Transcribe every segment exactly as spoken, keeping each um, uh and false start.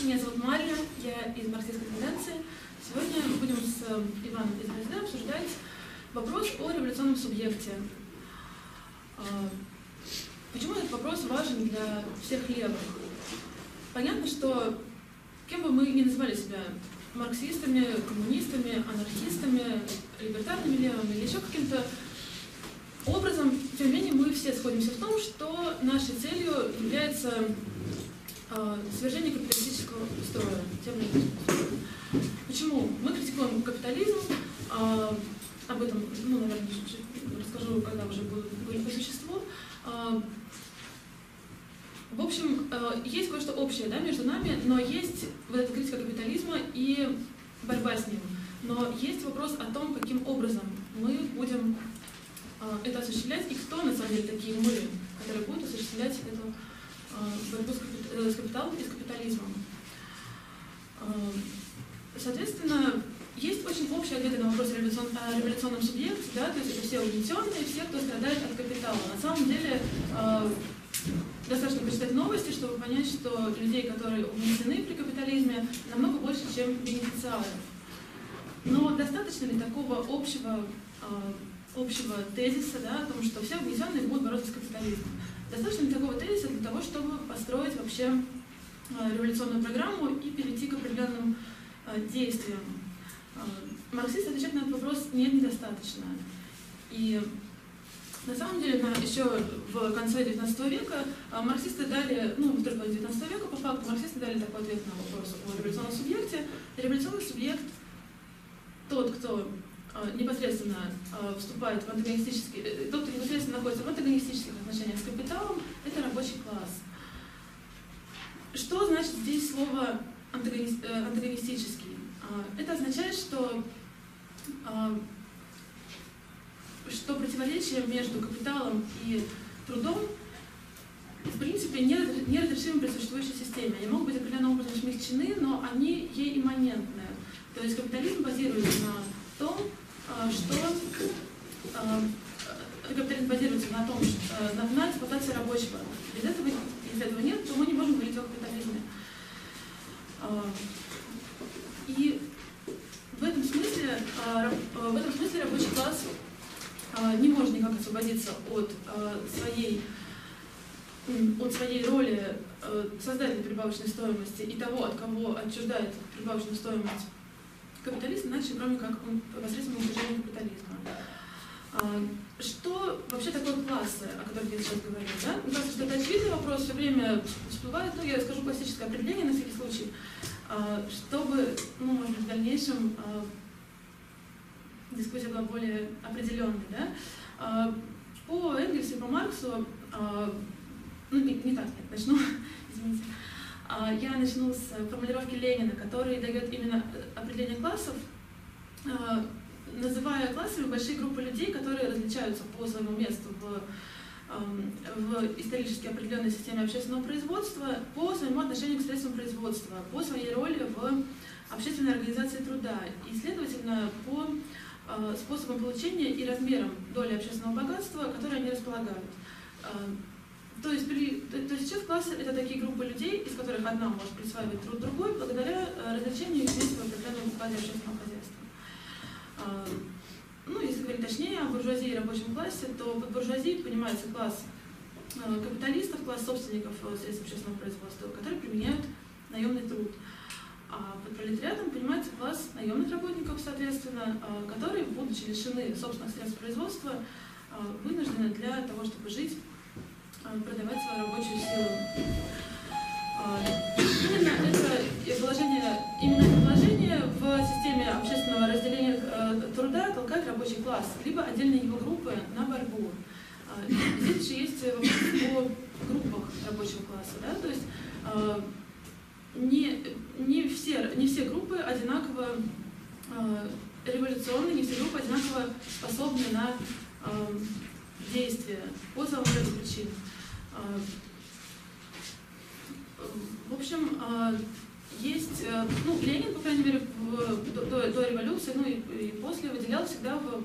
Меня зовут Марья, я из марксистской тенденции. Сегодня мы будем с Иваном из эр эс дэ обсуждать вопрос о революционном субъекте. Почему этот вопрос важен для всех левых? Понятно, что кем бы мы ни называли себя, марксистами, коммунистами, анархистами, либертарными левыми или еще каким-то образом, тем не менее, мы все сходимся в том, что нашей целью является э, свержение капиталистического строя. Почему? Мы критикуем капитализм, э, об этом, ну, наверное, чуть-чуть расскажу, когда уже буду говорить по существу. Э, в общем, э, есть кое-что общее, да, между нами, но есть вот эта критика капитализма и борьба с ним. Но есть вопрос о том, каким образом мы будем это осуществлять, и кто на самом деле такие мы, которые будут осуществлять эту борьбу с капиталом и с капитализмом. Соответственно, есть очень общие ответы на вопрос о революционном субъекте, да, то есть это все угнетенные, все, кто страдает от капитала. На самом деле достаточно почитать новости, чтобы понять, что людей, которые угнетены при капитализме, намного больше, чем бенефициаров. Но достаточно ли такого общего общего тезиса, да, о том, что все угнетенные будут бороться с капитализмом? Достаточно ли такого тезиса для того, чтобы построить вообще революционную программу и перейти к определенным действиям? Марксисты отвечают на этот вопрос: нет, недостаточно. И на самом деле на, еще в конце девятнадцатого века марксисты дали, ну, в второй половине девятнадцатого века, по факту, марксисты дали такой ответ на вопрос о революционном субъекте. Революционный субъект — тот, кто непосредственно э, вступает в антагонистические, тот, кто непосредственно находится в антагонистических отношениях с капиталом, это рабочий класс. Что значит здесь слово антагони... э, антагонистический? Э, это означает, что, э, что противоречие между капиталом и трудом в принципе неразрешимы при существующей системе. Они могут быть определенным образом смягчены, но они ей имманентны. То есть капитализм базируется на том, что э, капитализм базируется на том, что, на, на эксплуатации рабочего. Без этого, если этого нет, то мы не можем говорить о капитализме. Э, и в этом смысле, э, в этом смысле рабочий класс э, не может никак освободиться от, э, своей, от своей роли э, создателя прибавочной стоимости и того, от кого отчуждает прибавочную стоимость капитализм, иначе, кроме как посредством уничтожения капитализма. Что вообще такое классы, о которых я сейчас говорю? Да? Мне кажется, что это очевидный вопрос, все время всплывает, ну, я скажу классическое определение на всякий случай, чтобы, ну, может быть, в дальнейшем дискуссия была более определенной. Да? По Энгельсу и по Марксу, ну, не, не так, нет, начну, извините. Я начну с формулировки Ленина, который дает именно определение классов, называя классами большие группы людей, которые различаются по своему месту в, в исторически определенной системе общественного производства, по своему отношению к средствам производства, по своей роли в общественной организации труда и, следовательно, по способам получения и размерам доли общественного богатства, которые они располагают. То есть, то, то есть сейчас классы — это такие группы людей, из которых одна может присваивать труд другой, благодаря различению их мест в определенном укладе общественного хозяйства. А, ну, если говорить точнее о буржуазии и рабочем классе, то под буржуазией понимается класс а, капиталистов, класс собственников средств общественного производства, которые применяют наемный труд. А под пролетариатом понимается класс наемных работников, соответственно, а, которые, будучи лишены собственных средств производства, а, вынуждены для того, чтобы жить, продавать свою рабочую силу. Именно это положение, именно это положение в системе общественного разделения труда толкает рабочий класс, либо отдельные его группы на борьбу. Здесь же есть вопрос о группах рабочего класса. Да? То есть не, не, все, не все группы одинаково революционны, не все группы одинаково способны на действия по самому ряду причин. В общем, есть, ну, Ленин, по крайней мере, в, до, до революции, ну и, и после, выделял всегда в,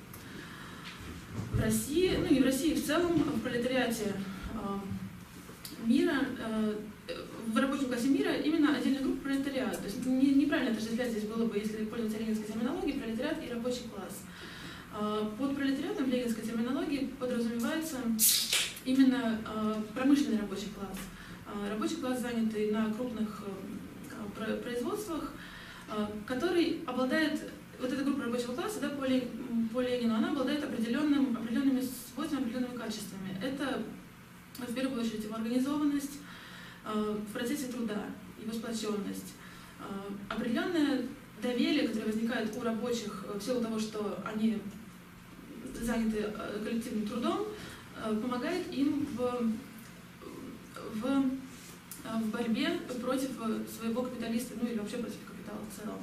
в России, ну и в России в целом, в пролетариате мира, в рабочем классе мира именно отдельные группы, пролетариат. То есть не, неправильно отождествлять здесь было бы, если пользоваться ленинской терминологией, пролетариат и рабочий класс. Под пролетариатом в ленинской терминологии подразумевается именно промышленный рабочий класс. Рабочий класс, занятый на крупных производствах, который обладает, вот эта группа рабочего класса, да, по, по Ленину, она обладает определенным, определенными свойствами, определенными качествами. Это, в первую очередь, его организованность в процессе труда, его сплоченность, определенное доверие, которое возникает у рабочих в силу того, что они заняты коллективным трудом, помогает им в, в, в борьбе против своего капиталиста, ну или вообще против капитала в целом.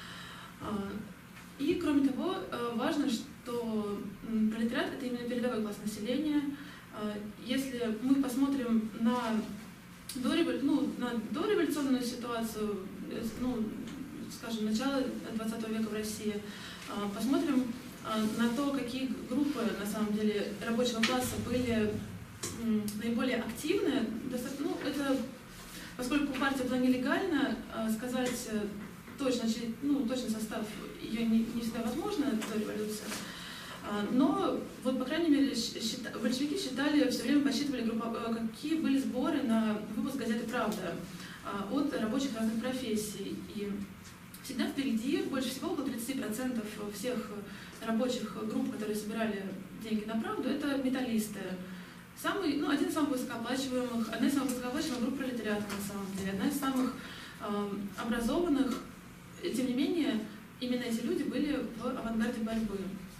И, кроме того, важно, что пролетариат — это именно передовой класс населения. Если мы посмотрим на дореволю... ну, на дореволюционную ситуацию, ну, скажем, начало двадцатого века в России, посмотрим на то, какие группы, на самом деле, рабочего класса были наиболее активны, ну, это, поскольку партия была нелегальна, сказать точно, ну, точный состав ее не, не всегда возможно до революции, но, вот, по крайней мере, счита, большевики считали, все время подсчитывали, группа, какие были сборы на выпуск газеты «Правда» от рабочих разных профессий. И всегда впереди, больше всего, около тридцати процентов всех рабочих групп, которые собирали деньги на «Правду», это металлисты. Самый, ну, один из самых высокооплачиваемых, одна из самых высокооплачиваемых групп пролетариата, на самом деле, одна из самых э, образованных. Тем не менее, именно эти люди были в авангарде борьбы.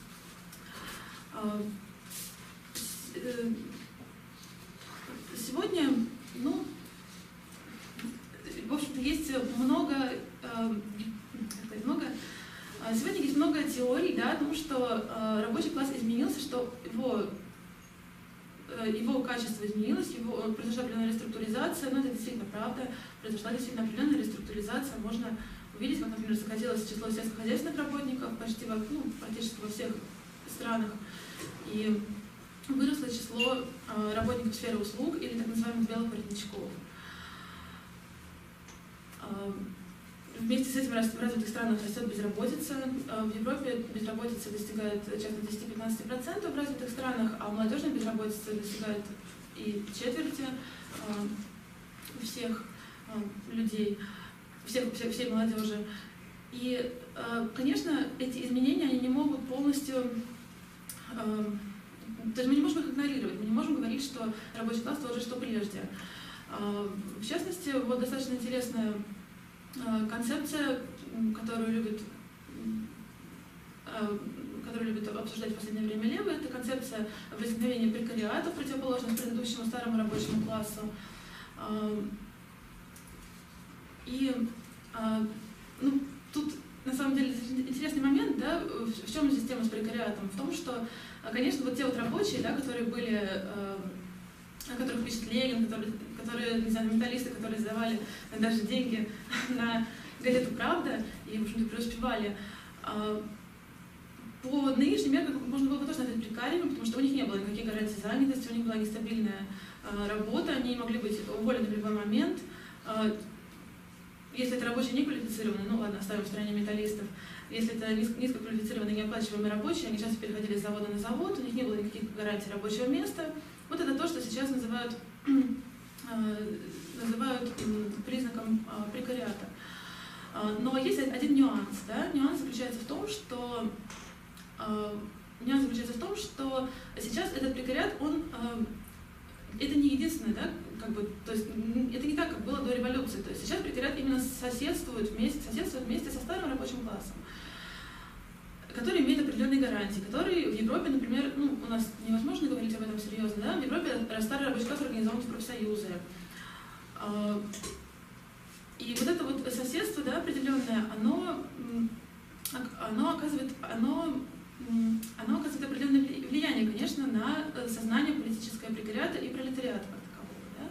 Сегодня, ну, в общем-то, есть много, много, сегодня есть много теорий, да, о том, что рабочий класс изменился, что его, его качество изменилось, его, произошла определенная реструктуризация, но это действительно правда, произошла действительно определенная реструктуризация, можно увидеть, как, например, сократилось число сельскохозяйственных работников почти во, ну, практически во всех странах, и выросло число э, работников сферы услуг или так называемых белых воротничков. Э, вместе с этим в развитых странах растет безработица. Э, в Европе безработица достигает часто десяти-пятнадцати процентов в развитых странах, а молодежная безработица достигает и четверти э, всех э, людей. Всех, всей, всей молодежи. И, конечно, эти изменения они не могут полностью... То есть мы не можем их игнорировать, мы не можем говорить, что рабочий класс тот же, что прежде. В частности, вот достаточно интересная концепция, которую любят, которую любят обсуждать в последнее время левые, это концепция возникновения прекариата в противоположность предыдущему старому рабочему классу. И а, ну, тут, на самом деле, интересный момент, да, в чем здесь тема с прекариатом? В том, что, конечно, вот те вот рабочие, да, которые были, э, о которых пишет Ленин, которые, которые, не знаю, металлисты, которые сдавали даже деньги на газету «Правда» и, в общем-то, преуспевали, э, по нынешним меркам можно было бы тоже назвать прекариями, потому что у них не было никаких гарантий занятости, у них была нестабильная э, работа, они могли быть уволены в любой момент. Э, Если это рабочие неквалифицированные, ну ладно, оставим в стороне металлистов. Если это низкоквалифицированные, неоплачиваемые рабочие, они часто переходили с завода на завод, у них не было никаких гарантий рабочего места. Вот это то, что сейчас называют, называют признаком прекариата. Но есть один нюанс. Да? Нюанс заключается в том, что нюанс заключается в том, что сейчас этот прекариат, он это не единственное, да, как бы, то есть это не так, как было до революции. То есть сейчас пролетариат именно соседствует вместе, соседствует вместе со старым рабочим классом, который имеет определенные гарантии, которые в Европе, например, ну, у нас невозможно говорить об этом серьезно, да, в Европе старый рабочий класс организован в профсоюзы. И вот это вот соседство, да, определенное, оно, оно оказывает, оно Оно оказывает определенное влияние, конечно, на сознание политическое прекариата и пролетариата как такового. Да?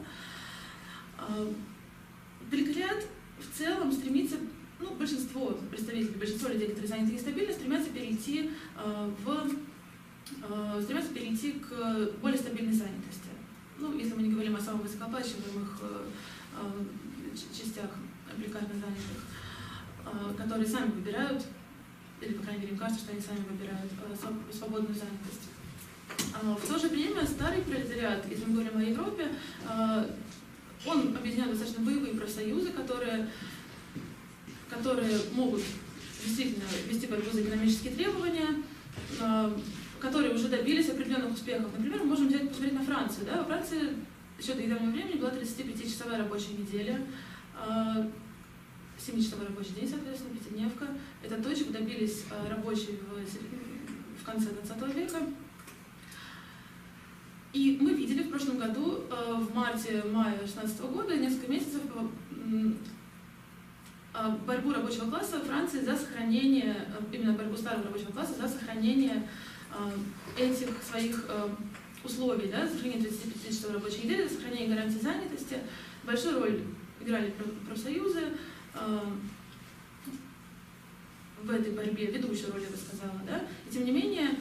Прекариат в целом стремится, ну, большинство представителей, большинство людей, которые заняты нестабильно, стремятся перейти в стремятся перейти к более стабильной занятости. Ну, если мы не говорим о самых высокооплачиваемых частях прекарно занятых, которые сами выбирают, или, по крайней мере, им кажется, что они сами выбирают свободную занятость. В то же время старый пролетариат, если мы говорим о Европе, он объединяет достаточно боевые профсоюзы, которые, которые могут действительно вести борьбу за экономические требования, которые уже добились определенных успехов. Например, мы можем взять, посмотреть на Францию. Да? Во Франции еще до недавнего времени была тридцатипятичасовая рабочая неделя, семичасовой рабочий день, соответственно, пятидневка. Это то, чего добились рабочие в конце двадцатого века. И мы видели в прошлом году, в марте-мае две тысячи шестнадцатого года, несколько месяцев, борьбу рабочего класса Франции за сохранение, именно борьбу старого рабочего класса за сохранение этих своих условий, да, за сохранение тридцатипятичасовой рабочей недели, за сохранение гарантий занятости. Большую роль играли профсоюзы в этой борьбе, ведущую роль, я бы сказала. Да? И тем не менее,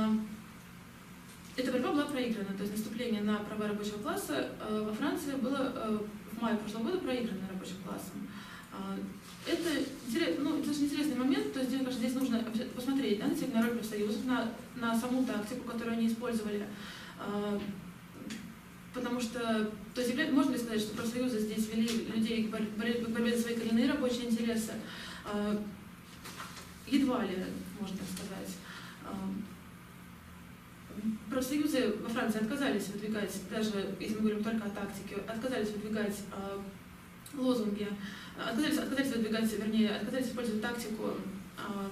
эта борьба была проиграна, то есть наступление на права рабочего класса во Франции было в мае прошлого года проиграно рабочим классом. Это, ну, это очень интересный момент, то есть, мне кажется, здесь нужно посмотреть, да, на роль профсоюзов, на, на саму тактику, которую они использовали. Потому что, то есть, можно ли сказать, что профсоюзы здесь вели людей к борьбе, к борьбе за свои коренные рабочие интересы? Едва ли, можно так сказать. Профсоюзы во Франции отказались выдвигать, даже если мы говорим только о тактике, отказались выдвигать э, лозунги, отказались, отказались выдвигать, вернее, отказались использовать тактику э,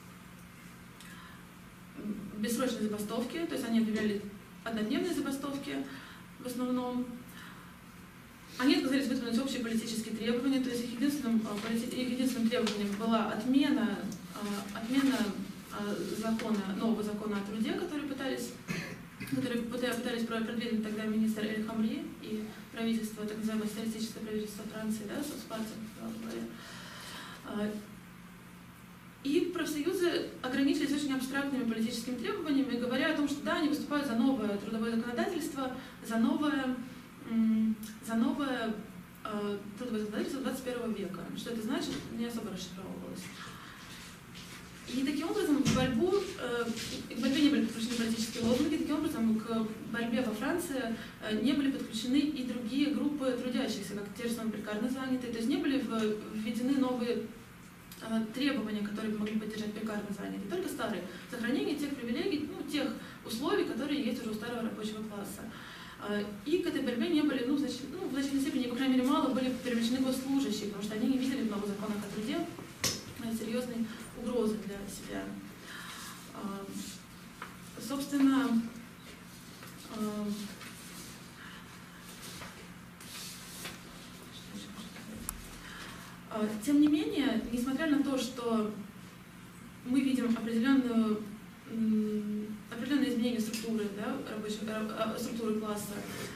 бессрочной забастовки, то есть они объявляли однодневные забастовки в основном. Они отказались выдвинуть общие политические требования, то есть их единственным, их единственным требованием была отмена, э, отмена закона, нового закона о труде, который пытались, которые пытались продвинуть тогда министр Эль Хамри и правительство, так называемое социалистическое правительство Франции, да, соцпартия, и профсоюзы ограничились очень абстрактными политическими требованиями, говоря о том, что да, они выступают за новое трудовое законодательство, за новое, за новое э, трудовое законодательство двадцать первого века. Что это значит, не особо расшифровывалось. И таким образом в борьбу, э, к борьбе не были подключены политические лозунги, таким образом к борьбе во Франции э, не были подключены и другие группы трудящихся, как те же самые прекарно занятые, то есть не были введены новые э, требования, которые могли поддержать прекарно занятые, только старые. Сохранение тех привилегий, ну, тех условий, которые есть уже у старого рабочего класса. Э, и к этой борьбе не были, ну, значит, ну, в значительной степени, по крайней мере, мало были привлечены госслужащие, потому что они не видели в новых законах о труде серьезной угрозы для себя. Собственно, тем не менее, несмотря на то, что мы видим определенную, определенные изменения структуры, да, рабочей, структуры класса,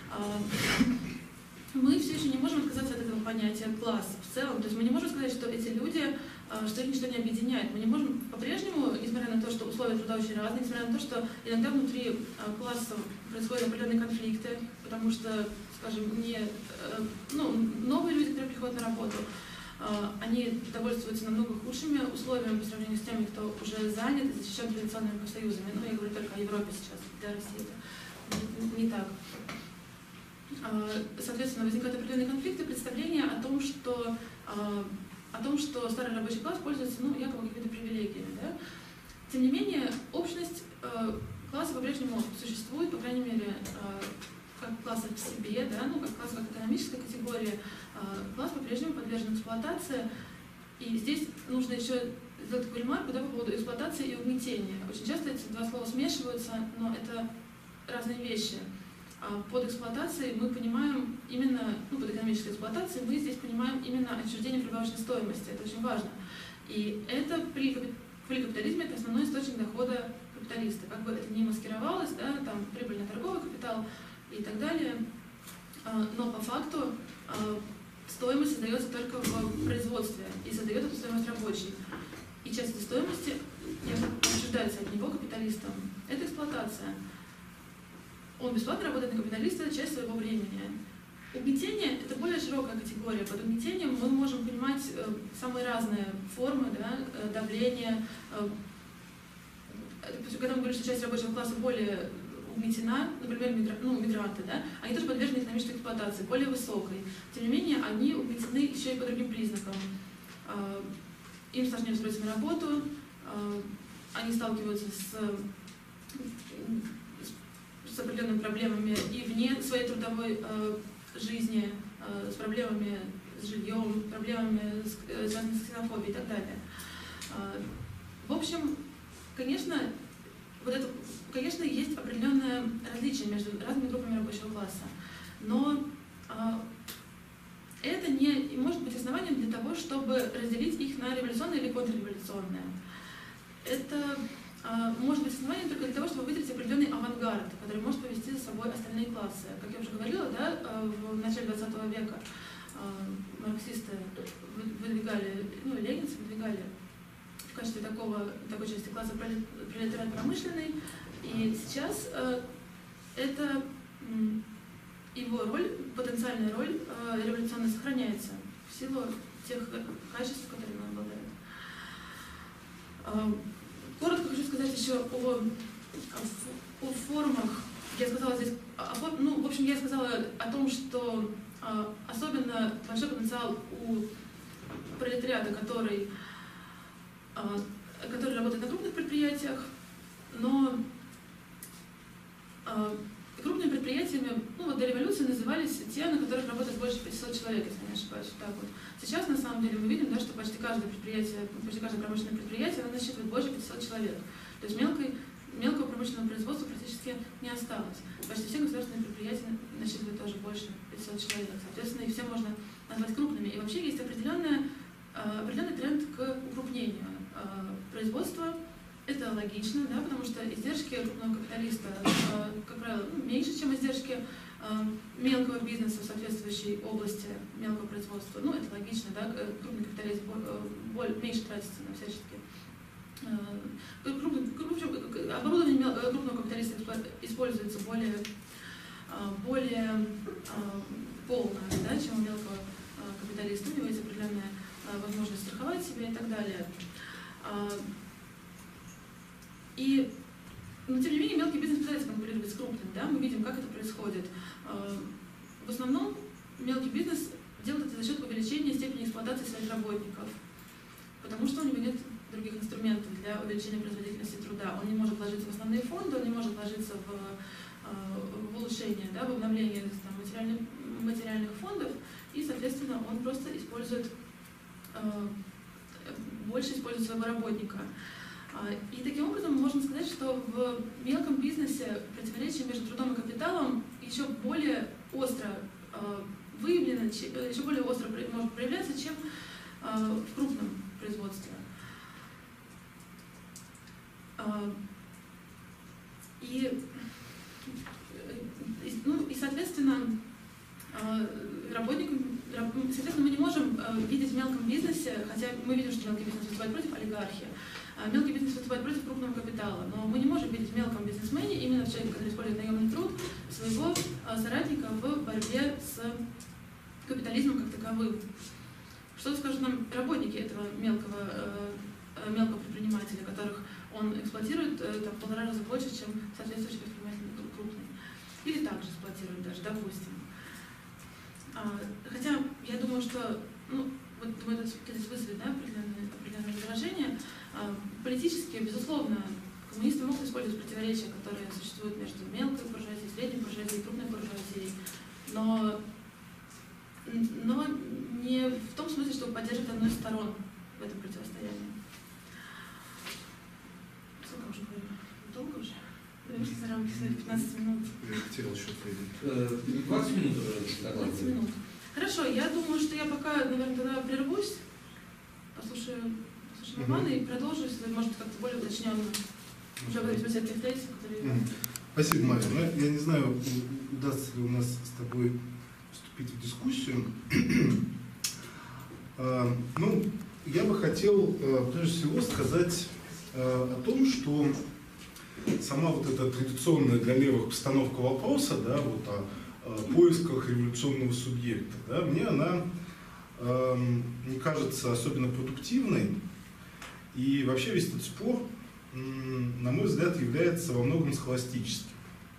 мы все еще не можем отказаться от этого понятия класс в целом. То есть мы не можем сказать, что эти люди, что их ничто не объединяет. Мы не можем по-прежнему, несмотря на то, что условия труда очень разные, несмотря на то, что иногда внутри классов происходят определенные конфликты, потому что, скажем, не, ну, новые люди, которые приходят на работу, они довольствуются намного худшими условиями по сравнению с теми, кто уже занят и защищен традиционными профсоюзами. Ну, я говорю только о Европе сейчас, для России это не, не так. Соответственно, возникают определенные конфликты, представления о том, что, о том, что старый рабочий класс пользуется, ну, якобы какими-то привилегиями. Да? Тем не менее, общность класса по-прежнему существует, по крайней мере, как класса в себе, да? Ну, как класс, как экономическая категория. Класс по-прежнему подвержен эксплуатации. И здесь нужно еще сделать такую ремарку, да, по поводу эксплуатации и угнетения. Очень часто эти два слова смешиваются, но это разные вещи. Под эксплуатацией мы понимаем именно, ну, под экономической эксплуатацией мы здесь понимаем именно отчуждение прибавочной стоимости. Это очень важно. И это при, при капитализме это основной источник дохода капиталиста. Как бы это ни маскировалось, да, там прибыльный торговый капитал и так далее, но по факту стоимость создается только в производстве и создает эту стоимость рабочий. И часть этой стоимости отчуждается от него капиталистом. Это эксплуатация. Он бесплатно работает на капиталиста часть своего времени. Угнетение — это более широкая категория. Под угнетением мы можем понимать самые разные формы, да, давления. Когда мы говорим, что часть рабочего класса более угнетена, например, мигра... ну, мигранты, да, они тоже подвержены экономической эксплуатации, более высокой. Тем не менее, они угнетены еще и по другим признакам. Им сложнее устроиться на работу, они сталкиваются с, с определенными проблемами и вне своей трудовой жизни, с проблемами с жильем, проблемами, связанными с ксенофобией и так далее. В общем, конечно, вот это, конечно, есть определенное различие между разными группами рабочего класса, но это не может быть основанием для того, чтобы разделить их на революционные или контрреволюционные. Это а, может быть основанием только для того, чтобы выделить определенный авангард, который может повести за собой остальные классы. Как я уже говорила, да, в начале двадцатого века а, марксисты выдвигали, ну, ленинцы выдвигали в качестве такого, такой части класса пролетариат промышленный, и сейчас а, это его роль, потенциальная роль э, революционно сохраняется в силу тех качеств, которыми он обладает. Э, коротко хочу сказать еще о, о, о формах. Я сказала здесь, о, ну, в общем, я сказала о том, что э, особенно большой потенциал у пролетариата, который, э, который работает на крупных предприятиях, но э, крупными предприятиями, ну вот до революции назывались те, на которых работает больше пятисот человек, если не ошибаюсь. Так вот. Сейчас, на самом деле, мы видим, да, что почти каждое предприятие, почти каждое промышленное предприятие, оно насчитывает больше пятисот человек. То есть мелкой, мелкого промышленного производства практически не осталось. Почти все государственные предприятия насчитывают тоже больше пятисот человек. Соответственно, и все можно назвать крупными. И вообще есть определенный, определенный тренд к укрупнению производства. Это логично, да, потому что издержки крупного капиталиста, э, как правило, ну, меньше, чем издержки э, мелкого бизнеса в соответствующей области мелкого производства. Ну, это логично, да, крупный капиталист более, меньше тратится на всяческие. Э, крупный, крупный, оборудование мел, крупного капиталиста используется более, э, более э, полное, да, чем у мелкого э, капиталиста. У него есть определенная э, возможность страховать себя и так далее. Э, И, но тем не менее, мелкий бизнес пытается конкурировать с крупным, да? Мы видим, как это происходит. В основном мелкий бизнес делает это за счет увеличения степени эксплуатации своих работников, потому что у него нет других инструментов для увеличения производительности труда. Он не может вложиться в основные фонды, он не может вложиться в, в улучшение, да, в обновление там, материальных, материальных фондов, и, соответственно, он просто использует, больше использует своего работника. И таким образом мы можем сказать, что в мелком бизнесе противоречие между трудом и капиталом еще более остро э, выявлено, еще более остро может проявляться, чем э, в крупном производстве. Э, и, ну, и, соответственно, э, работникам, соответственно, мы не можем э, видеть в мелком бизнесе, хотя мы видим, что мелкий бизнес выступает против олигархии, мелкий бизнес выступает против крупного капитала, но мы не можем видеть в мелком бизнесмене, именно в человеке, который использует наемный труд, своего соратника в борьбе с капитализмом как таковым. Что скажут нам работники этого мелкого, мелкого предпринимателя, которых он эксплуатирует там, в полтора раза больше, чем соответствующий предприниматель крупный? Или также эксплуатирует даже, допустим. Хотя я думаю, что, ну, вот думаю, это здесь вызовет, да, определенное, определенное возражение. Политически, безусловно, коммунисты могут использовать противоречия, которые существуют между мелкой буржуазией, средней буржуазией и крупной буржуазией, но, но не в том смысле, чтобы поддерживать одну из сторон в этом противостоянии. Сколько уже говорю? Долго уже? Вышли за рамки своих пятнадцати минут. Я хотел еще ответить. двадцать минут уже. двадцать минут. Хорошо, я думаю, что я пока, наверное, тогда прервусь, послушаю, послушаю Романа и продолжу, если, может, как-то более уточненно. Уже говорить о тех тезисах, которые... Mm. Спасибо, Мария. Ну, я не знаю, удастся ли у нас с тобой вступить в дискуссию. Ну, я бы хотел, прежде всего, сказать о том, что сама вот эта традиционная для левых постановка вопроса, да, вот о поисках революционного субъекта. Да, мне она э, не кажется особенно продуктивной, и вообще весь этот спор, э, на мой взгляд, является во многом схоластическим.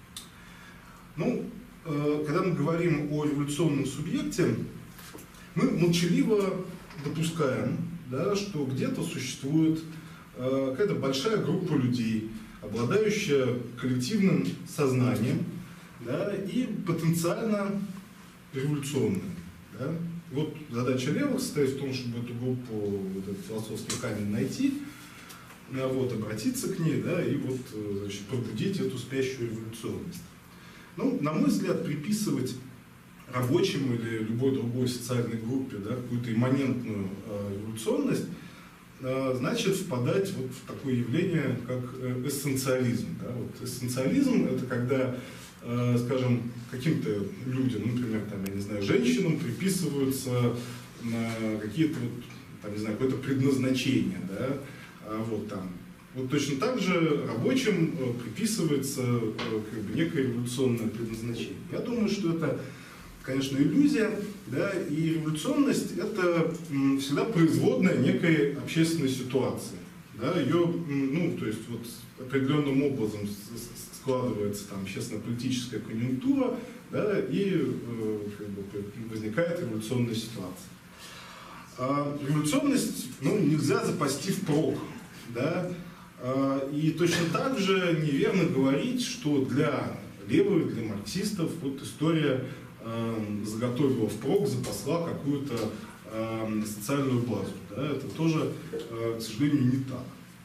Ну, э, когда мы говорим о революционном субъекте, мы молчаливо допускаем, да, что где-то существует э, какая-то большая группа людей, обладающая коллективным сознанием, да, и потенциально революционная. Да. Вот задача левых состоит в том, чтобы эту группу, вот этот философский камень найти, вот, обратиться к ней, да, и вот, значит, пробудить эту спящую революционность. Ну, на мой взгляд, приписывать рабочим или любой другой социальной группе, да, какую-то имманентную э, революционность, э, значит впадать вот в такое явление, как эссенциализм. Да. Вот эссенциализм — это когда, э, скажем, каким-то людям, например, там, я не знаю, женщинам приписываются э, какие-то, вот, там, не знаю, какое-то предназначение, да, а вот там. Вот точно так же рабочим э, приписывается э, как бы некое революционное предназначение. Я думаю, что это, конечно, иллюзия, да, и революционность — это м, всегда производная некой общественной ситуации. Да, ее, ну, то есть вот определенным образом складывается там общественно-политическая конъюнктура, да, и э, как бы, возникает революционная ситуация. А революционность, ну, нельзя запасти впрок, да, а, и точно так же неверно говорить, что для левых, для марксистов вот история э, заготовила впрок, запасла какую-то э, социальную базу. Да, это тоже, э, к сожалению, не так.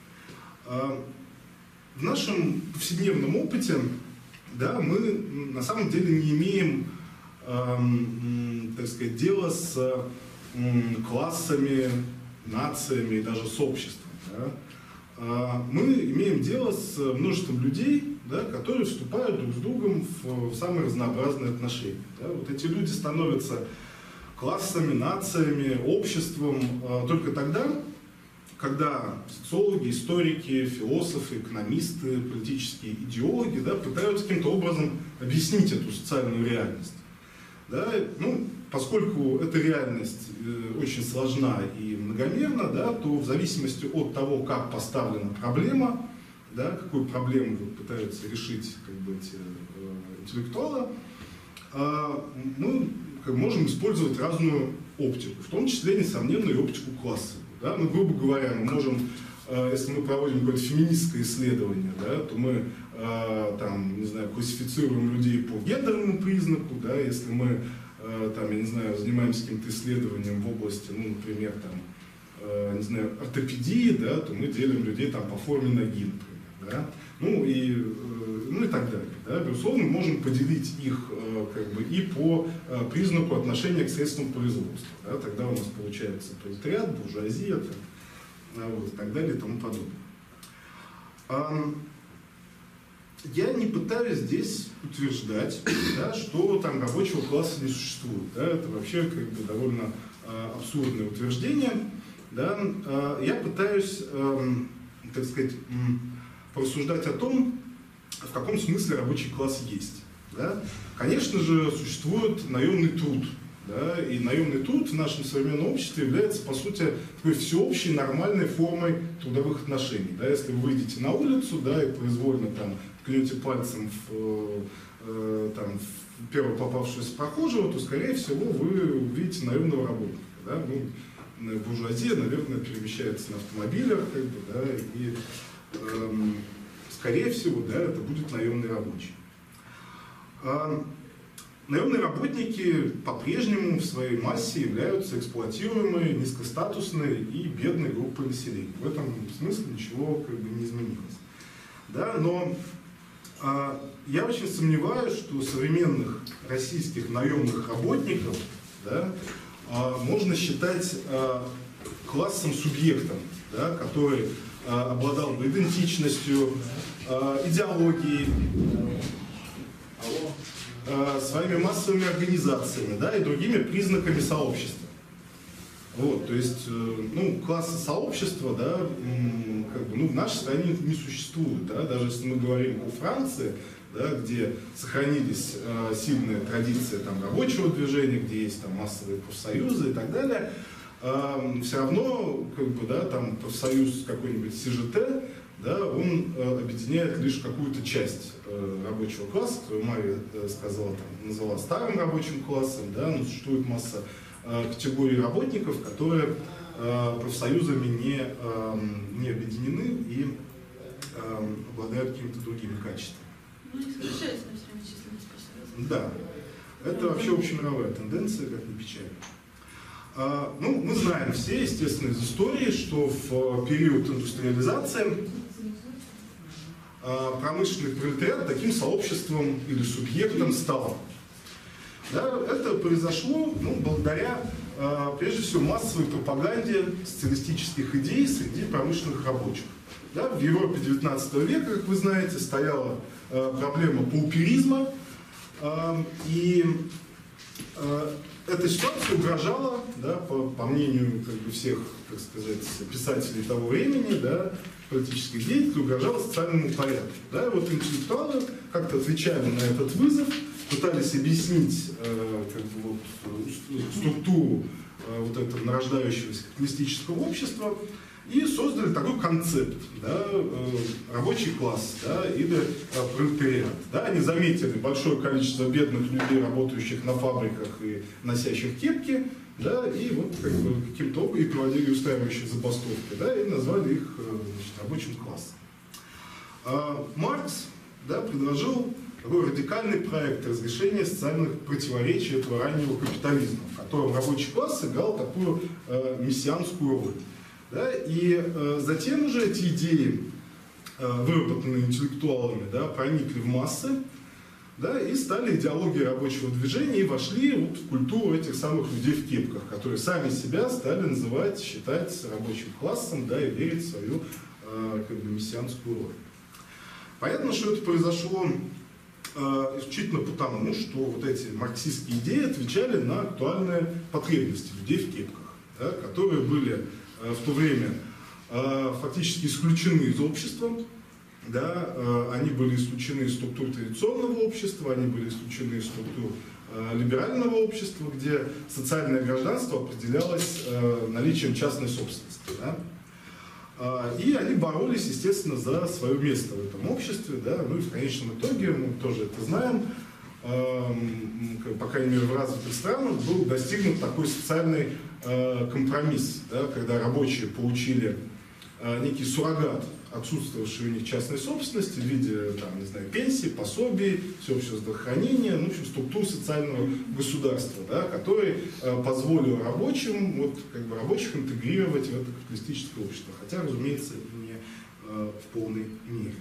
А в нашем повседневном опыте, да, мы на самом деле не имеем, э, так сказать, дела с э, классами, нациями и даже с обществом. Да. А мы имеем дело с множеством людей, да, которые вступают друг с другом в, в самые разнообразные отношения. Да. Вот эти люди становятся классами, нациями, обществом э, только тогда, когда социологи, историки, философы, экономисты, политические идеологи, да, пытаются каким-то образом объяснить эту социальную реальность. Да. Ну, поскольку эта реальность э, очень сложна и многомерна, да, то в зависимости от того, как поставлена проблема, да, какую проблему вот пытаются решить как бы, эти э, интеллектуалы, э, мы как, можем использовать разную оптику, в том числе, несомненно, и оптику классовую. Да. Ну, грубо говоря, мы можем, э, если мы проводим какое-то феминистское исследование, да, то мы э, там, не знаю, классифицируем людей по гендерному признаку, да, если мы там, я не знаю, занимаемся каким-то исследованием в области, ну, например, там, э, не знаю, ортопедии, да, то мы делим людей там по форме ноги, например, да, ну и, э, ну и так далее, да, безусловно, мы можем поделить их э, как бы и по э, признаку отношения к средствам производства, да, тогда у нас получается пролетариат, буржуазия, так, вот, и так далее и тому подобное. А, я не пытаюсь здесь утверждать, да, что там рабочего класса не существует. Да, это вообще как бы довольно э, абсурдное утверждение. Да. Э, я пытаюсь, э, так сказать, э, порассуждать о том, в каком смысле рабочий класс есть. Да. Конечно же, существует наемный труд. Да, и наемный труд в нашем современном обществе является, по сути, такой всеобщей нормальной формой трудовых отношений. Да, если вы выйдете на улицу, да, и произвольно там ткнете пальцем в, э, там, в первого попавшегося прохожего, то, скорее всего, вы увидите наемного работника. Да? Ну, буржуазия, наверное, перемещается на автомобилях, как бы, да, и, э, скорее всего, да, это будет наемный рабочий. А наемные работники по-прежнему в своей массе являются эксплуатируемой, низкостатусной и бедной группой населения. В этом смысле ничего как бы не изменилось. Да? Но а, я очень сомневаюсь, что современных российских наемных работников, да, а, можно считать а, классом-субъектом, да, который а, обладал бы идентичностью, а, идеологией, своими массовыми организациями, да, и другими признаками сообщества. Вот, то есть, ну, класса сообщества, да, как бы, ну, в нашей стране не существует, да, даже если мы говорим о Франции, да, где сохранились э, сильные традиции там, рабочего движения, где есть там массовые профсоюзы и так далее, э, все равно, как бы, да, там профсоюз какой-нибудь Си Жэ Тэ, да, он э, объединяет лишь какую-то часть э, рабочего класса, которую Мария э, сказала, там, назвала старым рабочим классом, да, но существует масса э, категорий работников, которые э, профсоюзами не, э, не объединены и э, обладают какими-то другими качествами. Ну, не сокращается на все время численность профсоюзов. Да, это вообще общемировая тенденция, как ни печально. А, ну, мы знаем все, естественно, из истории, что в период индустриализации а, промышленный пролетариат таким сообществом или субъектом стал. Да, это произошло, ну, благодаря, а, прежде всего, массовой пропаганде социалистических идей среди промышленных рабочих. Да, в Европе девятнадцатого века, как вы знаете, стояла э, проблема пауперизма, э, и э, эта ситуация угрожала, да, по, по мнению как бы, всех, так сказать, писателей того времени, да, политических деятелей, угрожала социальному порядку. Да, и вот интеллектуалы, как-то отвечали на этот вызов, пытались объяснить э, как бы, вот, структуру э, вот этого нарождающегося капиталистического общества, и создали такой концепт, да, рабочий класс, да, или пролетариат. Да, они заметили большое количество бедных людей, работающих на фабриках и носящих кепки, да, и вот как бы, каким-то образом и проводили устраивающие забастовки, да, и назвали их, значит, рабочим классом. А Маркс, да, предложил такой радикальный проект разрешения социальных противоречий этого раннего капитализма, в котором рабочий класс играл такую э, мессианскую роль. Да, и э, затем уже эти идеи, э, выработанные интеллектуалами, да, проникли в массы, да, и стали идеологией рабочего движения и вошли вот в культуру этих самых людей в кепках, которые сами себя стали называть, считать рабочим классом, да, и верить в свою э, как бы, мессианскую роль. Понятно, что это произошло э, исключительно потому, что вот эти марксистские идеи отвечали на актуальные потребности людей в кепках, да, которые были в то время э, фактически исключены из общества, да, э, они были исключены из структур традиционного общества, они были исключены из структур э, либерального общества, где социальное гражданство определялось э, наличием частной собственности. Да. Э, и они боролись, естественно, за свое место в этом обществе, да, ну и в конечном итоге, мы тоже это знаем, по крайней мере в развитых странах, был достигнут такой социальный компромисс, да, когда рабочие получили некий суррогат отсутствовавшей у них частной собственности в виде там, не знаю, пенсий, пособий, всеобщего здравоохранения, ну, в общем, структур социального государства, да, который позволил рабочим, вот, как бы, рабочих интегрировать в это капиталистическое общество, хотя, разумеется, не в полной мере.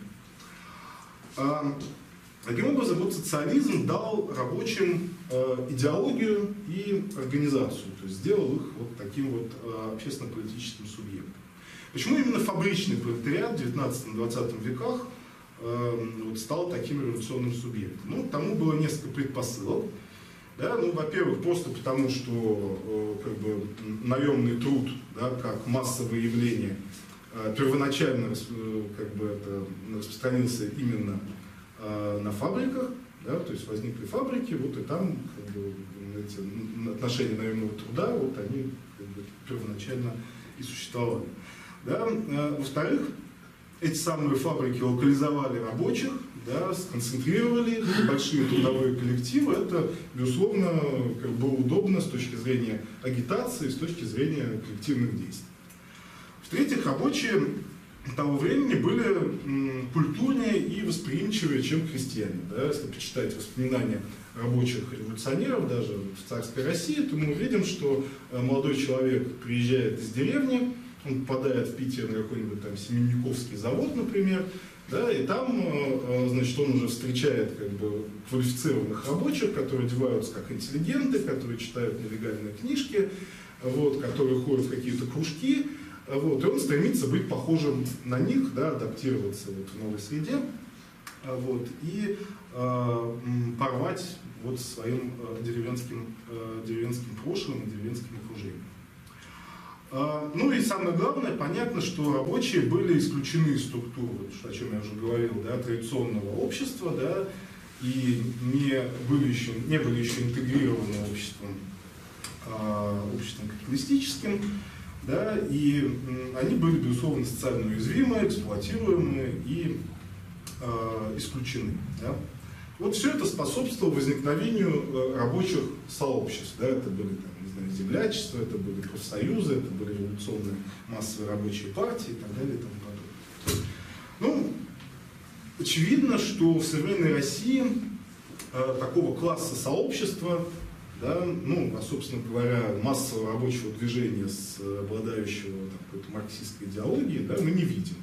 Таким образом, вот социализм дал рабочим э, идеологию и организацию, то есть сделал их вот таким вот э, общественно-политическим субъектом. Почему именно фабричный пролетариат в девятнадцатом-двадцатом веках э, вот, стал таким революционным субъектом? Ну, тому было несколько предпосылок. Да? Ну, во-первых, просто потому, что э, как бы, наемный труд, да, как массовое явление, э, первоначально э, как бы, это, распространился именно на фабриках, да, то есть возникли фабрики, вот и там как бы, эти отношения наемного труда, вот они как бы, первоначально и существовали. Да. Во-вторых, эти самые фабрики локализовали рабочих, да, сконцентрировали большие трудовые коллективы, это, безусловно, как бы, было удобно с точки зрения агитации, с точки зрения коллективных действий. В-третьих, рабочие того времени были м, культурнее и восприимчивее, чем крестьяне. Да? Если почитать воспоминания рабочих революционеров даже в царской России, то мы увидим, что молодой человек приезжает из деревни, он попадает в Питер на какой-нибудь там Семенниковский завод, например, да, и там, значит, он уже встречает как бы квалифицированных рабочих, которые одеваются как интеллигенты, которые читают нелегальные книжки, вот, которые ходят в какие-то кружки. Вот, и он стремится быть похожим на них, да, адаптироваться вот, в новой среде, вот, и э, порвать вот, своим э, деревенским, э, деревенским прошлым и деревенским окружением. Ну и самое главное, понятно, что рабочие были исключены из структуры, о чем я уже говорил, да, традиционного общества, да, и не были еще, не были еще интегрированы обществом, обществом капиталистическим, да, и они были, безусловно, социально уязвимы, эксплуатируемы и э, исключены. Да. Вот все это способствовало возникновению рабочих сообществ. Да. Это были там, не знаю, землячества, это были профсоюзы, это были революционные массовые рабочие партии и так далее и тому подобное. Ну, очевидно, что в современной России э, такого класса сообщества, да, ну, а, собственно говоря, массового рабочего движения, с обладающего какой-то марксистской идеологией, да, мы не видим.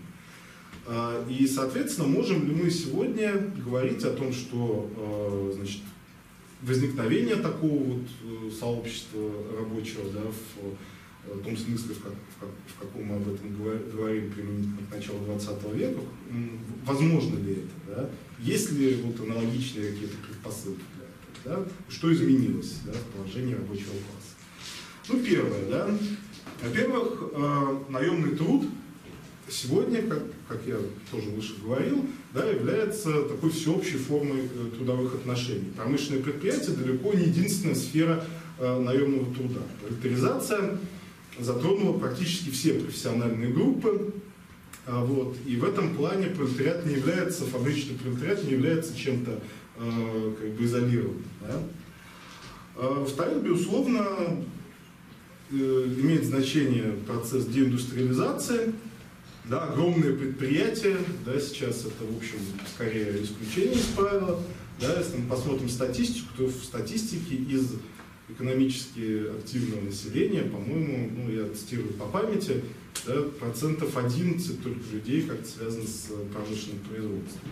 И, соответственно, можем ли мы сегодня говорить о том, что, значит, возникновение такого вот сообщества рабочего, да, в, в том смысле, в, как, в, как, в каком мы об этом говорим применительно к началу двадцатого века, возможно ли это, да? Есть ли вот аналогичные какие-то предпосылки для этого, да? Что изменилось, да, в положении рабочего класса? Ну, первое, да, во-первых, э, наемный труд сегодня, как, как я тоже выше говорил, да, является такой всеобщей формой э, трудовых отношений. Промышленное предприятие далеко не единственная сфера э, наемного труда. Пролетаризация затронула практически все профессиональные группы, э, вот, и в этом плане пролетариат не является, фабричный пролетариат не является чем-то э, как бы изолированным. Да. Э, во-вторых, безусловно, э, имеет значение процесс деиндустриализации. Да, огромные предприятия, да, сейчас это, в общем, скорее исключение из правила. Да, если мы посмотрим статистику, то в статистике из экономически активного населения, по-моему, ну, я цитирую по памяти, да, процентов одиннадцать только людей как-то связано с промышленным производством.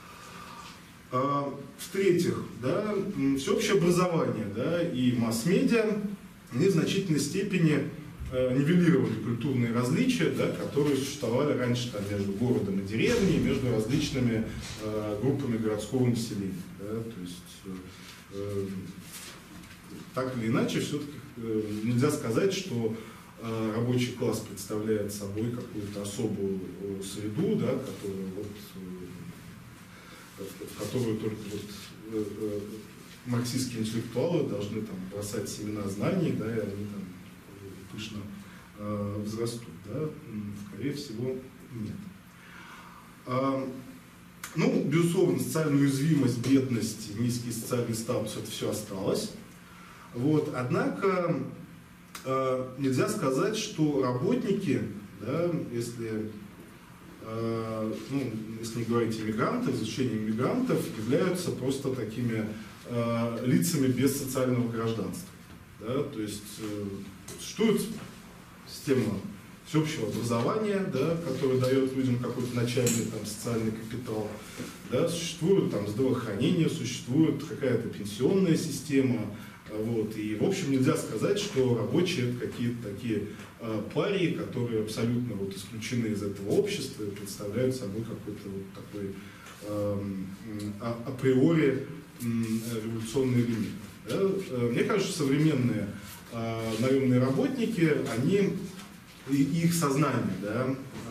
А, в-третьих, да, всеобщее образование, да, и масс-медиа они в значительной степени нивелировали культурные различия, да, которые существовали раньше там, между городом и деревней, между различными э, группами городского населения. Да, то есть, э, так или иначе, все-таки э, нельзя сказать, что э, рабочий класс представляет собой какую-то особую э, среду, да, которую, вот, э, в которую только вот, э, э, марксистские интеллектуалы должны там, бросать семена знаний, да, и они там пышно э, возрастут, да? Скорее всего, нет. А, ну, безусловно, социальная уязвимость, бедность, низкий социальный статус, это все осталось. Вот. Однако э, нельзя сказать, что работники, да, если, э, ну, если не говорить иммигранты, за исключением иммигрантов, являются просто такими э, лицами без социального гражданства. Да? То есть э, существует система всеобщего образования, да, которая дает людям какой-то начальный там, социальный капитал. Да, существует там, здравоохранение, существует какая-то пенсионная система. Вот, и, в общем, нельзя сказать, что рабочие это какие-то такие э, парии, которые абсолютно вот, исключены из этого общества и представляют собой какой-то вот такой э, а, априори э, революционный элемент. Да? Мне кажется, современные э, наемные работники, они, и их сознание, да,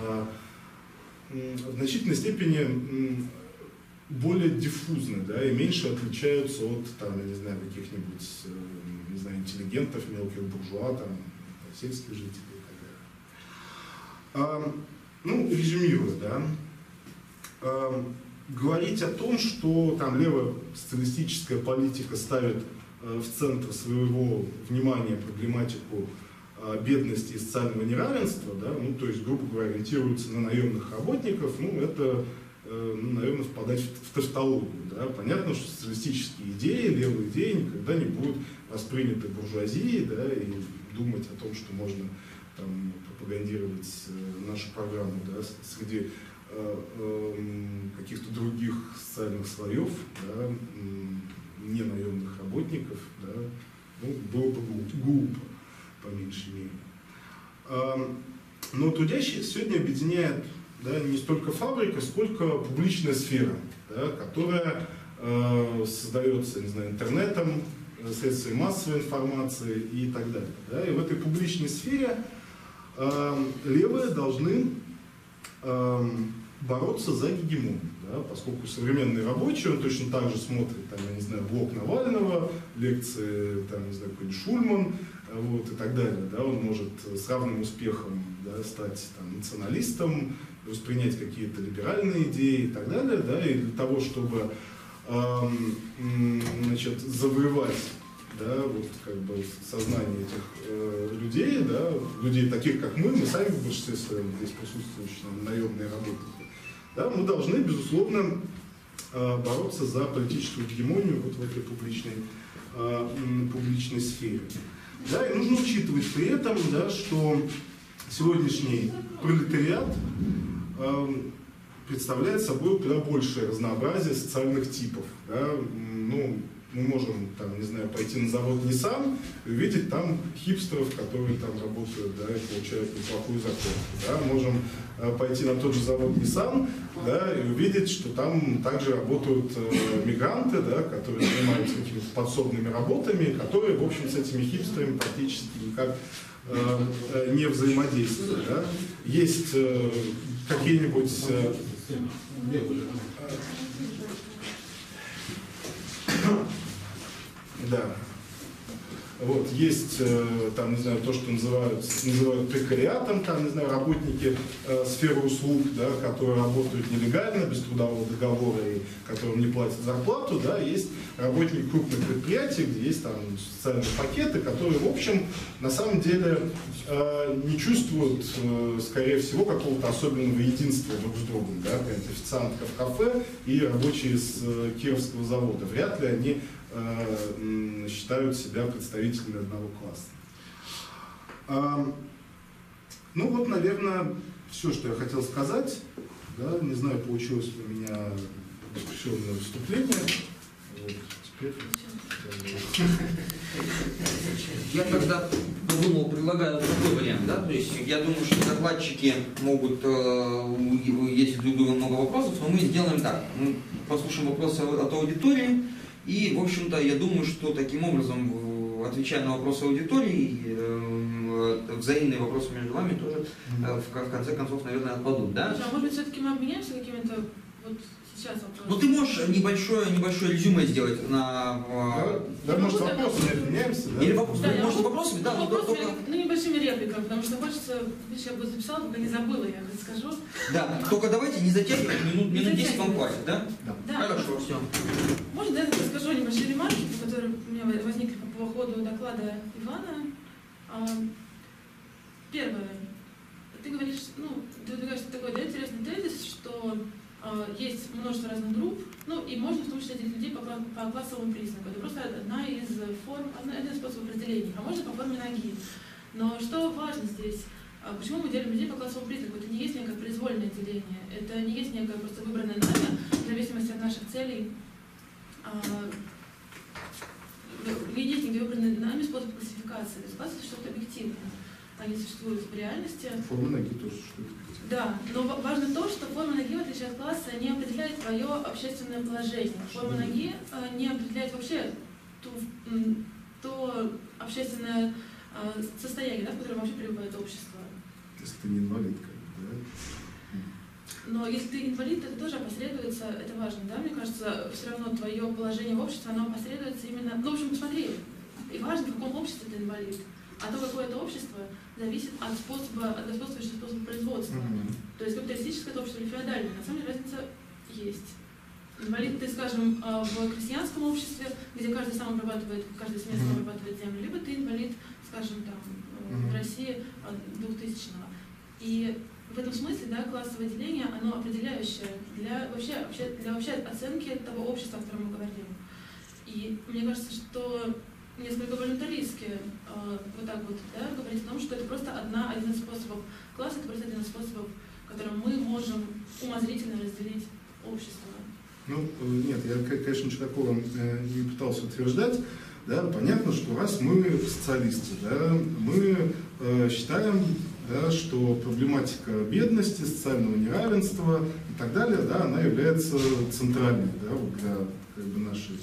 э, в значительной степени э, более диффузны, да, и меньше отличаются от, там, я не знаю, каких-нибудь, э, не знаю, интеллигентов, мелких буржуа, там, сельских жителей и так далее. А, ну, резюмируя, да, а, говорить о том, что там левая социалистическая политика ставит в центр своего внимания проблематику бедности и социального неравенства, да, ну, то есть, грубо говоря, ориентируется на наемных работников, ну, это, ну, наверное, впадать в тавтологию. Да. Понятно, что социалистические идеи, левые идеи никогда не будут восприняты буржуазией, да, и думать о том, что можно там, пропагандировать нашу программу, да, среди э, э, каких-то других социальных слоев, да, не наемных работников, да, ну, было бы глупо, по меньшей мере. Но трудящих сегодня объединяет, да, не столько фабрика, сколько публичная сфера, да, которая э, создается, не знаю, интернетом, средствами массовой информации и так далее. Да, и в этой публичной сфере э, левые должны э, бороться за гегемонию, да, поскольку современный рабочий, он точно так же смотрит, там, я не знаю, блог Навального, лекции, там, не знаю, какой-нибудь Шульман, вот, и так далее, да, он может с равным успехом, да, стать там, националистом, воспринять какие-то либеральные идеи и так далее, да, и для того, чтобы эм, значит, завоевать, да, вот, как бы, сознание этих э, людей, да, людей таких, как мы, мы сами в большинстве своем здесь присутствующие наемные работники, да, мы должны, безусловно, э, бороться за политическую гегемонию вот в этой публичной, э, публичной сфере. Да, и нужно учитывать при этом, да, что сегодняшний пролетариат э, представляет собой куда большее разнообразие социальных типов. Да. Ну, мы можем, там, не знаю, пойти на завод Nissan и увидеть там хипстеров, которые там работают, да, и получают неплохую зарплату. Да. Можем э, пойти на тот же завод Nissan, да, и увидеть, что там также работают э, мигранты, да, которые занимаются какими-то подсобными работами, которые, в общем, с этими хипстерами практически никак э, э, не взаимодействуют. Да. Есть э, какие-нибудь... Э, Да. Вот, есть, там, не знаю, то, что называют, называют прекариатом, там, не знаю, работники э, сферы услуг, да, которые работают нелегально, без трудового договора и которым не платят зарплату, да, есть работники крупных предприятий, где есть там социальные пакеты, которые, в общем, на самом деле э, не чувствуют, э, скорее всего, какого-то особенного единства друг с другом, да, официантка в кафе и рабочие с э, Кировского завода. Вряд ли они считают себя представителями одного класса. Ну вот, наверное, все, что я хотел сказать. Да, не знаю, получилось ли у меня дискуссионное выступление. Вот, теперь... Я тогда подумал, предлагаю такой вариант, да, то есть я думаю, что докладчики могут, если друг друга много вопросов, но мы сделаем так, мы послушаем вопросы от аудитории. И, в общем-то, я думаю, что таким образом, отвечая на вопросы аудитории, взаимные вопросы между вами тоже, в конце концов, наверное, отпадут, да? А может быть, все-таки мы обменяемся какими-то вот сейчас вопросами? Ну, ты можешь небольшое, небольшое резюме сделать на... Да, да, может, вопросами обменяемся, да? Или вопрос, да, может, могу, вопросами, да, но вопросами, только... Ну, небольшими репликами, потому что хочется, видишь, я бы записала, пока не забыла, я расскажу. Да, только давайте не затягивать, минут, минут десять вам хватит, да? Да. Да. Хорошо, все. Можно, да, я расскажу небольшие ремарки, которые у меня возникли по ходу доклада Ивана. Первое. Ты говоришь, ну, ты выдвигаешь такой, да, интересный тезис, что есть множество разных групп, ну и можно в том числе этих людей по, по классовому признаку. Это просто одна из форм, один из способов разделения, а можно по форме ноги. Но что важно здесь? Почему мы делим людей по классовому признаку? Это не есть некое произвольное деление, это не есть некое просто выбранное нами, в зависимости от наших целей. Не есть нигде выбранный нами способ классификации. То есть классы это что-то объективное. Они существуют в реальности. Форма ноги тоже что-то. Да, но важно то, что форма ноги, в отличие от класса, не определяет твое общественное положение. Форма ноги не определяет вообще ту, то общественное состояние, да, в котором вообще пребывает общество. Если ты не инвалид, да? Но если ты инвалид, то это тоже опосредуется, это важно, да, мне кажется, все равно твое положение в обществе, оно опосредуется именно, ну, в общем, посмотри, и важно, в каком обществе ты инвалид. А то, какое это общество, зависит от способа, от господствующего способа производства. Mm-hmm. То есть капиталистическое это общество или феодальное. На самом деле разница есть. Инвалид ты, скажем, в крестьянском обществе, где каждый сам обрабатывает, каждая семья сам обрабатывает землю, либо ты инвалид, скажем, там, mm-hmm. в России двухтысячного. И в этом смысле, да, классовое деление, оно определяющее для вообще, для вообще оценки того общества, о котором мы говорим. И мне кажется, что несколько волюнтаристски э, вот так вот, да, говорить о том, что это просто одна, один из способов класса, это просто один из способов, которым мы можем умозрительно разделить общество. Ну, нет, я, конечно, ничего такого не пытался утверждать. Да, понятно, что раз мы социалисты, да, мы э, считаем, да, что проблематика бедности, социального неравенства и так далее, да, она является центральной, да, вот для как бы, нашей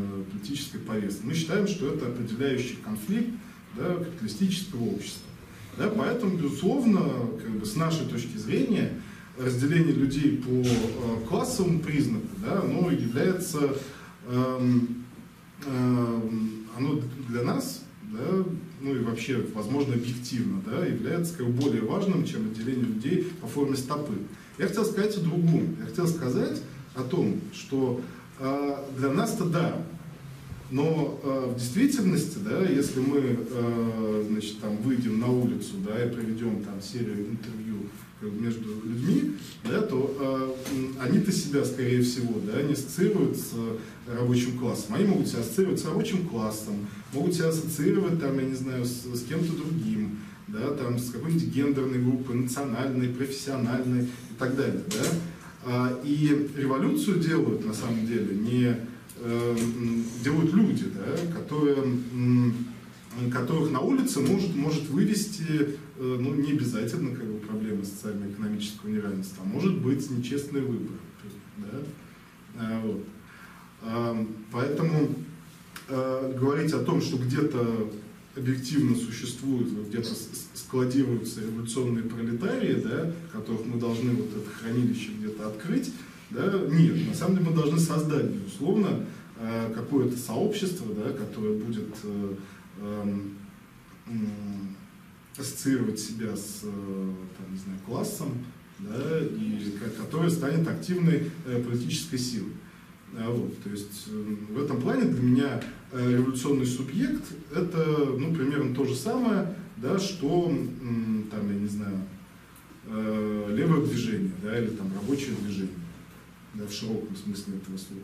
общественно-политической повестки. Мы считаем, что это определяющий конфликт, да, капиталистического общества. Да, поэтому, безусловно, как бы с нашей точки зрения, разделение людей по э, классовому признаку, да, оно является, э, э, оно для нас, да, ну и вообще, возможно, объективно, да, является как бы более важным, чем отделение людей по форме стопы. Я хотел сказать о другом. Я хотел сказать о том, что э, для нас-то да, но э, в действительности, да, если мы э, значит, там, выйдем на улицу, да, и проведем там серию интервью как бы, между людьми, да, то э, они-то себя, скорее всего, да, не ассоциируют с рабочим классом. Они могут себя ассоциировать с рабочим классом, могут себя ассоциировать, там, я не знаю, с, с кем-то другим, да, там, с какой-нибудь гендерной группой, национальной, профессиональной и так далее. Да. И революцию делают, на самом деле, не делают люди, да, которые, которых на улице может, может вывести, ну, не обязательно как бы, проблемы социально-экономического неравенства, а может быть нечестный выбор. Да? Вот. Поэтому говорить о том, что где-то объективно существуют, где-то складируются революционные пролетарии, да, которых мы должны вот это хранилище где-то открыть, да, нет, на самом деле мы должны создать, безусловно, какое-то сообщество, да, которое будет э, э, ассоциировать себя с там, не знаю, классом, да, и которое станет активной э, политической силой. Вот, то есть э, в этом плане для меня э, революционный субъект это, ну, примерно то же самое, да, что э, там, я не знаю, э, левое движение, да, или там рабочее движение. Да, в широком смысле этого слова.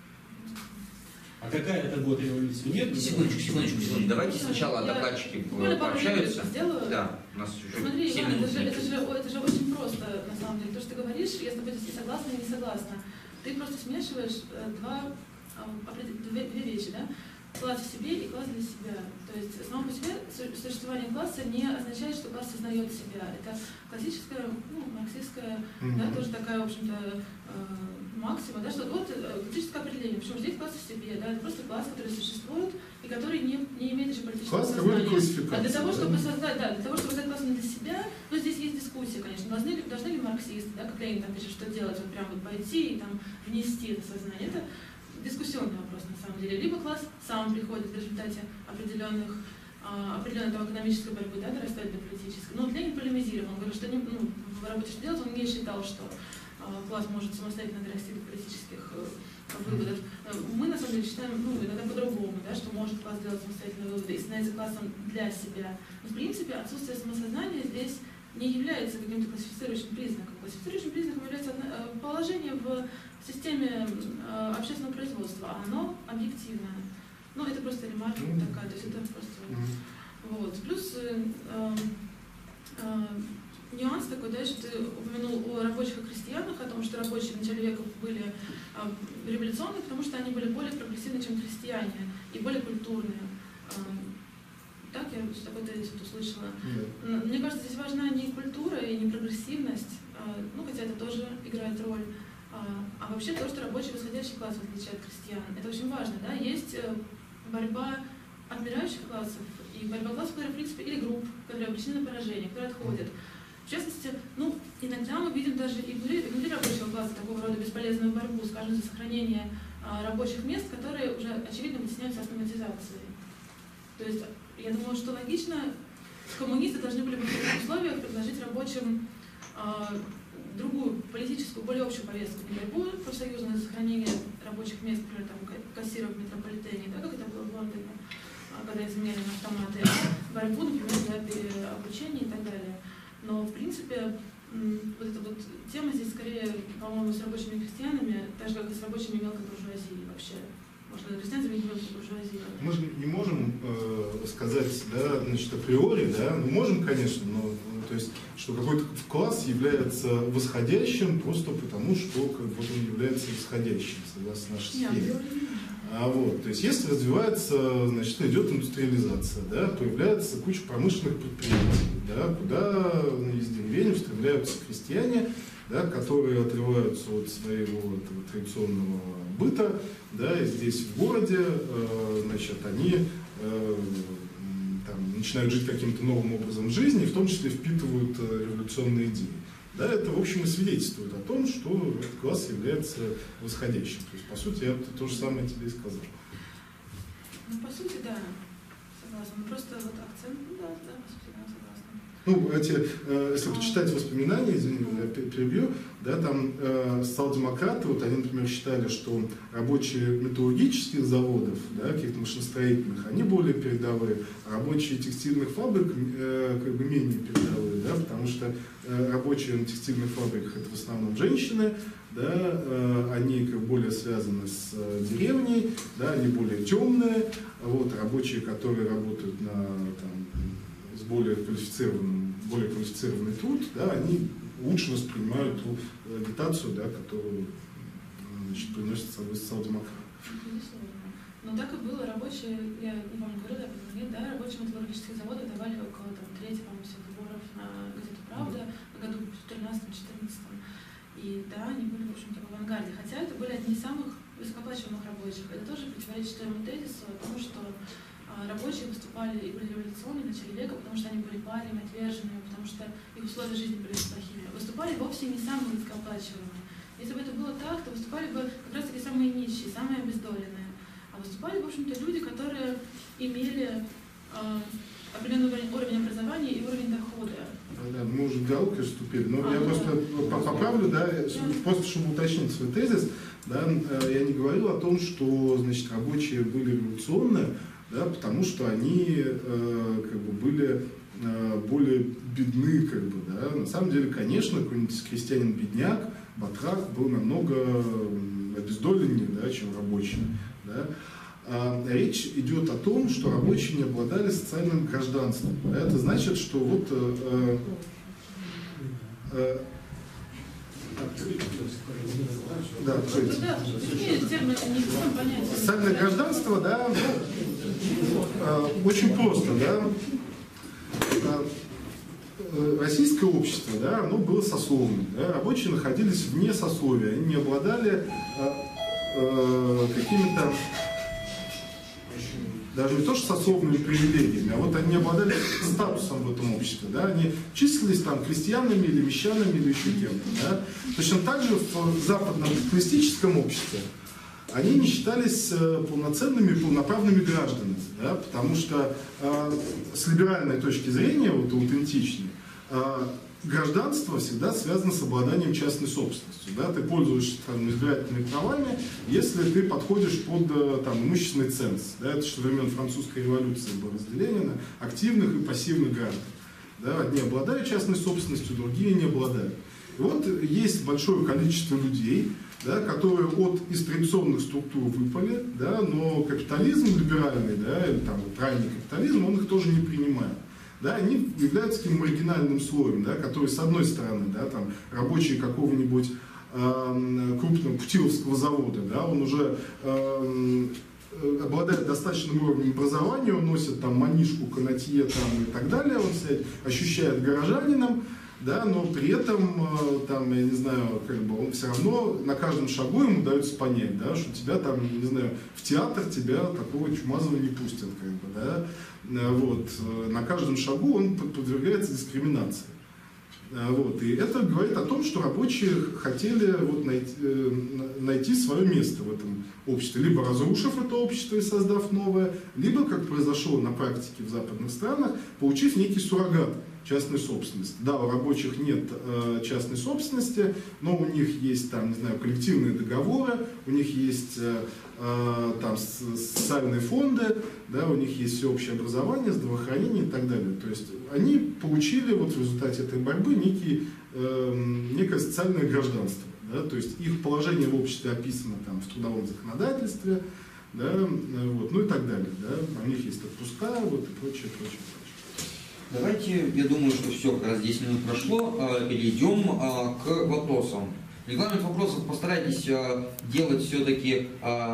А какая это будет революция? Нет? Секундочку, секундочку, секундочку. Давайте сначала я докладчики буквально пару пообщаются. минут сделаю. Да, у нас еще Смотри, семь Иван, минут. это же, это, же, это же очень просто, на самом деле. То, что ты говоришь, я с тобой здесь и согласна, и не согласна. Ты просто смешиваешь два, две, две вещи, да? Класс в себе и класс для себя. То есть само по себе существование класса не означает, что класс сознает себя. Это классическая, ну, марксистская, mm-hmm. да, тоже такая, в общем-то, э, максима, да, что вот классическое определение. Почему здесь класс в себе, да, это просто класс, который существует и который не, не имеет еще политического сознания. А для того, чтобы создать, да, для того, чтобы создать класс для себя, ну, здесь есть дискуссия, конечно, должны ли, должны ли марксисты, да, как Ленин там пишет, что делать, вот прям вот пойти и там внести это сознание. Это дискуссионный вопрос, на самом деле. Либо класс сам приходит в результате определенных, а, определенной там, экономической борьбы, да, дорастает до политической. Но вот Ленин полемизировал, он говорил, что не, ну, в работе что делать, он не считал, что а, класс может самостоятельно дорасти до политических а, выводов. Мы, на самом деле, считаем, ну, иногда по-другому, да, что может класс делать самостоятельные выводы и становиться классом для себя. Но, в принципе, отсутствие самосознания здесь не является каким-то классифицирующим признаком. Классифицирующим признаком является положение в системе э, общественного производства, а оно объективное. Ну, это просто ремарка mm-hmm. такая, то есть это просто... Mm-hmm. Вот. Плюс э, э, э, нюанс такой, да, что ты упомянул о рабочих и крестьянах, о том, что рабочие в начале века были э, революционные, потому что они были более прогрессивны, чем крестьяне, и более культурные. Э, так я с такой тезисом услышала. Mm-hmm. Мне кажется, здесь важна не культура и не прогрессивность, э, ну, хотя это тоже играет роль. А вообще то, что рабочий восходящий класс, в отличие от крестьян, это очень важно, да? Есть борьба отмирающих классов и борьба классов, которые, в принципе, или групп, которые обречены на поражение, которые отходят. В частности, ну, иногда мы видим даже и внутри, внутри рабочего класса такого рода бесполезную борьбу, скажем, за сохранение а, рабочих мест, которые уже, очевидно, вытесняются автоматизацией. То есть, я думаю, что логично, коммунисты должны были бы в таких условиях предложить рабочим а, другую политическую, более общую повестку, не борьбу профсоюзную за сохранение рабочих мест, например, там, кассиров в метрополитене, да, как это было в Лондоне, когда изменяли на автоматы, а борьбу, например, за переобучение и так далее. Но, в принципе, вот эта вот тема здесь скорее, по-моему, с рабочими крестьянами, так же, как и с рабочими мелкой буржуазией вообще. Можно крестьян заменить мелкой буржуазией. Мы же не можем э, сказать, да, значит, априори, да, мы можем, конечно, но то есть, что какой-то класс является восходящим просто потому, что как, вот он является восходящим, согласно нашей схеме. А вот, то есть, если развивается, значит, идет индустриализация, да, появляется куча промышленных предприятий, да, куда из деревень устремляются крестьяне, да, которые отрываются от своего этого традиционного быта, да, и здесь в городе, э, значит, они э, там, начинают жить каким-то новым образом жизни, и в том числе впитывают революционные идеи. Да, это, в общем, и свидетельствует о том, что этот класс является восходящим. То есть, по сути, я то же самое тебе и сказал. Ну, по сути, да, согласна. Ну, просто вот акцент, ну, да, да, по сути, да, согласна. Ну, эти, э, если почитать воспоминания, извини, я перебью, да, там э, социал-демократы, вот они, например, считали, что рабочие металлургических заводов, да, каких-то машиностроительных, они более передовые, а рабочие текстильных фабрик э, как бы менее передовые, да, потому что э, рабочие на текстильных фабриках это в основном женщины, да, э, они как бы более связаны с э, деревней, да, они более темные, вот, рабочие, которые работают на там, с более квалифицированным, более квалифицированный труд, да, они лучше воспринимают ту агитацию, да, которую, значит, приносит с собой социал-демократ. Но так и было. Рабочие, я не помню, говорила об этом, нет, да, рабочие металлургические заводы давали около там, трети, по-моему, всех сборов на газету «Правда» в году в тринадцатом-четырнадцатом. И да, они были, в общем-то, в авангарде. Хотя это были одни из самых высокооплачиваемых рабочих. Это тоже противоречит твоему тезису о том, что рабочие выступали и были революционными в начале века, потому что они были парами, отверженными, потому что их условия жизни были плохими. Выступали вовсе не самые низкооплачиваемые. Если бы это было так, то выступали бы как раз таки самые нищие, самые обездоленные. А выступали, в общем-то, люди, которые имели э, определенный уровень, уровень образования и уровень дохода. Да, мы уже в диалог вступили, но а, я ну, просто да. поправлю, да, да, просто чтобы уточнить свой тезис, да, я не говорил о том, что, значит, рабочие были революционные, да, потому что они э, как бы были э, более бедны, как бы, да. На самом деле, конечно, какой-нибудь крестьянин-бедняк, батрак был намного обездоленнее, да, чем рабочий. Да. А речь идет о том, что рабочие не обладали социальным гражданством. Это значит, что вот э, э, да, социальное гражданство, да, ну, э, очень просто, да. Российское общество, да, оно было сословным, да, рабочие находились вне сословия, они не обладали э, э, какими-то, даже не то что сословными привилегиями, а вот они не обладали статусом в этом обществе, да, они числились там крестьянами или мещанами или еще кем-то, да. Точно так же в западном капиталистическом обществе они не считались полноценными, полноправными гражданами, да, потому что э, с либеральной точки зрения, вот аутентичней, э, гражданство всегда связано с обладанием частной собственностью. Да? Ты пользуешься там, избирательными правами, если ты подходишь под там, имущественный ценз. Да? Это что времен французской революции было разделение на активных и пассивных граждан. Да? Одни обладают частной собственностью, другие не обладают. И вот есть большое количество людей, да, которые от из традиционных структур выпали, да, но капитализм либеральный, да, или там, ранний капитализм, он их тоже не принимает. Да, они являются таким маргинальным слоем, да, который, с одной стороны, да, там, рабочий какого-нибудь э, крупного путиловского завода, да, он уже э, обладает достаточным уровнем образования, он носит там манишку, канатье там, и так далее, он себя ощущает горожанином, да, но при этом, там, я не знаю, как бы он все равно на каждом шагу ему дается понять, да, что тебя там, не знаю, в театр тебя такого чумазого не пустят, как бы, да, вот, на каждом шагу он подвергается дискриминации. Вот, и это говорит о том, что рабочие хотели вот найти, найти свое место в этом обществе, либо разрушив это общество и создав новое, либо, как произошло на практике в западных странах, получив некий суррогат частной собственности. Да, у рабочих нет э, частной собственности, но у них есть там, не знаю, коллективные договоры, у них есть э, э, там социальные фонды, да, у них есть всеобщее образование, здравоохранение и так далее. То есть они получили вот в результате этой борьбы некий, э, некое социальное гражданство. Да, то есть их положение в обществе описано там, в трудовом законодательстве, да, вот, ну и так далее. Да. У них есть отпуска вот, и прочее, прочее. Давайте, я думаю, что все, как раз десять минут прошло, перейдем к вопросам. Регламент вопросов постарайтесь делать все-таки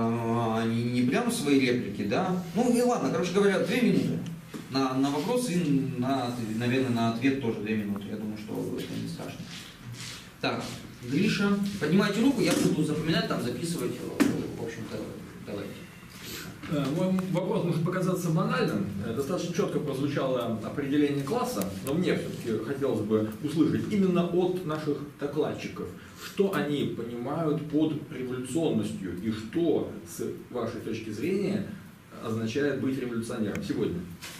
не прям свои реплики, да? Ну и ладно, короче говоря, две минуты на, на вопрос и, на, наверное, на ответ тоже две минуты. Я думаю, что это не страшно. Так, Гриша, поднимайте руку, я буду запоминать, там записывать, в общем-то, давайте. Гриша. Мой вопрос может показаться банальным. Достаточно четко прозвучало определение класса, но мне все-таки хотелось бы услышать именно от наших докладчиков, что они понимают под революционностью и что, с вашей точки зрения, означает быть революционером сегодня.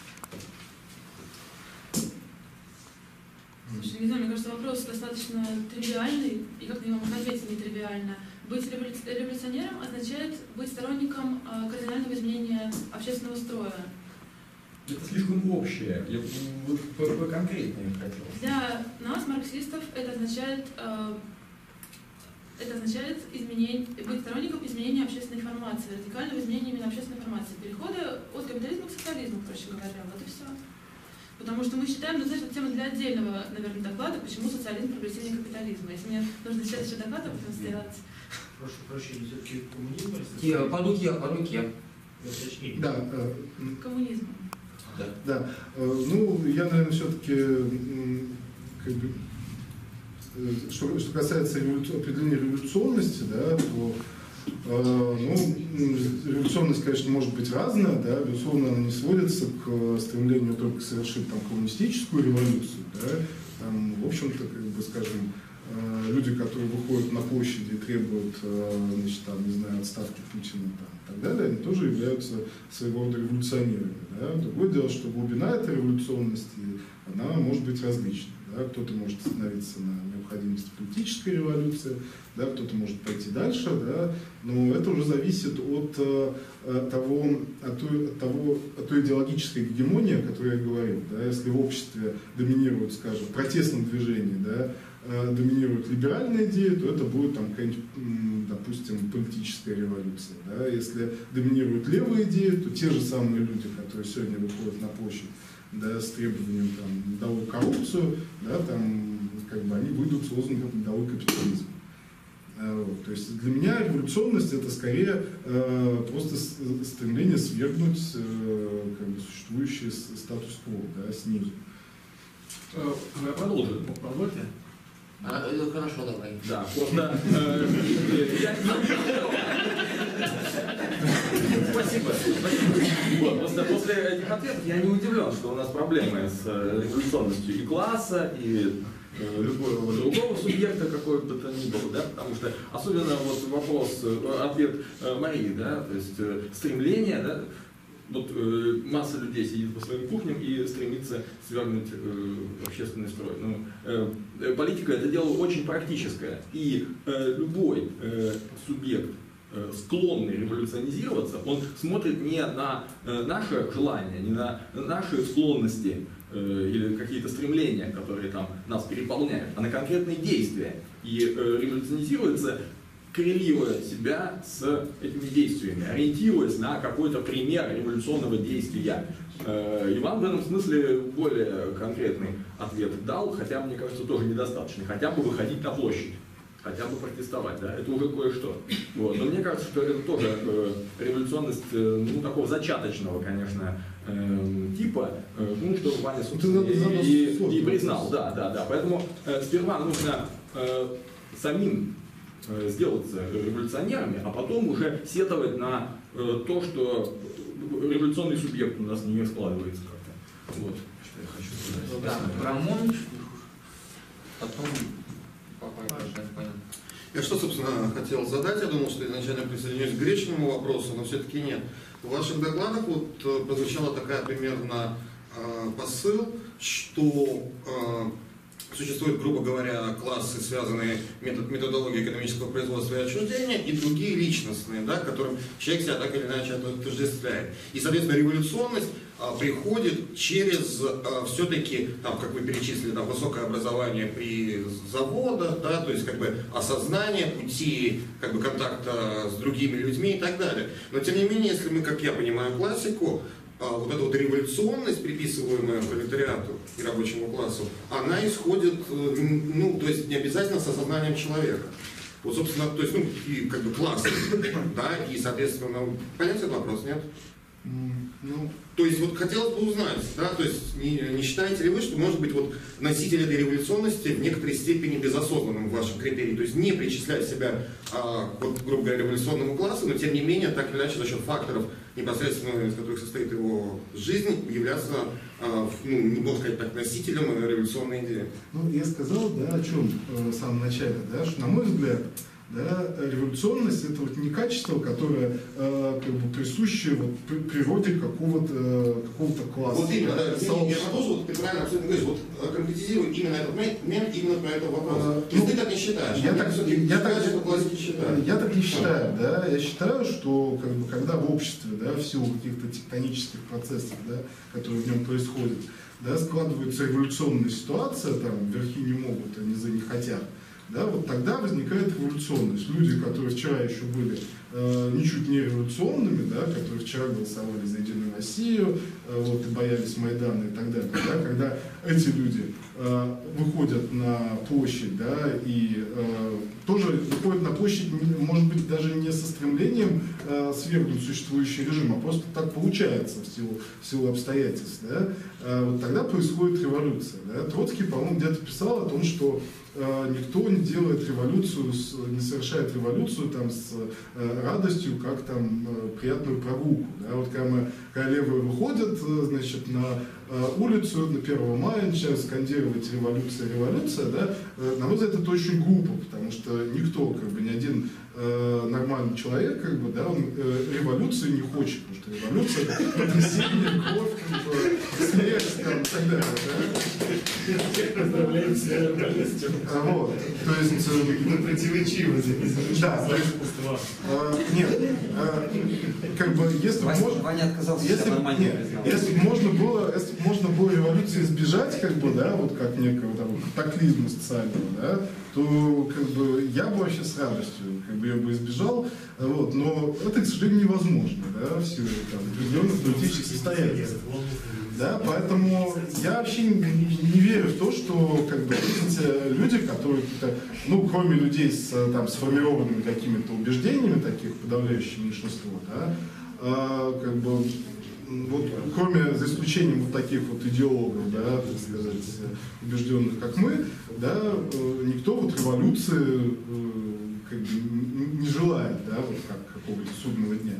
Слушай, не знаю, мне кажется, вопрос достаточно тривиальный, и как на него можно ответить нетривиально. Быть революционером означает быть сторонником э, кардинального изменения общественного строя. Это слишком общее. Я бы конкретнее хотел. Для нас, марксистов, это означает, э, это означает изменение, быть сторонником изменения общественной формации, радикального изменения именно общественной формации, перехода от капитализма к социализму, проще говоря. Вот и все. Потому что мы считаем, ну, знаешь, это тема для отдельного, наверное, доклада, почему социализм прогрессивнее капитализма. Если мне нужно следующий доклад об этом сделать. Прошу прощения, все-таки коммунизм? Я, по руке, по руке. Да, э, Коммунизм. Да. да. Э, ну, я, наверное, все-таки, как бы, э, что, что касается револю... определения революционности, да, то э, ну, революционность, конечно, может быть разная, да, безусловно, она не сводится к стремлению только совершить там коммунистическую революцию, да, там, в общем-то, как бы, скажем, люди, которые выходят на площади и требуют, значит, там, не знаю, отставки Путина там, и так далее, они тоже являются своего рода революционерами. Да? Другое дело, что глубина этой революционности, она может быть различной. Да? Кто-то может остановиться на необходимости политической революции, да? Кто-то может пойти дальше, да? Но это уже зависит от, от, того, от, той, от, того, от той идеологической гегемонии, о которой я говорил. Да? Если в обществе доминирует, скажем, в протестном движении, да, доминируют либеральные идеи, то это будет, там, допустим, политическая революция. Да? Если доминируют левые идеи, то те же самые люди, которые сегодня выходят на площадь, да, с требованием там, «долой коррупцию», да, там, как бы, они выйдут с лозунгом «долой капитализм». Вот. То есть для меня революционность — это скорее э, просто стремление свергнуть э, как бы, существующий статус-кво, да, снизу. Я продолжу, позвольте. А, хорошо, давай. Да, просто... Э, я... Спасибо. Вот, просто после этих ответов я не удивлен, что у нас проблемы с революционностью и класса, и э, любого другого субъекта, какой бы то ни был, да, потому что особенно вот вопрос, ответ э, Марии, да, то есть э, стремление, да, вот э, масса людей сидит по своим кухням и стремится свергнуть э, общественный строй. Ну, э, политика — это дело очень практическое, и э, любой э, субъект, э, склонный революционизироваться, он смотрит не на э, наше желание, не на наши склонности э, или какие-то стремления, которые там нас переполняют, а на конкретные действия. И э, революционизируется, коррелируя себя с этими действиями, ориентируясь на какой-то пример революционного действия. Иван в этом смысле более конкретный ответ дал, хотя, мне кажется, тоже недостаточный. Хотя бы выходить на площадь, хотя бы протестовать, да, это уже кое-что. Вот. Но мне кажется, что это тоже э, революционность, э, ну, такого зачаточного, конечно, э, типа, э, ну, что Ваня, собственно, и, и, и признал. Да, да, да. Поэтому э, сперва нужно э, самим сделаться революционерами, а потом уже сетовать на э, то, что революционный субъект у нас не складывается как-то. Вот, что я хочу сказать. Да, Рамон, потом папа, понятно. Я что, собственно, хотел задать, я думал, что изначально присоединюсь к Гречному вопросу, но все-таки нет. В ваших докладах вот прозвучала такая примерно э, посыл, что э, существуют, грубо говоря, классы, связанные метод, методологией экономического производства и отчуждения, и другие личностные, да, которым человек себя так или иначе отождествляет. И, соответственно, революционность а, приходит через а, все-таки, там, как вы перечислили, там, высокое образование при заводах, да, то есть как бы осознание пути как бы, контакта с другими людьми и так далее. Но, тем не менее, если мы, как я понимаю классику, вот эта вот революционность, приписываемая пролетариату и рабочему классу, она исходит, ну, то есть не обязательно с осознанием человека. Вот, собственно, то есть, ну, и как бы класс, да, и, соответственно, понятен этот вопрос, нет? Ну, То есть вот хотелось бы узнать, да, то есть не, не считаете ли вы, что может быть вот носитель этой революционности в некоторой степени безосознанным в вашем критерии, то есть не причислять себя, а, вот, грубо говоря, революционному классу, но тем не менее так или иначе за счет факторов, непосредственно из которых состоит его жизнь, являться, а, ну, не можно сказать так, носителем революционной идеи? ну, я сказал, да, о чем в самом начале, да, что, на мой взгляд, да, революционность это вот не качество, которое э, как бы присуще вот, при, природе какого-то э, какого-то класса. Вот именно, да, сообщества. я продолжу, вот ты правильно абсолютно говоришь, вот конкретизируй именно этот момент, именно про этот вопрос. А, То есть ну, ты так не считаешь, Я, а так, все-таки я, считаешь, так, что классики считают. я так не считаю, да. Я считаю, что как бы, когда в обществе, да, в силу каких-то тектонических процессов, да, которые в нем происходят, да, складывается революционная ситуация, там, верхи не могут, а низы не хотят, да, вот тогда возникает революционность. Люди, которые вчера еще были э, ничуть не революционными, да, которые вчера голосовали за Единую Россию, э, вот, и боялись Майдана и так далее, да, когда эти люди э, выходят на площадь, да, и э, тоже выходят на площадь, может быть, даже не со стремлением э, свергнуть существующий режим, а просто так получается в силу, в силу обстоятельств, да, э, вот тогда происходит революция. Да. Троцкий, по-моему, где-то писал о том, что никто не делает революцию, не совершает революцию там, с радостью, как там приятную прогулку. Да? Вот когда, мы, когда левые выходят, значит, на улицу на первого мая, начинают скандировать «революция, революция», да? На мой взгляд, это очень глупо, потому что никто, как бы, ни один э, нормальный человек, как бы, да, он э, революции не хочет, потому что революция — это потрясение, кровь, как бы, смерть там, и так далее. Да? Поздравляем с нормальностью. А, вот, то есть... Мы противоречивы здесь. Да, то есть, э, нет, э, как бы, если Ваня, можно... Ваня отказался, Если, себя нормально нет, признал. если бы можно было, если бы можно было революции избежать, как бы, да, вот как некого там катаклизма социального, да, то как бы я бы вообще с радостью как бы, я бы избежал, вот, но это, к сожалению, невозможно, да, в силу там, определенных политических обстоятельств. Да, поэтому я вообще не, не верю в то, что как бы, эти люди, которые, ну, кроме людей с там, сформированными какими-то убеждениями, таких подавляющее меньшинство, да, э, как бы, вот, кроме, за исключением вот таких вот идеологов, да, так сказать, убежденных, как мы, да, э, никто вот революции э, как бы, не желает, да, вот как какого-то судного дня.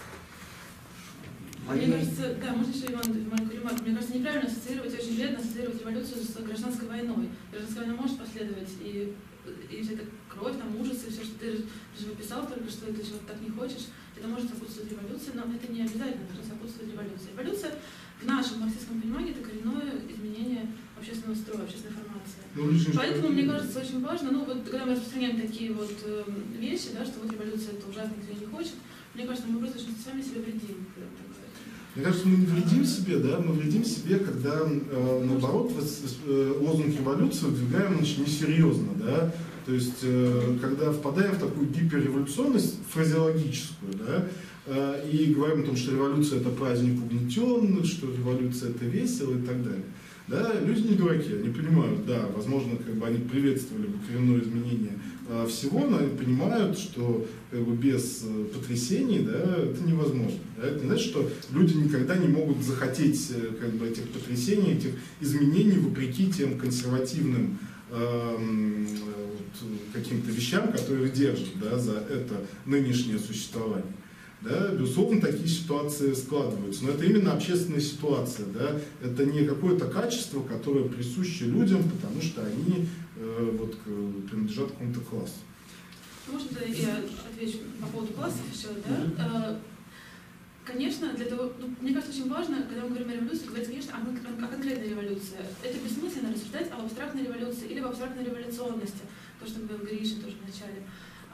Мне кажется, да, можно еще, Иван, маленькую ремарку. Мне кажется, неправильно ассоциировать, очень вредно ассоциировать революцию с гражданской войной. Гражданская война может последовать, и, и вся эта кровь, там, ужасы, все, что ты же описал только что, ты чего-то так не хочешь, это может сопутствовать революции, но это не обязательно должно сопутствовать революции. Революция в нашем марксистском понимании — это коренное изменение общественного строя, общественной формации. Ну, Поэтому, мне кажется, очень важно, ну вот, когда мы распространяем такие вот э, вещи, да, что вот революция — это ужасно, никто не хочет, мне кажется, мы просто сами себе вредим. Мне кажется, мы не вредим себе, да, мы вредим себе, когда, э, наоборот, э, лозунг революции выдвигаем значит, несерьезно, да, то есть, э, когда впадаем в такую гиперреволюционность фразеологическую, да, э, и говорим о том, что революция — это праздник угнетенных, что революция — это весело и так далее. Да, люди не дураки, они понимают, да, возможно, как бы они приветствовали бы коренное изменение э, всего, но они понимают, что как бы, без э, потрясений, да, это невозможно. Да, это не значит, что люди никогда не могут захотеть э, как бы, этих потрясений, этих изменений, вопреки тем консервативным э, вот, каким-то вещам, которые держат, да, за это нынешнее существование. Да, безусловно, такие ситуации складываются, но это именно общественная ситуация, да, это не какое-то качество, которое присуще людям, потому что они э, вот, принадлежат какому-то классу. Можно я отвечу по поводу классов еще, да? Конечно, для того, ну, мне кажется, очень важно, когда мы говорим о революции, говорить, конечно, о, о конкретной революции. Это бессмысленно рассуждать об абстрактной революции или об абстрактной революционности, то, что говорил Гришин тоже в начале.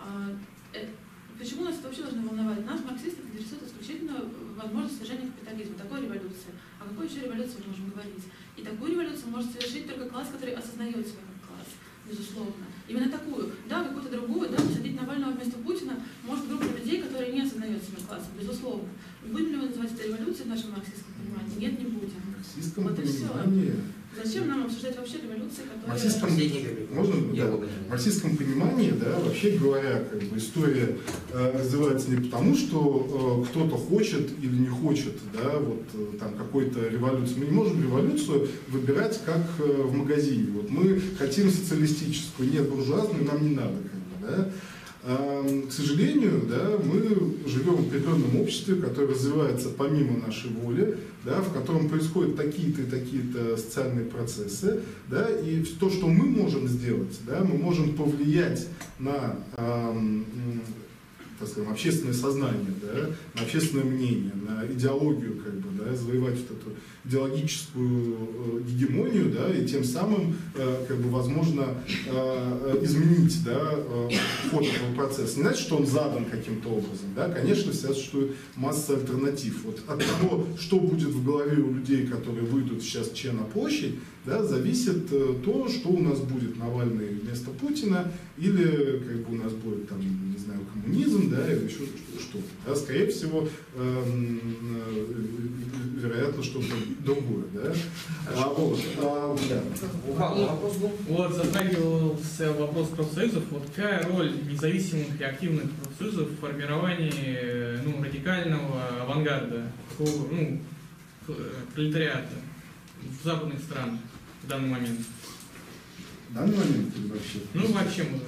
Почему нас это вообще должно волновать? Нас, марксистов, интересует исключительно возможность свержения капитализма, такой революции. О какой еще революции мы можем говорить? И такую революцию может совершить только класс, который осознает себя как класс, безусловно. Именно такую. Да, какую-то другую, да, посадить Навального вместо Путина может группа людей, которые не осознают себя классом, безусловно. Будем ли мы называть это революцией в нашем марксистском понимании? Нет, не будем. В марксистском вот понимании. Зачем нам обсуждать вообще революции, которые В марксистском, Последний век. можно, да, Диалога. в марксистском понимании, да, вообще говоря, как бы история э, развивается не потому, что э, кто-то хочет или не хочет, да, вот э, там какой-то революции. Мы не можем революцию выбирать как э, в магазине. Вот мы хотим социалистическую, нет, буржуазную нам не надо, как бы, да. К сожалению, да, мы живем в определенном обществе, которое развивается помимо нашей воли, да, в котором происходят такие-то и такие-то социальные процессы, да, и то, что мы можем сделать, да, мы можем повлиять на эм, так скажем, общественное сознание, да, на общественное мнение, на идеологию, как бы, да, завоевать вот эту идеологическую э, гегемонию, да, и тем самым, э, как бы, возможно, э, изменить, да, э, ход этого процесса. Не значит, что он задан каким-то образом, да, конечно, всегда существует масса альтернатив. Вот от того, что будет в голове у людей, которые выйдут сейчас че на площадь, да, зависит э, то, что у нас будет Навальный вместо Путина, или как бы у нас будет там, не знаю, коммунизм, да, или еще что-то. Да, скорее всего, э, э, вероятно, что-то другое, да. А, вот, а, да. У Павла вопрос был? Вот, затрагивался вопрос профсоюзов. Вот какая роль независимых и активных профсоюзов в формировании, ну, радикального авангарда, ну, пролетариата в западных странах в данный момент? В данный момент или вообще? Ну, вообще, может.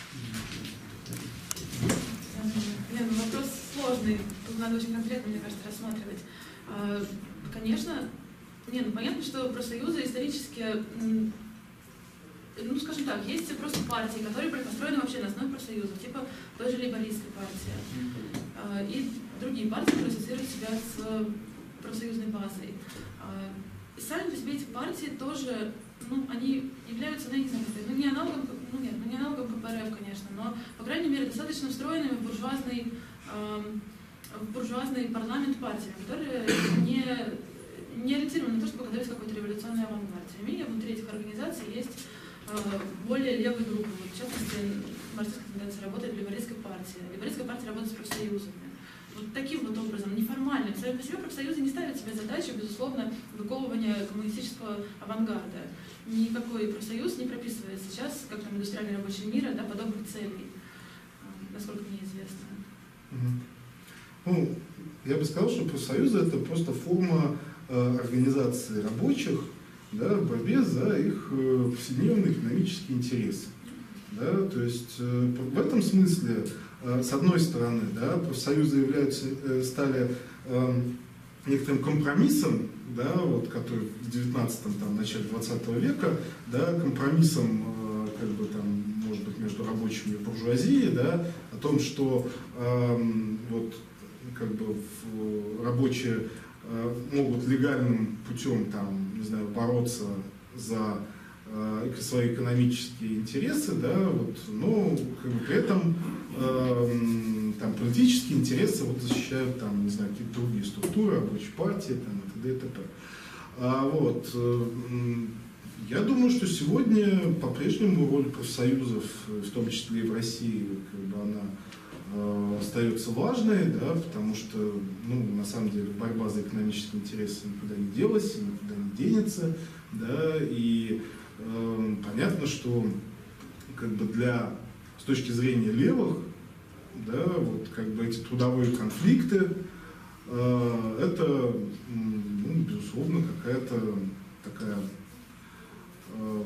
Нет, ну вопрос сложный. Тут надо очень конкретно, мне кажется, рассматривать. Конечно, нет, ну понятно, что профсоюзы исторически, ну, скажем так, есть просто партии, которые построены вообще на основе профсоюзов, типа той же лейбористской партии. И другие партии, которые ассоциируют себя с профсоюзной базой. И сами по себе эти партии тоже, ну, они являются, ну, я не знаю, ну, не аналогом, ну, нет, ну, не аналогом ка пэ эр эф, конечно, но, по крайней мере, достаточно встроенными в буржуазный, э, в буржуазный парламент партиями, которые не, не ориентированы на то, чтобы оказались какой-то революционной авангарде. Тем не менее, внутри этих организаций есть э, более левые группы. Вот, в частности, марксистская тенденция работает в лейбористской партии. Лейбористская партия работает с профсоюзами. Вот таким вот образом, неформально. Сами по себе профсоюзы не ставят себе задачу, безусловно, выковывания коммунистического авангарда. Никакой профсоюз не прописывает сейчас, как там индустриальный рабочий мира, да, подобных целей, насколько мне известно. Ну, я бы сказал, что профсоюзы это просто форма э, организации рабочих, да, в борьбе за их э, повседневные экономические интересы. Да, то есть э, в этом смысле, э, с одной стороны, да, профсоюзы являются, э, стали э, некоторым компромиссом, да, вот, который в девятнадцатом, там, начале двадцатого века, да, компромиссом, э, как бы, там, может быть, между рабочими и буржуазией, да, о том, что э, вот, как бы, в, рабочие э, могут легальным путем, там, не знаю, бороться за э, свои экономические интересы, да, вот, но как бы, при этом э, там, политические интересы вот, защищают там, не знаю, какие-то другие структуры, рабочие партии, там, и т.д. и т.п. А, вот, э, я думаю, что сегодня по-прежнему роль профсоюзов, в том числе и в России, как бы, она э, остается важной, да, потому что, ну, на самом деле, борьба за экономические интересы никуда не делась, никуда не денется, да, и э, понятно, что как бы для, с точки зрения левых, да, вот как бы эти трудовые конфликты, э, это, ну, безусловно, какая-то такая э,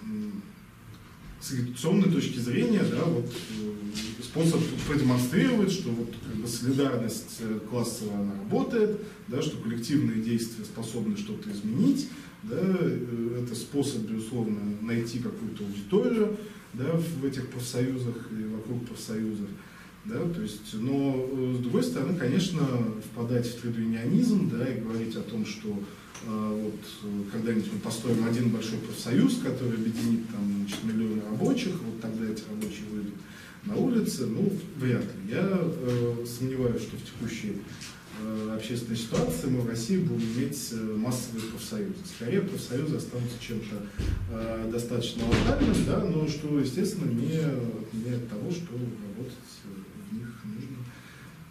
с агитационной точки зрения, да, вот, э, способ продемонстрировать, что вот, как бы, солидарность классовая она работает, да, что коллективные действия способны что-то изменить, да, э, это способ, безусловно, найти какую-то аудиторию, да, в этих профсоюзах и вокруг профсоюзов. Да, то есть, но с другой стороны, конечно, впадать в трудоюнионизм, да, и говорить о том, что э, вот, когда-нибудь мы построим один большой профсоюз, который объединит там, значит, миллионы рабочих, вот тогда эти рабочие выйдут на улицы, ну, вряд ли. Я э, сомневаюсь, что в текущей э, общественной ситуации мы в России будем иметь массовые профсоюзы. Скорее, профсоюзы останутся чем-то э, достаточно локальным, да, но что, естественно, не отменяет того, что работать в них нужно.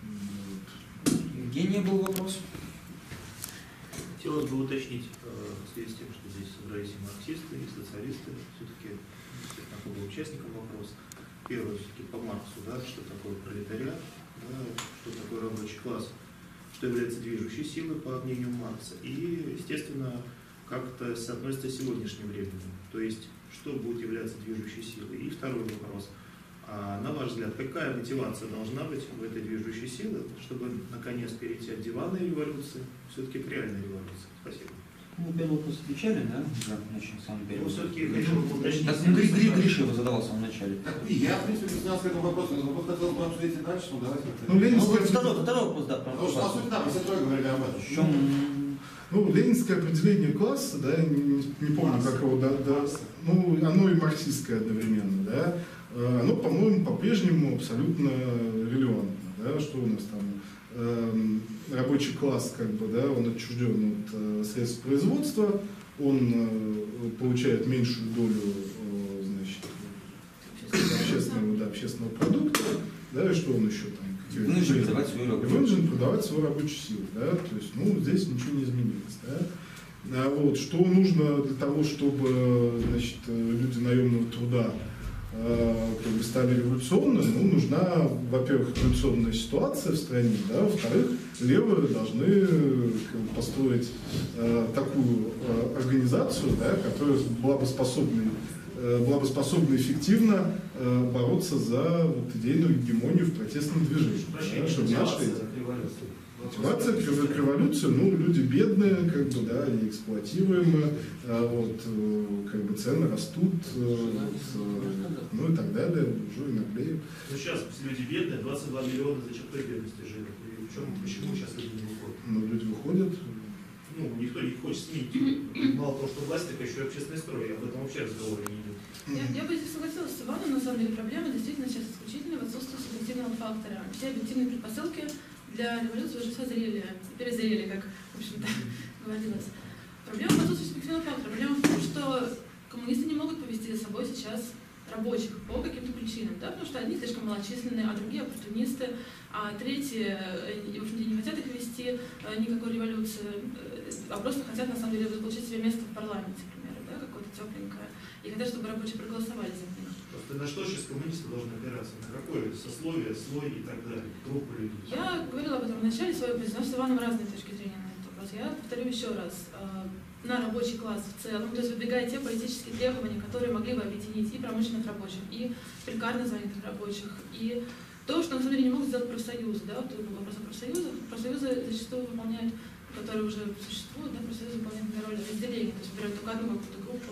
Евгения, был вопрос? Хотелось бы уточнить, связи с тем, что здесь собрались и марксисты, и социалисты, все-таки по участникам вопрос. Первое, все-таки по Марксу, да, что такое пролетариат, да, что такое рабочий класс, что является движущей силой по мнению Маркса, и, естественно, как это соотносится с сегодняшним временем, то есть, что будет являться движущей силой. И второй вопрос. А на ваш взгляд, какая мотивация должна быть в этой движущей силе, чтобы наконец перейти от диванной революции все-таки к реальной революции? Спасибо. Ну, первый вопрос отвечали, да? Да, значит, самый первый. Ну, все-таки хотел бы уточнить. Так, ну, Гриша его задавал в самом начале. Я, в принципе, присоединялся к этому вопросу, но вопрос хотел бы обсудить и дальше, но давайте. Ну, Ленинская... Ну, второй, второй вопрос, да. Потому что, по сути, да, мы все трое говорили об этом. В чем... Ну, ленинское определение класса, да, не, не помню, как его, да, да, ну, оно и марксистское одновременно, да, оно, по-моему, по-прежнему абсолютно релевантно, да, что у нас там, э, рабочий класс, как бы, да, он отчужден от э, средств производства, он э, получает меньшую долю, э, значит, общественного, да, общественного продукта, да, и что он еще там, Вынужден продавать свою рабочую силу. Вынужден продавать свою рабочую силу, да, то есть, ну, здесь ничего не изменилось, да. А вот, что нужно для того, чтобы, значит, люди наемного труда э, как бы стали революционными, ну, нужна, во-первых, революционная ситуация в стране, да, во-вторых, левые должны как бы построить э, такую э, организацию, да, которая была бы способна была бы способна эффективно э, бороться за вот, идейную гегемонию в протестном движении. Да, чтобы наши... Мотивация к революции, ну, люди бедные, как бы, да, они эксплуатируемые, а вот, как бы цены растут, вот, ну и так далее, уже и наглеют. Ну, сейчас люди бедные, двадцать два миллиона за чертой бедности живут. И в чем, почему сейчас люди не выходят? Ну, люди выходят. Ну, никто не хочет сменить. Мало того, что власть, так еще и общественный строй, об этом вообще разговора не идет. Я, я бы здесь согласилась с Иваном, на самом деле проблема действительно сейчас исключительно в отсутствии субъективного фактора. Все объективные предпосылки для революции уже созрели, перезрели, как, в общем-то, говорилось. Проблема в отсутствии субъективного фактора. Проблема в том, что коммунисты не могут повести за собой сейчас рабочих по каким-то причинам, да, потому что одни слишком малочисленные, а другие оппортунисты, а третьи, в общем-то, не хотят их вести никакой революции, а просто хотят, на самом деле, получить себе место в парламенте, к примеру, да, какое-то тепленькое, и хотят, чтобы рабочие проголосовали за них. Просто на что сейчас коммунисты должны опираться? На какое сословие, слой и так далее, группу людей? Я говорила об этом в начале своего позиции, с Иваном разные точки зрения на этот вопрос. Я повторю еще раз. На рабочий класс в целом, то есть выдвигая те политические требования, которые могли бы объединить и промышленных рабочих, и прекарно занятых рабочих, и то, что на самом деле не могут сделать профсоюзы, да, вот вопрос о профсоюзах. Профсоюзы зачастую выполняют, которые уже существуют, да, профсоюзы выполняют роль разделения, то есть берут только одну какую-то группу.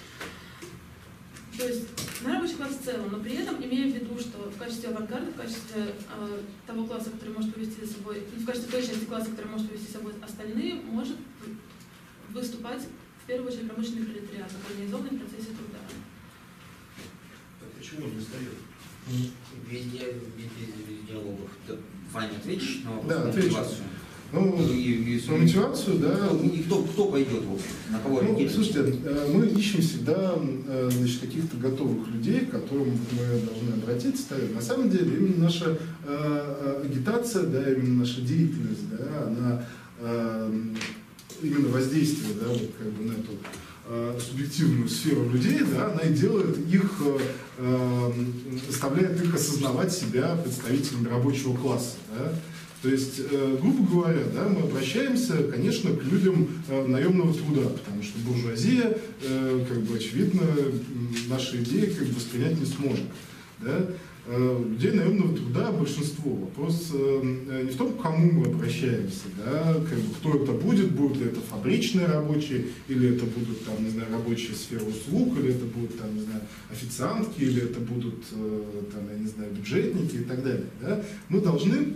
То есть на рабочий класс в целом, но при этом имея в виду, что в качестве авангарда, в качестве э, того класса, который может повести за собой, в качестве той части класса, который может повести за собой остальные, может выступать в первую очередь промышленный пролетариат, организованный в процессе труда. Так почему он не встает? Везде, везде диалогов. Ваня, ответишь на вопрос? Да, отвечу. Мотивацию? Ну, и, и, на мотивацию, да. И кто, кто пойдет, в общем, на кого Ну, ориентируется? слушайте, мы ищем всегда, значит, каких-то готовых людей, к которым мы должны обратиться. На самом деле, именно наша э, агитация, да, именно наша деятельность, да, она э, именно воздействие, да, вот, как бы на эту э, субъективную сферу людей, да, она и делает их, э, заставляет их осознавать себя представителями рабочего класса. Да. То есть, э, грубо говоря, да, мы обращаемся, конечно, к людям э, наемного труда, потому что буржуазия, э, как бы, очевидно, наши идеи как бы воспринять не сможет. Да. Э, людей наемного труда большинство. Вопрос э, не в том, к кому мы обращаемся, да, как бы, кто это будет, будут ли это фабричные рабочие, или это будут, там, не знаю, рабочие сферы услуг, или это будут, там, не знаю, официантки, или это будут, э, там, я не знаю, бюджетники и так далее. Да. Мы должны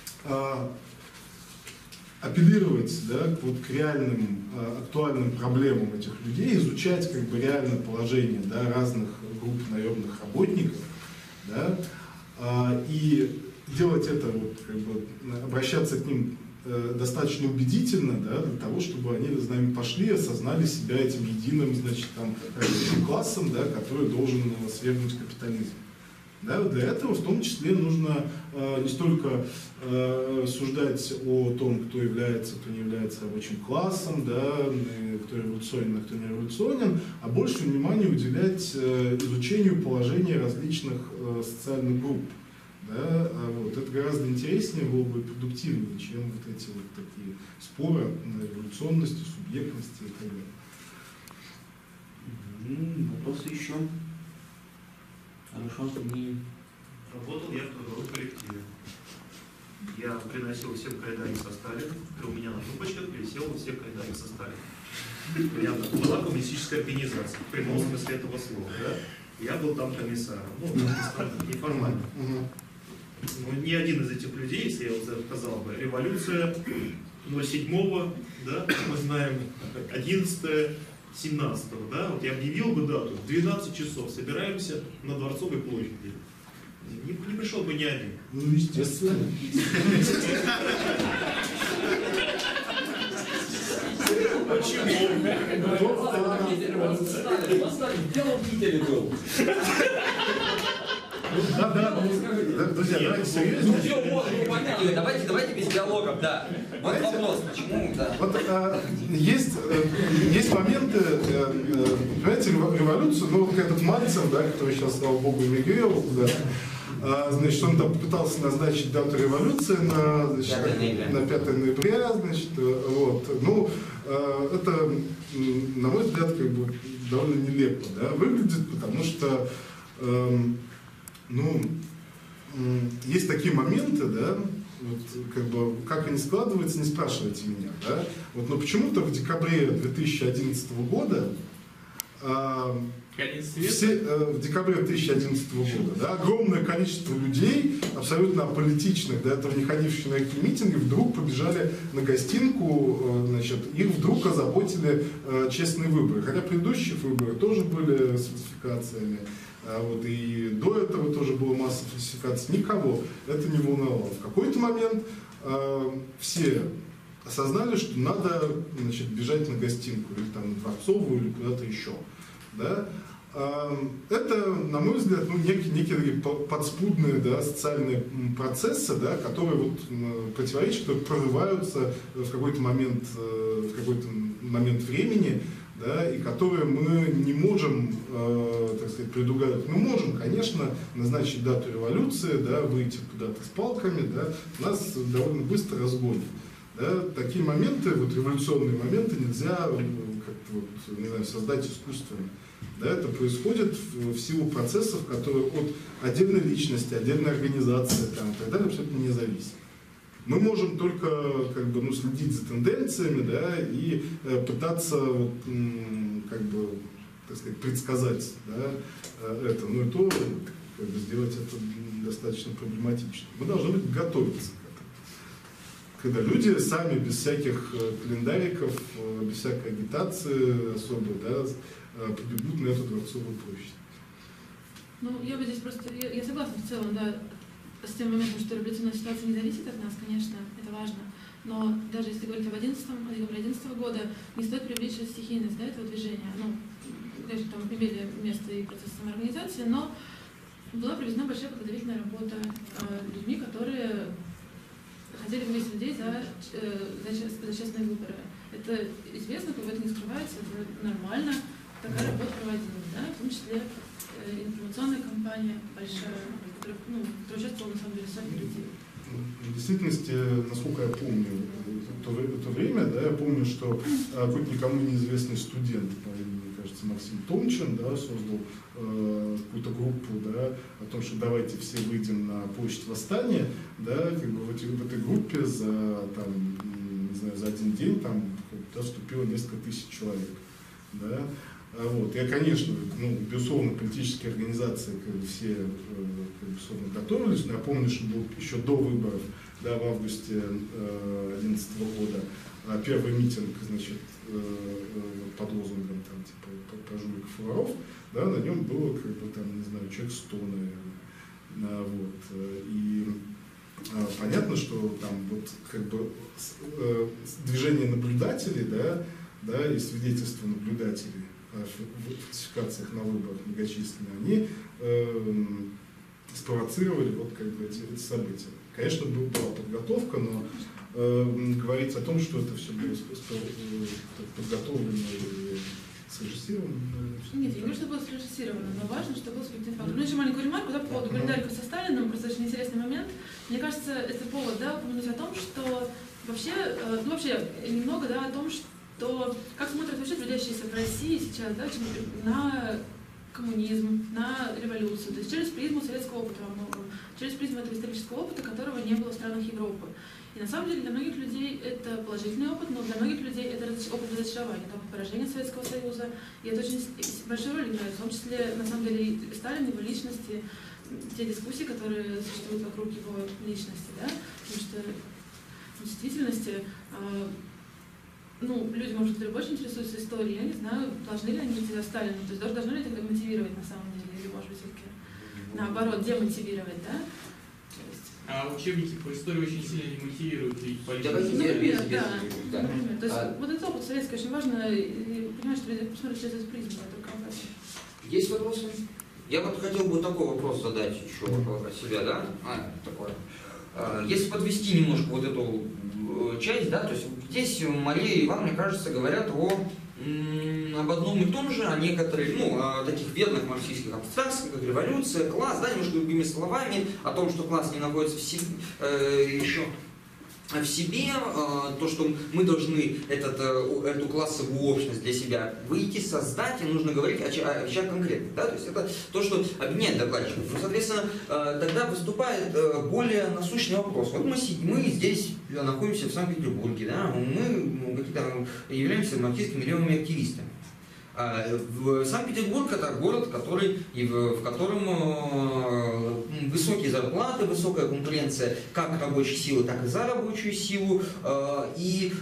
апеллировать, да, вот, к реальным актуальным проблемам этих людей, изучать как бы реальное положение, да, разных групп наемных работников, да, и делать это, вот, как бы, обращаться к ним достаточно убедительно, да, для того, чтобы они за нами пошли и осознали себя этим единым, значит, там, рабочим классом, да, который должен свергнуть капитализм. Да, вот для этого в том числе нужно э, не столько э, рассуждать о том, кто является, кто не является рабочим классом, да, кто революционен, а кто не революционен, а больше внимания уделять э, изучению положения различных э, социальных групп. Да, а вот, это гораздо интереснее было бы и продуктивнее, чем вот эти вот такие споры на революционности, субъектности и так далее. Вопросы еще? Хорошо, не... Работал я в трудовом коллективе. Я приносил всем кайдани со Сталином, и у меня на трубочках висело все кайдани со Сталином. У меня была коммунистическая организация, в прямом смысле этого слова. Да? Я был там комиссаром, ну, неформально. Но ни один из этих людей, если я вот сказал бы, революция ноль седьмого, да, мы знаем, одиннадцатого, семнадцатого, да, вот я объявил бы дату, в двенадцать часов собираемся на Дворцовой площади. Не, не пришел бы ни один. Ну, естественно. Почему? Где он в Питере был? Да, да, друзья, давайте серьезно. Ну все, вот, ну понятно. Давайте, давайте без диалогов, да. Вот вопрос, почему, да. Вот а, есть, есть моменты, понимаете, революцию, ну вот этот Мальцев, да, который сейчас, слава богу, эмигрировал куда, а, значит, он там пытался назначить дату революции на, значит, на пятое ноября, значит, вот, ну, это, на мой взгляд, как бы довольно нелепо, да, выглядит, потому что ну, есть такие моменты, да, вот, как бы, как они складываются, не спрашивайте меня, да, вот, но почему-то в декабре две тысячи одиннадцатого года, э, все, э, в декабре две тысячи одиннадцатого года, да, огромное количество людей, абсолютно аполитичных, до этого не ходивших на эти митинги, вдруг побежали на гостинку, э, значит, их вдруг озаботили э, честные выборы, хотя предыдущие выборы тоже были с фальсификациями. А вот и до этого тоже была масса фальсификаций. Никого это не волновало. В какой-то момент э, все осознали, что надо, значит, бежать на гостинку, или там на Дворцовую, или куда-то еще. Да? Э, это, на мой взгляд, ну, некие, некие подспудные, да, социальные процессы, да, которые вот, противоречат, которые прорываются в какой-то момент, в какой-то момент времени. Да, и которые мы не можем, э, так сказать, предугадать. Мы можем, конечно, назначить дату революции, да, выйти куда-то с палками, да, нас довольно быстро разгонят. Да. Такие моменты, вот революционные моменты, нельзя как-то, вот, не знаю, создать искусственно. Да, это происходит в, в силу процессов, которые от отдельной личности, отдельной организации там, и так далее абсолютно не зависят. Мы можем только как бы, ну, следить за тенденциями, да, и э, пытаться вот, м, как бы, так сказать, предсказать, да, э, это. Ну и то как бы, сделать это достаточно проблематично. Мы должны быть готовиться к этому. Когда люди сами без всяких календариков, без всякой агитации особой, да, побегут на эту Дворцовую площадь. Ну, я бы здесь просто, я, я согласна в целом, да, с тем моментом, что революционная ситуация не зависит от нас, конечно, это важно. Но даже если говорить об одиннадцатом, о декабре одиннадцатого года, не стоит преувеличивать стихийность, да, этого движения. Ну, конечно, там имели место и процессы самоорганизации, но была проведена большая подготовительная работа э, людьми, которые хотели вывести людей за, э, за, за честные выборы. Это известно, как бы это не скрывается, это нормально. Такая работа проводилась, да, в том числе э, информационная кампания большая, которая, ну, которая участвовала на самом деле сотни людей. В действительности, насколько я помню то, то время, да, я помню, что а, какой-то никому неизвестный студент, мне кажется, Максим Томчин, да, создал э, какую-то группу, да, о том, что давайте все выйдем на площадь Восстания, да, как бы в, эти, в этой группе за, там, не знаю, за один день там туда вступило несколько тысяч человек. Да. Вот. Я, конечно, ну, безусловно, политические организации как бы, все как бы, безусловно, готовились, но я помню, что был еще до выборов, да, в августе две тысячи одиннадцатого года, первый митинг, значит, под лозунгом там, типа, «Пожулик Фураров», да, на нем было, как бы, там, не знаю, человек сто, наверное. Вот. И понятно, что там вот, как бы, движение наблюдателей, да, да, и свидетельства наблюдателей в фальсификациях на выборах многочисленные, они э, спровоцировали вот как бы эти, эти события. Конечно, была подготовка, но э, говорить о том, что это все было подготовлено и срежиссировано. Нет, я не говорю, что было срежиссировано, но важно, что был субъективный фактор. Ну, еще маленькую ремарку да, по поводу календарика со Сталиным, просто очень интересный момент. Мне кажется, это повод да, упомянуть о том, что вообще, ну вообще немного да, о том, что как смотрят вообще трудящиеся в России сейчас да, на коммунизм, на революцию, то есть через призму советского опыта во многом, через призму этого исторического опыта, которого не было в странах Европы. И на самом деле для многих людей это положительный опыт, но для многих людей это опыт разочарования, опыт поражения Советского Союза. И это очень большую роль играет, в том числе, на самом деле, и Сталин, его личности, те дискуссии, которые существуют вокруг его личности, да? Потому что в действительности, э, ну, люди, может, которые больше интересуются историей, я не знаю, должны ли они идти за Сталином, то есть должны ли это мотивировать на самом деле, или, может быть, все-таки наоборот, демотивировать, да? А учебники по истории очень сильно демотивируют и политику. Например, да. да. Например. То есть а... вот этот опыт советский очень важно, и понимаешь, что люди посмотрят через эту призму, это компания. Есть вопросы? Я вот хотел бы такой вопрос задать еще про себя, да? А, такое. Если подвести немножко вот эту часть, да, то есть здесь Мария и Иван, мне кажется, говорят о об одном и том же, о некоторых, ну, о таких верных марксистских абстракциях, как революция, класс, да, немножко другими словами, о том, что класс не находится в себе, э, еще в себе, э, то, что мы должны этот, э, эту классовую общность для себя выйти, создать, и нужно говорить о, о вещах конкретных, да, то есть это то, что объединяет докладчиков. Ну, соответственно, э, тогда выступает э, более насущный вопрос. Вот мы, мы здесь находимся в Санкт-Петербурге, да, мы какие-то являемся марксистскими левыми активистами. В Санкт-Петербург это город, который, в котором высокие зарплаты, высокая конкуренция как рабочей силы, так и за рабочую силу. И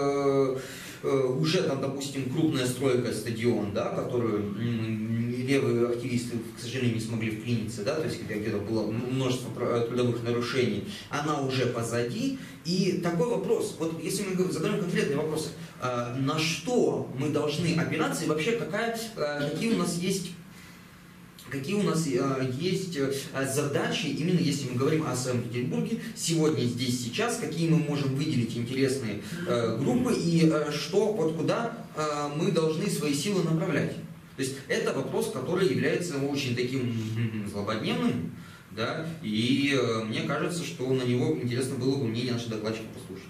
уже там, допустим, крупная стройка, стадион, да, которую левые активисты, к сожалению, не смогли вклиниться, да, то есть где-то было множество трудовых нарушений, она уже позади. И такой вопрос, вот если мы задаем конкретные вопросы, на что мы должны опираться и вообще какая, какие у нас есть какие у нас есть задачи, именно если мы говорим о Санкт-Петербурге, сегодня, здесь, сейчас, какие мы можем выделить интересные группы и что, вот куда мы должны свои силы направлять. То есть это вопрос, который является очень таким злободневным, да, и мне кажется, что на него интересно было бы мнение наших докладчиков послушать.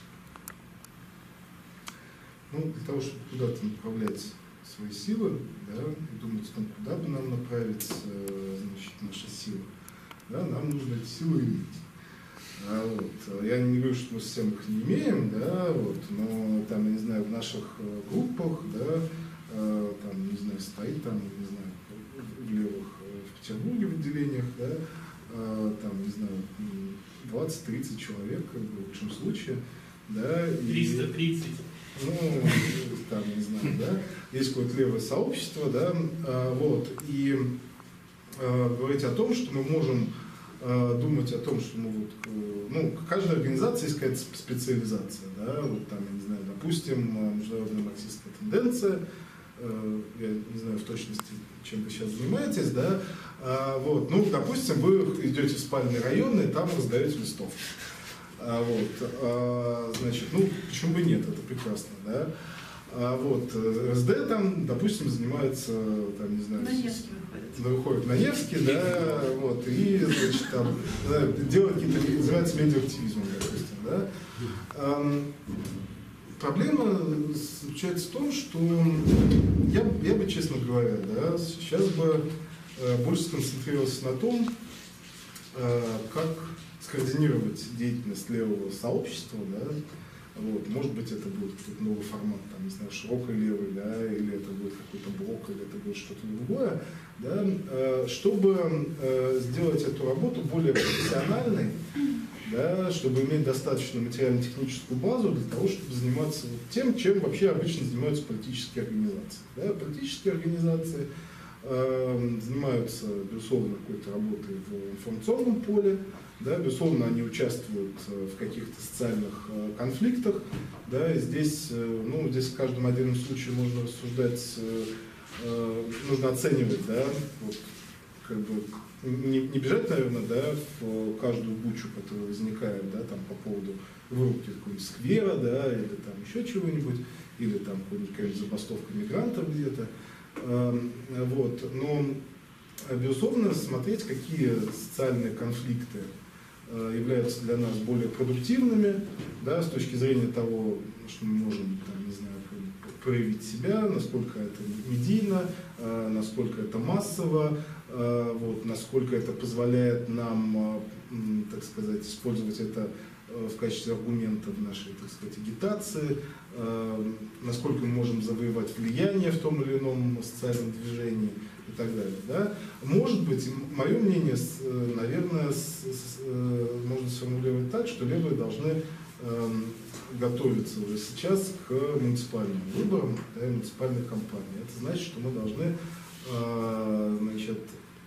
Ну, для того, чтобы куда-то направлять свои силы, да, и думать о том, куда бы нам направить, значит, наши силы, да, нам нужно эти силы иметь. А вот, я не говорю, что мы совсем их не имеем, да, вот, но там, я не знаю, в наших группах, да, там, не знаю, стоит там, не знаю, в левых, в Петербурге в отделениях, да, там, не знаю, двадцать-тридцать человек, как бы, в лучшем случае, да. триста тридцать. Ну, там, не знаю, да, есть какое-то левое сообщество, да, вот, и говорить о том, что мы можем думать о том, что мы вот, ну, каждая организация есть какая-то специализация, да, вот там, я не знаю, допустим, международная марксистская тенденция, я не знаю в точности, чем вы сейчас занимаетесь, да, вот, ну, допустим, вы идете в спальные районы и там раздаете листовки. Вот, значит, ну, почему бы нет, это прекрасно, да. Вот, РСД там, допустим, занимается, там, не знаю, на Невский выходит. Выходит на Невский, да, вот, и, значит, там, да, делает какие-то, называется медиа-активизмом, допустим, да. Проблема заключается в том, что я, я бы, честно говоря, да, сейчас бы больше сконцентрировался на том, как скоординировать деятельность левого сообщества, да, вот, может быть, это будет какой-то новый формат, там, не знаю, широкой левой, да, или это будет какой-то блок, или это будет что-то другое, да, чтобы сделать эту работу более профессиональной, да, чтобы иметь достаточно материально-техническую базу для того, чтобы заниматься вот тем, чем вообще обычно занимаются политические организации. Да. Политические организации э, занимаются, безусловно, какой-то работой в информационном поле, да, безусловно, они участвуют в каких-то социальных э, конфликтах. Да, и здесь, э, ну, здесь в каждом отдельном случае можно рассуждать, э, э, нужно оценивать, да, вот, как бы не, не бежать, наверное, да, в каждую бучу, которая возникает, да, там по поводу вырубки какого-нибудь сквера, да, или там еще чего-нибудь, или там какая-нибудь забастовка мигрантов где-то. Вот. Но, безусловно, смотреть, какие социальные конфликты являются для нас более продуктивными, да, с точки зрения того, что мы можем, там, не знаю, проявить себя, насколько это медийно, насколько это массово, вот, насколько это позволяет нам, так сказать, использовать это в качестве аргумента в нашей, так сказать, агитации, насколько мы можем завоевать влияние в том или ином социальном движении и так далее. Да? Может быть, мое мнение, наверное, можно сформулировать так, что левые должны готовиться уже сейчас к муниципальным выборам, да, муниципальных кампаний. Это значит, что мы должны, значит,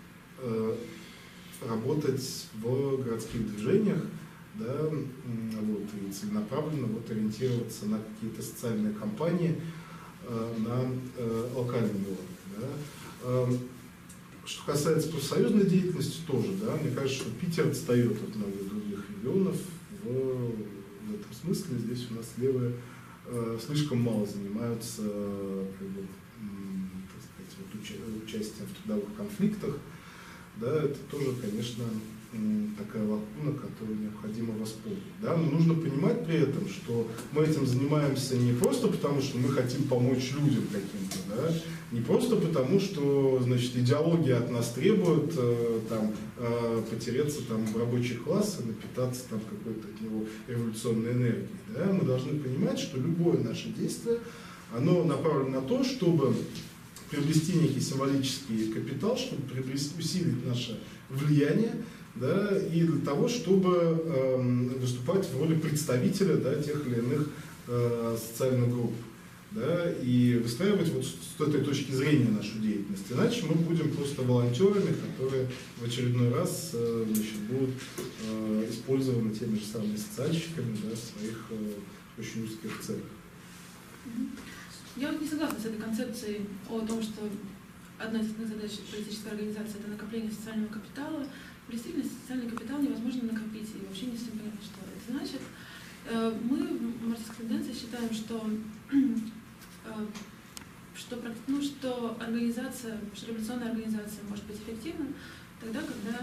работать в городских движениях, да, вот, и целенаправленно вот, ориентироваться на какие-то социальные кампании э, на э, локальном уровне. Да. Э, что касается профсоюзной деятельности, тоже, да, мне кажется, что Питер отстает от многих других регионов в, в этом смысле. Здесь у нас левые э, слишком мало занимаются как бы, м, так сказать, вот, уча- участием в трудовых конфликтах. Да, это тоже, конечно, такая лакуна, которую необходимо восполнить. Да? Но нужно понимать при этом, что мы этим занимаемся не просто потому, что мы хотим помочь людям каким-то, да? Не просто потому, что, значит, идеология от нас требует э, там, э, потереться там, в рабочий класс и напитаться там, какой-то от него революционной энергией. Да? Мы должны понимать, что любое наше действие, оно направлено на то, чтобы приобрести некий символический капитал, чтобы приобрести, усилить наше влияние, да, и для того, чтобы э, выступать в роли представителя, да, тех или иных э, социальных групп, да, и выстраивать вот с этой точки зрения нашу деятельность. Иначе мы будем просто волонтерами, которые в очередной раз э, значит, будут э, использованы теми же самыми социальщиками, да, в своих э, очень узких целях. Я вот не согласна с этой концепцией о том, что одна из основных задач политической организации – это накопление социального капитала. В действительности социальный капитал невозможно накопить, и вообще не совсем понятно, что это значит. Мы в марксистской тенденции считаем, что, что, ну, что организация, что революционная организация может быть эффективна тогда, когда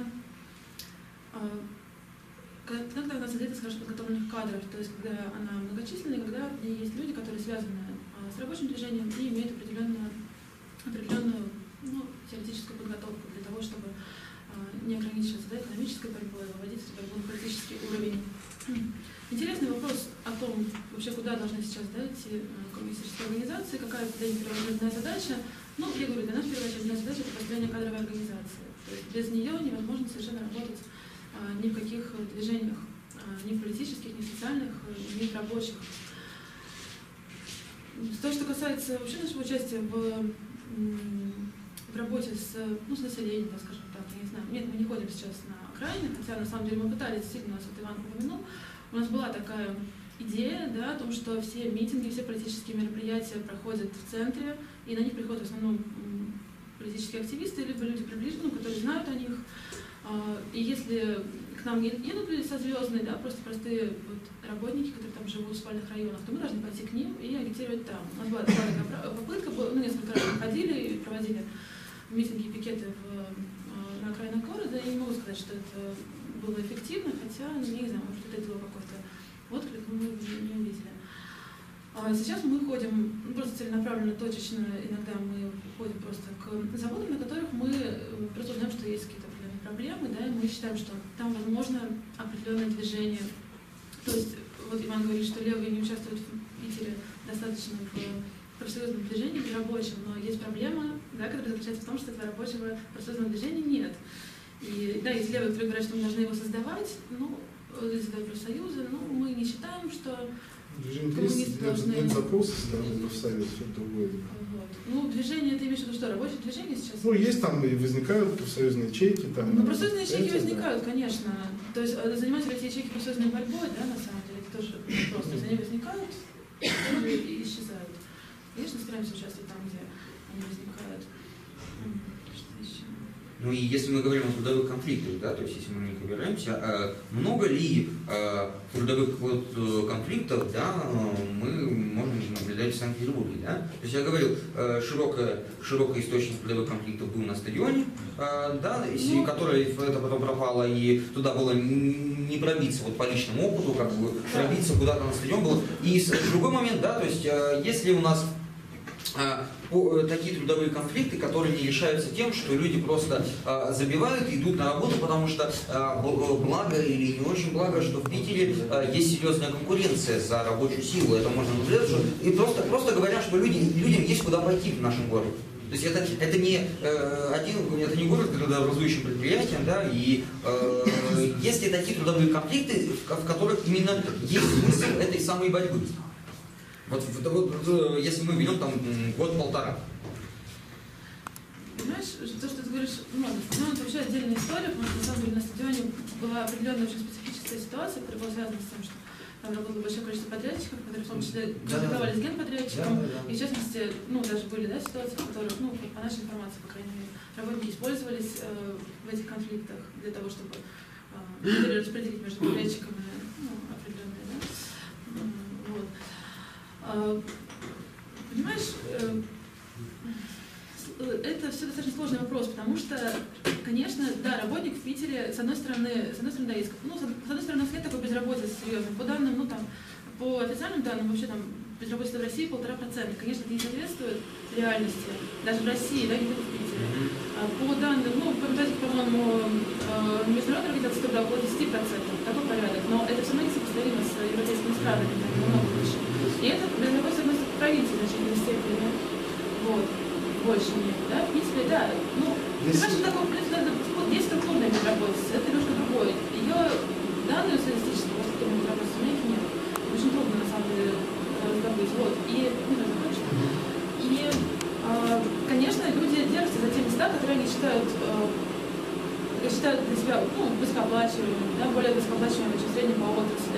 Когда она создает из хорошо подготовленных кадров, то есть когда она многочисленная, когда в ней есть люди, которые связаны а, с рабочим движением и имеют определенную, определенную ну, теоретическую подготовку для того, чтобы а, не ограничиваться да, экономической борьбой, выводить эту борьбу на политический уровень. Интересный вопрос о том, вообще куда должны сейчас да, идти коммунистические организации, какая для них первоочередная задача. Ну, я говорю, для нас первоочередная задача – это построение кадровой организации. То есть без нее невозможно совершенно работать ни в каких движениях, ни в политических, ни в социальных, ни в рабочих. То, что касается вообще нашего участия в, в работе с, ну, с населением, да, скажем так, я не знаю, нет, мы не ходим сейчас на окраины, хотя на самом деле мы пытались, действительно, нас вот Иван упомянул, у нас была такая идея, да, о том, что все митинги, все политические мероприятия проходят в центре, и на них приходят в основном политические активисты, либо люди приближенные, которые знают о них. И если к нам едут люди со звездной, да, просто простые вот работники, которые там живут в спальных районах, то мы должны пойти к ним и агитировать там. У нас была такая попытка, ну, несколько раз мы ходили и проводили митинги и пикеты в, на окраинах города, и не могу сказать, что это было эффективно, хотя, ну, не знаю, может, это был какой-то отклик, но мы не увидели. А сейчас мы ходим, ну, просто целенаправленно, точечно, иногда мы ходим просто к заводам, на которых мы просто узнаем, что есть какие-то проблемы, да, и мы считаем, что там возможно определенное движение. То есть, вот Иван говорит, что левые не участвуют в Питере достаточно в профсоюзном движении, в рабочем, но есть проблема, да, которая заключается в том, что этого рабочего профсоюзного движения нет. И да, есть левые, которые говорят, что мы должны его создавать, ну, создавать профсоюзы, но мы не считаем, что коммунисты должны... Нет запроса со стороны профсоюза, все другое. Вот. Ну, движение, ты имеешь в виду что, рабочее движение сейчас? Ну, есть там и возникают профсоюзные ячейки. Там, ну, профсоюзные ячейки это, возникают, да. Конечно. То есть занимаются ли эти ячейки профсоюзной борьбой, да, на самом деле, это тоже вопрос. То есть они возникают и исчезают. Конечно, стараемся участвовать там, где они возникают. Что еще? Ну и если мы говорим о трудовых конфликтах, да, то есть если мы не ковыряемся, много ли трудовых вот конфликтов, да, мы можем наблюдать в Санкт-Петербурге, да? То есть я говорил, широкий, широкий источник трудовых конфликтов был на стадионе, да, ну, который это потом пропало, и туда было не пробиться вот по личному опыту, как бы пробиться куда-то на стадион было. И другой момент, да, то есть если у нас такие трудовые конфликты, которые не решаются тем, что люди просто а, забивают и идут на работу, потому что а, благо или не очень благо, что в Питере а, есть серьезная конкуренция за рабочую силу. Это можно наблюдать. И просто, просто говоря, что люди, людям есть куда пойти в нашем городе. То есть это, это не э, один, это не город трудообразующим предприятием, да, и э, есть ли такие трудовые конфликты, в, в которых именно есть смысл этой самой борьбы. Вот, вот если мы берем там год-полтора. Понимаешь, то, что ты говоришь, ну, ну, это вообще отдельная история, потому что на самом деле на стадионе была определенная очень специфическая ситуация, которая была связана с тем, что там работало большое количество подрядчиков, которые в том числе конфликтовали с генподрядчиком, да, да, да. И в частности, ну, даже были, да, ситуации, в которых, ну, по нашей информации, по крайней мере, работники использовались э, в этих конфликтах для того, чтобы э, распределить между подрядчиками, ну, определенные, да, вот. Понимаешь, это все достаточно сложный вопрос, потому что, конечно, да, работник в Питере, с одной стороны, с одной стороны, да, есть, ну, с одной стороны, нет такой безработицы серьезной. По данным, ну, там, по официальным данным, вообще там безработица в России полтора процента. Конечно, это не соответствует реальности, даже в России, да, не только в Питере. По данным, ну, по методике, по-моему, международной организации труда около десяти процентов, такой порядок, но это все равно несопоставимо с европейскими странами, намного выше. И это безработица относится к провинции в значительной степени, вот, больше нет, да, в Питере, да, ну, понимаешь, что такое, вот есть структурная безработица, это немножко другое. Ее данные статистические по структурной безработицы у них нет. Очень трудно, на самом деле, раздобыть, вот, и, ну, это точно. И, э, конечно, люди держатся за те места, которые они считают, э, считают для себя, ну, высокооплачиваемыми, да, более высокооплачиваемыми, чем в среднем по отрасли.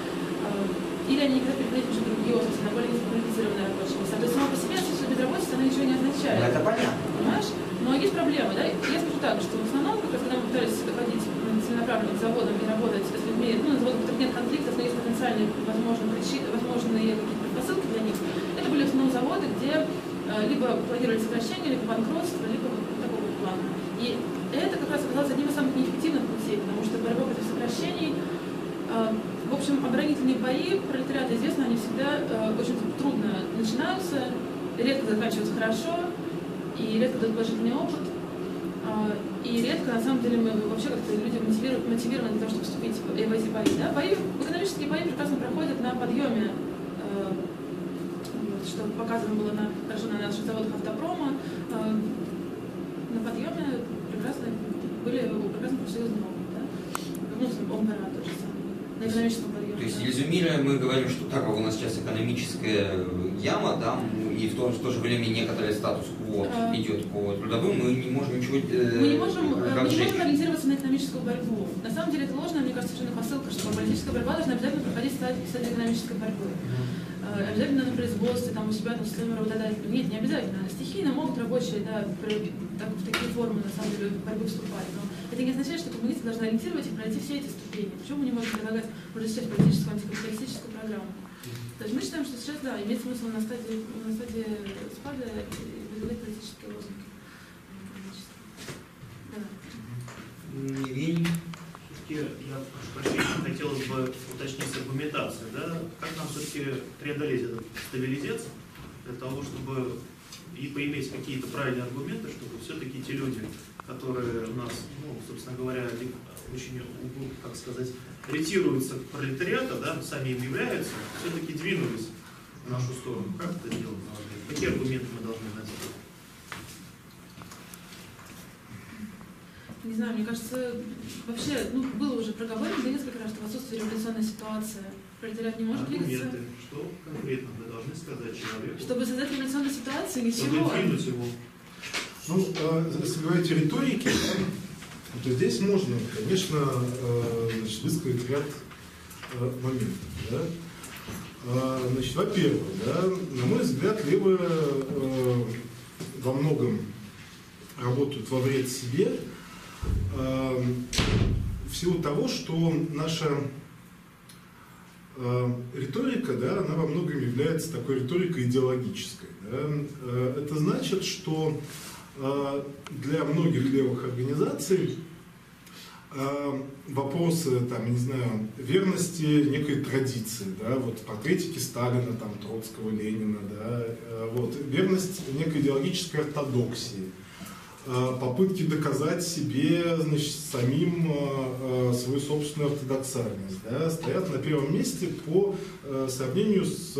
Или они не хотят переходить между другие отрасли, на более низкоквалифицированные рабочие места. То есть сама по себе отсутствие безработицы, она ничего не означает. Это понятно. Понимаешь? Но есть проблемы, да? Я скажу так, что в основном, как раз когда мы пытались доходить целенаправленно к заводам и работать с людьми, ну, на заводах, в которых нет конфликтов, но есть потенциальные, возможно, причины, возможные какие-то предпосылки для них, это были в основном заводы, где э, либо планировали сокращение, либо банкротство, либо вот такого плана. И это как раз оказалось одним из самых неэффективных путей, потому что борьба против сокращений, э, в общем, оборонительные бои пролетариата, известно, они всегда э, очень трудно начинаются, редко заканчиваются хорошо, и редко дают положительный опыт, э, и редко, на самом деле, мы вообще как-то люди мотивированы, мотивированы для того, чтобы вступить в эти бои. Да? Бои, экономические бои прекрасно проходят на подъеме, э, вот, что показано было на, хорошо на наших заводах автопрома, э, на подъеме прекрасно были прекрасно профсоюзный опыт, да? Ну, ОМПРА тот же самый. То есть, резюмируя, мы говорим, что так как у нас сейчас экономическая яма, да, и в то, в то же время некоторый статус-кво а... идет по трудовым, мы не можем ничего э, Мы не можем, мы не можем ориентироваться на экономическую борьбу. На самом деле это ложная, мне кажется, совершенно посылка, что политическая борьба должна обязательно проходить стадию экономической борьбы. Mm-hmm. Обязательно на производстве, там, у себя, там, с своими работодателями. Нет, не обязательно. Стихийно могут рабочие, да, в такие формы, на самом деле, борьбы вступать. Но это не означает, что коммунисты должны ориентировать и пройти все эти ступени. Почему мы не можем предлагать уже сейчас политическую, антикапиталистическую программу? То есть мы считаем, что сейчас, да, имеет смысл на стадии, на стадии спада выдвигать политические лозунги. Да. Евгений. Я прошу прощения, хотелось бы уточнить аргументацию, да? Как нам все-таки преодолеть эту стабилизацию для того, чтобы и поиметь какие-то правильные аргументы, чтобы все-таки те люди, которые у нас, ну, собственно говоря, очень, как сказать, ретируются к пролетариату, да, сами им являются, все-таки двинулись в нашу сторону. Как это делать? Какие аргументы мы должны найти? Не знаю, мне кажется, вообще, ну, было уже проговорено несколько раз, что в отсутствии революционной ситуации пролетариат не может двигаться. Что конкретно вы должны сказать человеку? Чтобы создать революционную ситуацию, ничего. Чтобы двинуть его. Ну, если говорить о риторике, то здесь можно, конечно, значит, высказать ряд моментов. Да? Значит, во-первых, да, на мой взгляд, левые во многом работают во вред себе, в силу того, что наша риторика, да, она во многом является такой риторикой идеологической. Да. Это значит, что для многих левых организаций вопросы, там, не знаю, верности некой традиции, да, вот портретики Сталина, там, Троцкого, Ленина, да, вот, верность некой идеологической ортодоксии, попытки доказать себе, значит, самим свою собственную ортодоксальность, да, стоят на первом месте по сравнению с,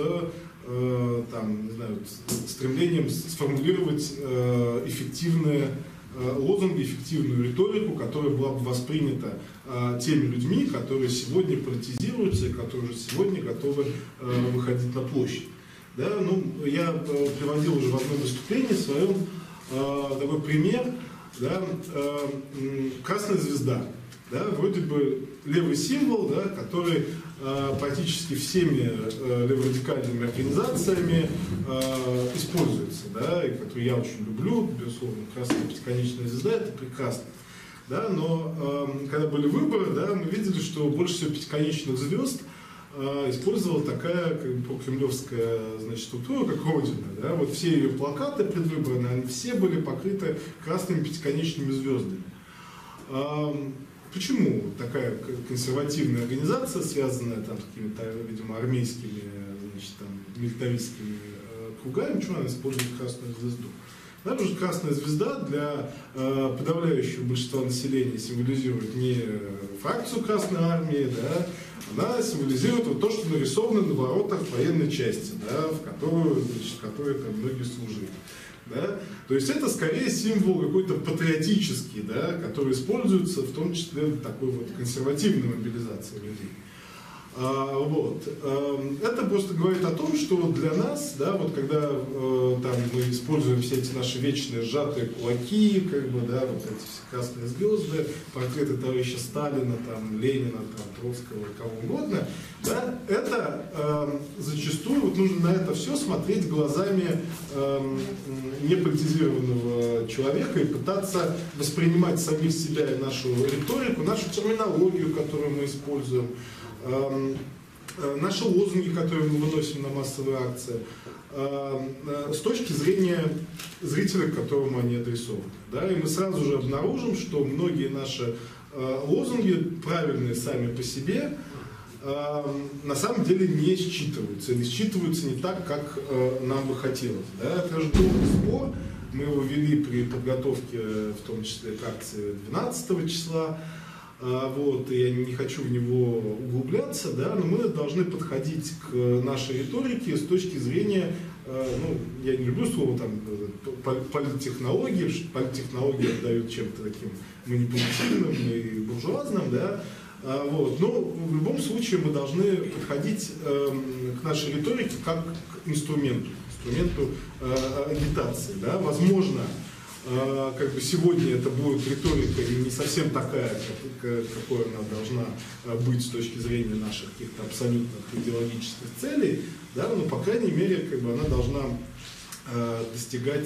там, не знаю, стремлением сформулировать эффективные лозунги, эффективную риторику, которая была бы воспринята э, теми людьми, которые сегодня политизируются и которые уже сегодня готовы э, выходить на площадь. Да, ну, я э, приводил уже в одном выступлении своем э, такой пример, да, э, красная звезда. Да, вроде бы левый символ, да, который э, практически всеми э, леворадикальными организациями э, используется, да, и который я очень люблю, безусловно, красная пятиконечная звезда, это прекрасно. Да, но э, когда были выборы, да, мы видели, что больше всего пятиконечных звезд э, использовала такая, как бы, прокремлевская, значит, структура, как Родина. Да, вот все ее плакаты предвыборные, они все были покрыты красными пятиконечными звездами. Э, Почему такая консервативная организация, связанная там с какими-то, видимо, армейскими, значит, там, милитаристскими э, кругами, почему она использует красную звезду? Да, потому что красная звезда для э, подавляющего большинства населения символизирует не фракцию Красной Армии, да, она символизирует вот то, что нарисовано на воротах военной части, да, в которую, значит, в которой там многие служили. Да? То есть это скорее символ какой-то патриотический, да, который используется в том числе в такой вот консервативной мобилизации людей. А, вот. а, это просто говорит о том, что для нас, да, вот когда а, там, мы используем все эти наши вечные сжатые кулаки, как бы, да, вот эти все красные звезды, портреты товарища Сталина, там, Ленина, там, Троцкого, кого угодно, да, это а, зачастую вот нужно на это все смотреть глазами а, неполитизированного человека и пытаться воспринимать самих себя и нашу риторику, нашу терминологию, которую мы используем, наши лозунги, которые мы выносим на массовые акции, с точки зрения зрителя, к которому они адресованы. Да? И мы сразу же обнаружим, что многие наши лозунги, правильные сами по себе, на самом деле не считываются, или считываются не так, как нам бы хотелось. Да? Это же долгий спор, мы его вели при подготовке, в том числе к акции двенадцатого числа. Вот, и я не хочу в него углубляться, да, но мы должны подходить к нашей риторике с точки зрения, ну, я не люблю слово там политтехнологии, что политтехнологии отдают чем-то таким манипулятивным и буржуазным, да, вот, но в любом случае мы должны подходить к нашей риторике как к инструменту, инструменту агитации, да, возможно. Как бы сегодня это будет риторика не совсем такая, какой она должна быть с точки зрения наших каких-то абсолютных идеологических целей, да, но по крайней мере как бы она должна достигать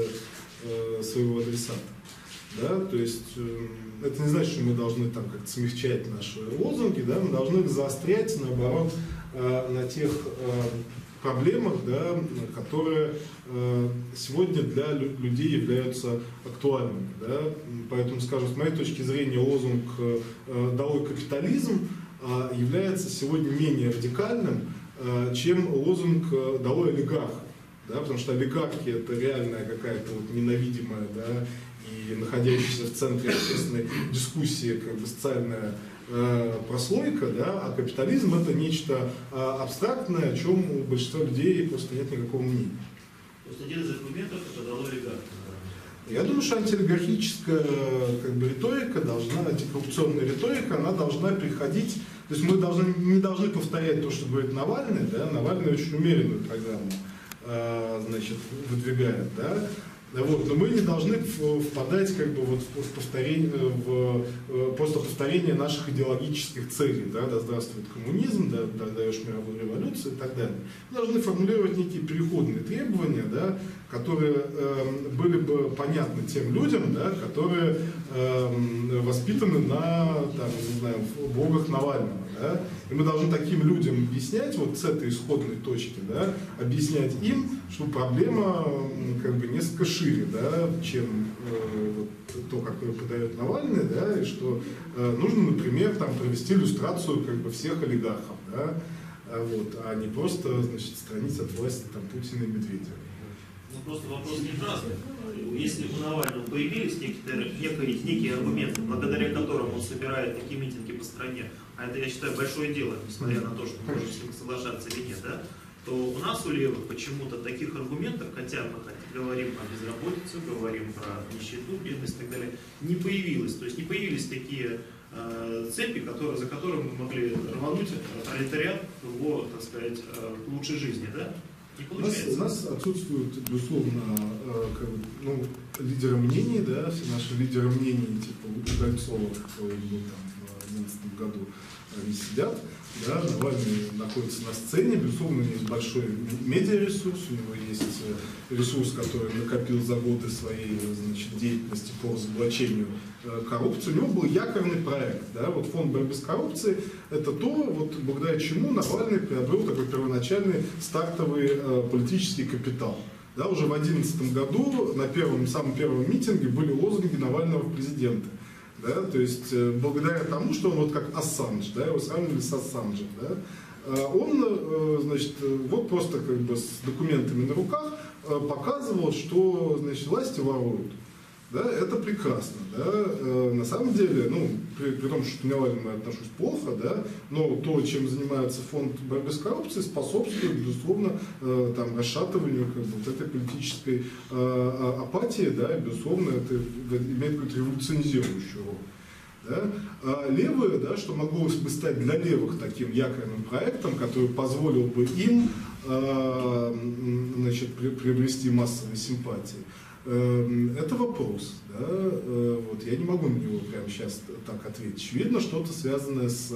своего адресата. Да, то есть это не значит, что мы должны там как-то смягчать наши лозунги, да, мы должны их заострять, наоборот, на тех проблемах, да, которые э, сегодня для людей являются актуальными. Да. Поэтому, скажем, с моей точки зрения, лозунг э, «Долой капитализм» э, является сегодня менее радикальным, э, чем лозунг э, «Долой олигархов». Да, потому что олигархи – это реальная какая-то вот ненавидимая, да, и находящаяся в центре общественной дискуссии как бы социальная прослойка, да, а капитализм это нечто абстрактное, о чем у большинства людей просто нет никакого мнения. То есть один из аргументов это дало олигархов. Я думаю, что антиолигархическая как бы, риторика должна, антикоррупционная риторика, она должна переходить, то есть мы должны, не должны повторять то, что говорит Навальный, да, Навальный очень умеренную программу значит, выдвигает, да. Вот, но мы не должны впадать как бы, вот, в повторение, в, просто повторение наших идеологических целей. Да, да здравствует коммунизм, да, да даешь мировую революцию и так далее. Мы должны формулировать некие переходные требования, да, которые э, были бы понятны тем людям, да, которые э, воспитаны на, там, не знаю, блогах Навального. Да? И мы должны таким людям объяснять, вот с этой исходной точки, да, объяснять им, что проблема как бы несколько шире, да, чем э, вот, то, какое подает Навальный, да, и что э, нужно, например, там, провести иллюстрацию как бы всех олигархов, да, вот, а не просто, значит, страниц от власти там, Путина и Медведева. Ну, просто вопрос не праздный. Если у Навального появились некие, некие, некие аргументы, благодаря которым он собирает такие митинги по стране, а это, я считаю, большое дело, несмотря на то, что мы можем с ним соглашаться или нет, да, то у нас, у левых, почему-то таких аргументов, хотя мы говорим о безработице, говорим про нищету, бедность и так далее, не появилось. То есть не появились такие э, цепи, которые, за которыми мы могли рвануть пролетариат в его, так сказать, э, лучшей жизни, да? У нас, у нас отсутствуют, безусловно, э, как, ну, лидеры мнений, да, все наши лидеры мнений, типа Удальцова, который был там в две тысячи одиннадцатом году, они сидят, да, Навальный находится на сцене, безусловно, у него есть большой медиаресурс, у него есть ресурс, который накопил за годы своей, значит, деятельности по разоблачению э, коррупции. У него был якорный проект, да, вот фонд борьбы с коррупцией, это то, вот благодаря чему Навальный приобрел такой первоначальный стартовый э, политический капитал. Да, уже в две тысячи одиннадцатом году на первом, самом первом митинге были лозунги Навального в президенты. Да, то есть э, благодаря тому, что он вот как Ассанж, да, его сравнивали с Ассанжем, да, э, он, э, значит, вот просто как бы с документами на руках э, показывал, что, значит, власти воруют. Да, это прекрасно. Да, э, на самом деле, ну, при, при том, что к Навальному я отношусь плохо, да, но то, чем занимается фонд борьбы с коррупцией, способствует, безусловно, э, там, расшатыванию как бы, вот этой политической э, апатии, да, и, безусловно, это имеет какую-то революционизирующую роль. Да? А левые, да, что могло бы стать для левых таким якорным проектом, который позволил бы им э, значит, при, приобрести массовые симпатии. Это вопрос, да? Вот, я не могу на него прямо сейчас так ответить. Очевидно, что-то связанное с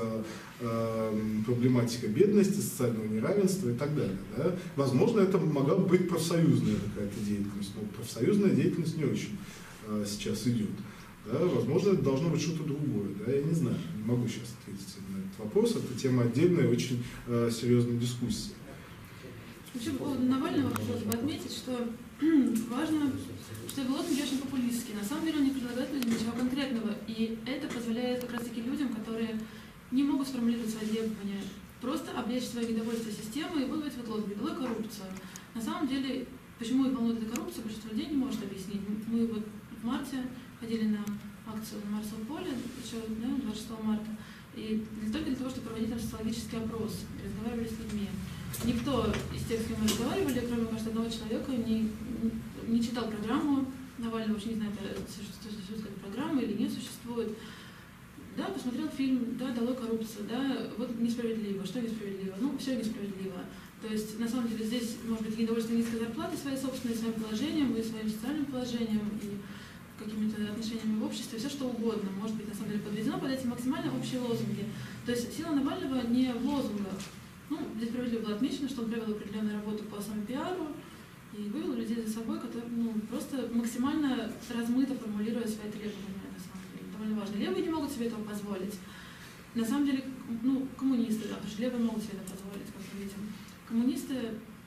э, проблематикой бедности, социального неравенства и так далее. Да? Возможно, это могла быть профсоюзная какая-то деятельность, но профсоюзная деятельность не очень э, сейчас идет. Да? Возможно, это должно быть что-то другое. Да? Я не знаю, не могу сейчас ответить на этот вопрос. Это тема отдельной, очень э, серьезной дискуссии. Вообще, по поводу Навального хотелось бы отметить, что важно, что его лозунги очень популистские. На самом деле он не предлагает людям ничего конкретного, и это позволяет как раз-таки людям, которые не могут сформулировать свои требования, просто облечь свое недовольство системой и выдавать вот лозунги «Долой коррупцию». На самом деле, почему их волнует эта коррупция, большинство людей не может объяснить. Мы вот в марте ходили на акцию на Марсовом поле, еще да, двадцать шестого марта, и только для того, чтобы проводить там социологический опрос, разговаривали с людьми. Никто из тех, с кем мы разговаривали, кроме, кажется, одного человека, не, не читал программу Навального, вообще не знает, существует какая-то программа или не существует. Да, посмотрел фильм, да, «Долой коррупцию», да, вот несправедливо. Что несправедливо? Ну, все несправедливо. То есть, на самом деле, здесь может быть недовольство низкой зарплаты своей собственной, своим положением и своим социальным положением, и какими-то отношениями в обществе, все что угодно может быть, на самом деле, подведено под эти максимально общие лозунги. То есть, сила Навального не в лозунгах. Ну, здесь справедливо было отмечено, что он провел определенную работу по самопиару и вывел людей за собой, которые ну, просто максимально размыто формулируя свои требования, на самом деле. Довольно важно. Левые не могут себе этого позволить. На самом деле, ну, коммунисты, да, потому что левые могут себе это позволить, как мы видим. Коммунисты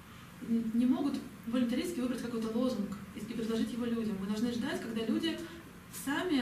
не могут волонтаристски выбрать какой-то лозунг и предложить его людям. Мы должны ждать, когда люди сами...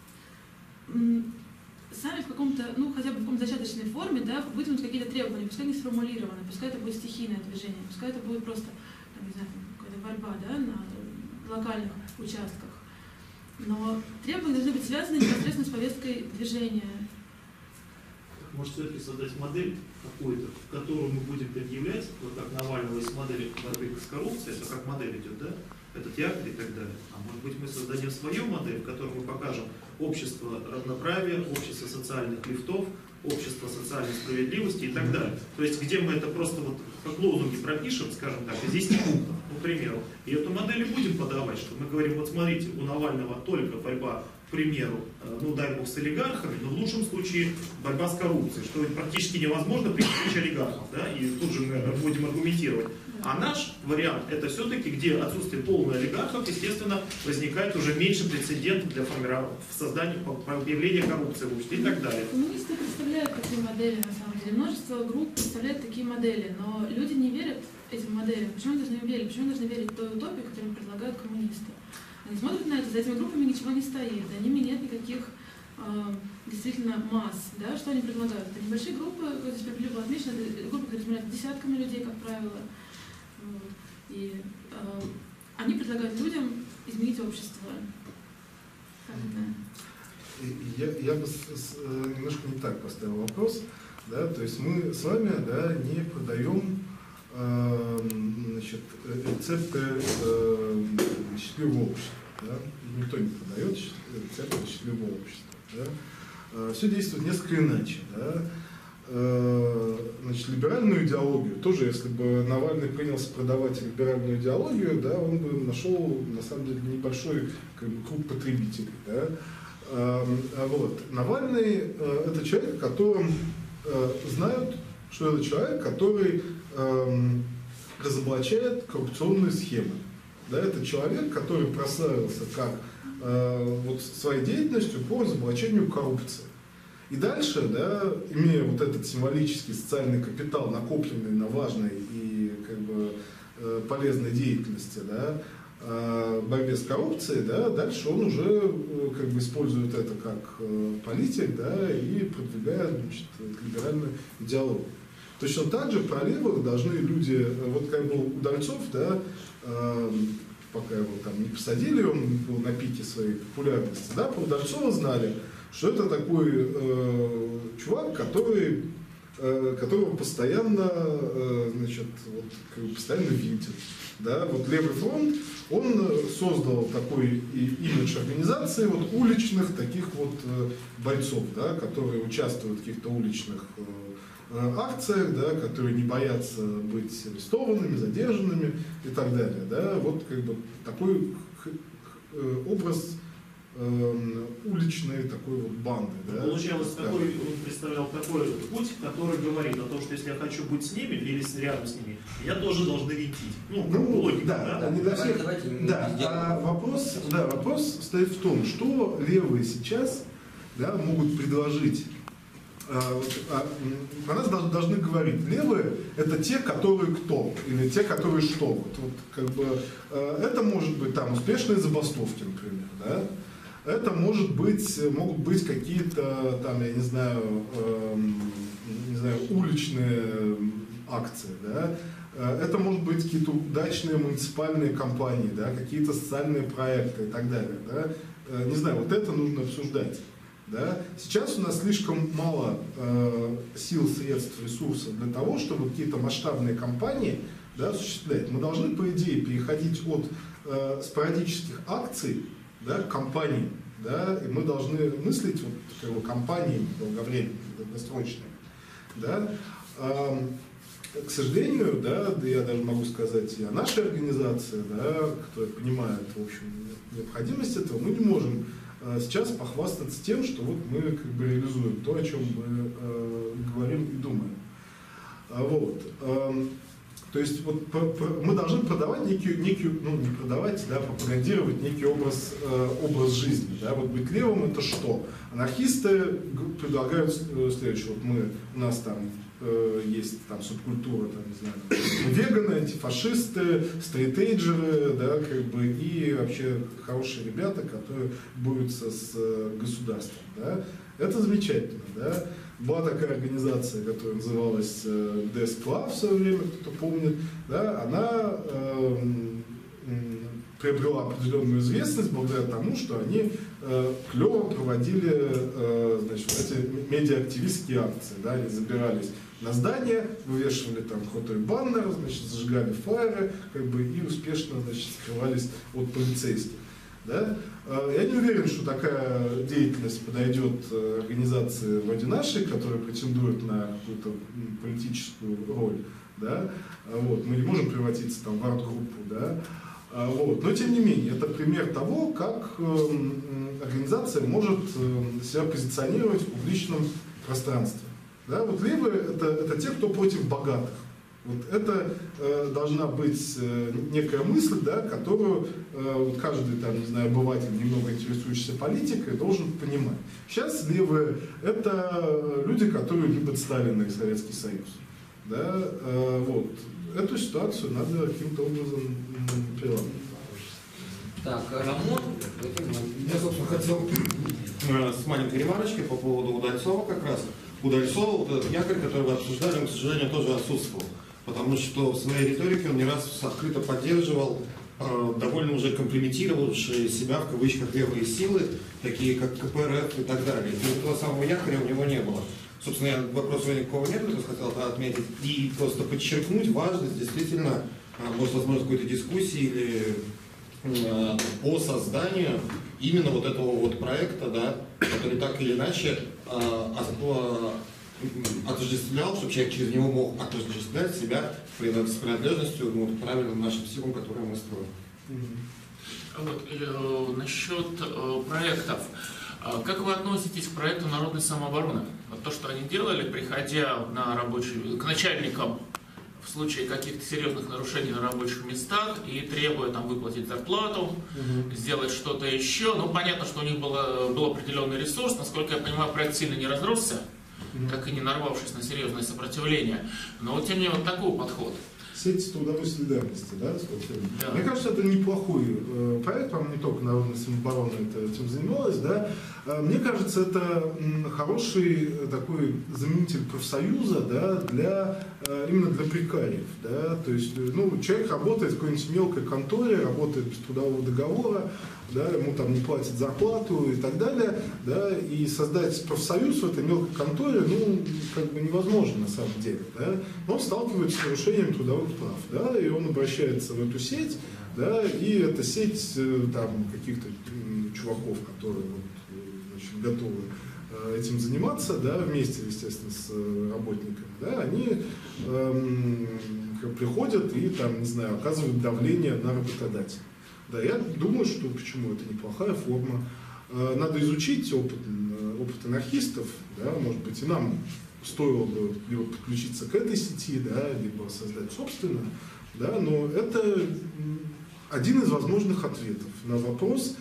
сами в каком-то, ну, хотя бы в каком-то зачаточной форме, да, выдвинуть какие-то требования, пускай не сформулированы, пускай это будет стихийное движение, пускай это будет просто, там, не знаю, какая-то борьба, да, на локальных участках. Но требования должны быть связаны непосредственно с повесткой движения. Может, все-таки создать модель какую-то, которую мы будем предъявлять, вот как Навального есть модель борьбы с коррупцией, это как модель идет, да? Этот театр и так далее. А может быть, мы создадим свою модель, в которой мы покажем общество равноправия, общество социальных лифтов, общество социальной справедливости и так далее. То есть, где мы это просто вот как лозунги пропишем, скажем так, из десяти пунктов, к примеру, и эту модель будем подавать, что мы говорим, вот смотрите, у Навального только борьба к примеру, ну дай бог с олигархами, но в лучшем случае борьба с коррупцией, что практически невозможно при встрече олигархов, да, и тут же мы будем аргументировать. А наш вариант это все-таки, где отсутствие полного олигархов, естественно, возникает уже меньше прецедентов для формирования, создания, появления коррупции в обществе и так далее. Коммунисты представляют такие модели, на самом деле. Множество групп представляют такие модели, но люди не верят этим моделям. Почему они должны им верить? Почему они должны верить той утопии, которую предлагают коммунисты? Они смотрят на это, за этими группами ничего не стоит, за ними нет никаких э, действительно масс. Да? Что они предлагают? Это небольшие группы, вот здесь справедливо отмечено, это группы, которые измеряют десятками людей, как правило. Вот. И э, они предлагают людям изменить общество. Как это? Я, я бы с, с, немножко не так поставил вопрос. Да? То есть мы с вами, да, не продаем э, значит, рецепты э, счастливого общества. Да? Никто не продает рецепты счастливого общества. Да? Э, все действует несколько иначе. Да? Э, значит, либеральную идеологию, тоже если бы Навальный принялся продавать либеральную идеологию, да, он бы нашел на самом деле небольшой как бы, круг потребителей. Да? Э, вот. Навальный э, это человек, о котором э, знают, что это человек, который э, разоблачает коррупционные схемы. Да, это человек, который прославился как э, вот своей деятельностью по разоблачению коррупции. И дальше, да, имея вот этот символический социальный капитал, накопленный на важной и как бы, э, полезной деятельности, да, э, борьбе с коррупцией, да, дальше он уже э, как бы использует это как э, политик, да, и продвигает, значит, либеральную идеологию. Точно так же про левых должны люди, вот как был Удальцов, да, э, пока его там не посадили, он был на пике своей популярности, да, про Удальцова знали, что это такой э, чувак, который, э, которого постоянно, э, значит, вот, как бы постоянно винтит. Да? Вот Левый фронт, он создал такой имидж организации вот, уличных таких вот э, бойцов, да, которые участвуют в каких-то уличных э, акциях, да, которые не боятся быть арестованными, задержанными и так далее. Да? Вот как бы такой э, образ уличной такой вот банды. Да? Получалось, такой, он представлял такой путь, который говорит о том, что если я хочу быть с ними или рядом с ними, я тоже должен винтить. Ну, ну логика, да, да? Не для всех, да. А вопрос, да, вопрос стоит в том, что левые сейчас, да, могут предложить. А, а, про нас должны говорить, левые это те, которые кто, или те, которые что. Вот, вот, как бы, это может быть там успешные забастовки, например, да? Это может быть, могут быть какие-то там, я не знаю, э, не знаю, уличные акции, да? Это может быть какие-то удачные муниципальные кампании, да? Какие-то социальные проекты и так далее, да? Не знаю, вот это нужно обсуждать. Да? Сейчас у нас слишком мало э, сил, средств, ресурсов для того, чтобы какие-то масштабные кампании, да, осуществлять. Мы должны, по идее, переходить от э, спорадических акций, да, к кампаниям. Да? И мы должны мыслить вот, как бы, кампаниями долговременными, долгосрочными. Да? Э, к сожалению, да, да, я даже могу сказать, и о нашей организации, да, которая понимает в общем, необходимость этого, мы не можем сейчас похвастаться тем, что вот мы как бы реализуем то, о чем мы э, говорим и думаем. А вот. Э, то есть вот, про, про, мы должны продавать некий, некий, ну не продавать, да, пропагандировать некий образ, э, образ жизни. Да? Вот быть левым это что? Анархисты предлагают следующее. Вот мы, у нас там э, есть там субкультура, там, не знаю, веганы, антифашисты, стрейтейджеры, да, как бы, и вообще хорошие ребята, которые борются с э, государством. Да? Это замечательно. Да? Была такая организация, которая называлась э, Десплав в свое время, кто-то помнит, да? Она э, приобрела определенную известность благодаря тому, что они э, клево проводили э, значит, эти медиа-активистские акции. Да? Они забирались на здание, вывешивали там крутой баннер, значит, зажигали фаеры, как бы, и успешно, значит, скрывались от полицейских. Да? Я не уверен, что такая деятельность подойдет организации вроде нашей, которая претендует на какую-то политическую роль. Да? Вот. Мы не можем превратиться там, в арт-группу. Да? Вот. Но тем не менее, это пример того, как организация может себя позиционировать в публичном пространстве. Да? Вот левые это, это те, кто против богатых. Вот это э, должна быть э, некая мысль, да, которую э, вот каждый там, не знаю, обыватель, немного интересующийся политикой, должен понимать. Сейчас левые это люди, которые любят Сталина и Советский Союз. Да? Э, вот. Эту ситуацию надо каким-то образом прилагать. Так, Рамон. Я, собственно, хотел э, с маленькой ремарочкой по поводу Удальцова как раз. Удальцова, вот этот якорь, который вы обсуждали, он, к сожалению, тоже отсутствовал. Потому что в своей риторике он не раз открыто поддерживал э, довольно уже компрометировавшие себя, в кавычках, левые силы, такие как ка пэ эр эф и так далее. И этого самого якоря у него не было. Собственно, я вопроса никакого нет, но хотел отметить и просто подчеркнуть важность действительно, э, может, возможно, какой-то дискуссии или э, по созданию именно вот этого вот проекта, да, который так или иначе э, отождествлял, чтобы человек через него мог отождествлять себя с принадлежностью ну, к правильным нашим силам, которые мы строим. Вот, э, насчет э, проектов. Как вы относитесь к проекту народной самообороны? Вот то, что они делали, приходя на рабочий, к начальникам в случае каких-то серьезных нарушений на рабочих местах и требуя там выплатить зарплату, угу. сделать что-то еще. Ну, понятно, что у них было, был определенный ресурс. Насколько я понимаю, проект сильно не разросся, угу. так и не нарвавшись на серьезное сопротивление. Но вот тем не менее вот такой подход. Сеть трудовой солидарности, да? Да. Мне кажется, это неплохой э, проект, по-моему, не только народная самооборона этим занималась, да? Мне кажется, это хороший такой заменитель профсоюза, да, для, именно для прекариев, да? То есть, ну, человек работает в какой-нибудь мелкой конторе, работает без трудового договора, да, ему там не платят зарплату и так далее, да, и создать профсоюз в этой мелкой конторе, ну, как бы невозможно на самом деле, да, но он сталкивается с нарушением трудовых прав, да, и он обращается в эту сеть, да, и эта сеть там каких-то чуваков, которые вот, значит, готовы этим заниматься, да, вместе, естественно, с работниками, да, они эм, приходят и там, не знаю, оказывают давление на работодателя. Да, я думаю, что почему это неплохая форма. Надо изучить опыт, опыт анархистов, да, может быть, и нам стоило бы либо подключиться к этой сети, да, либо создать собственную, да, но это один из возможных ответов на вопрос,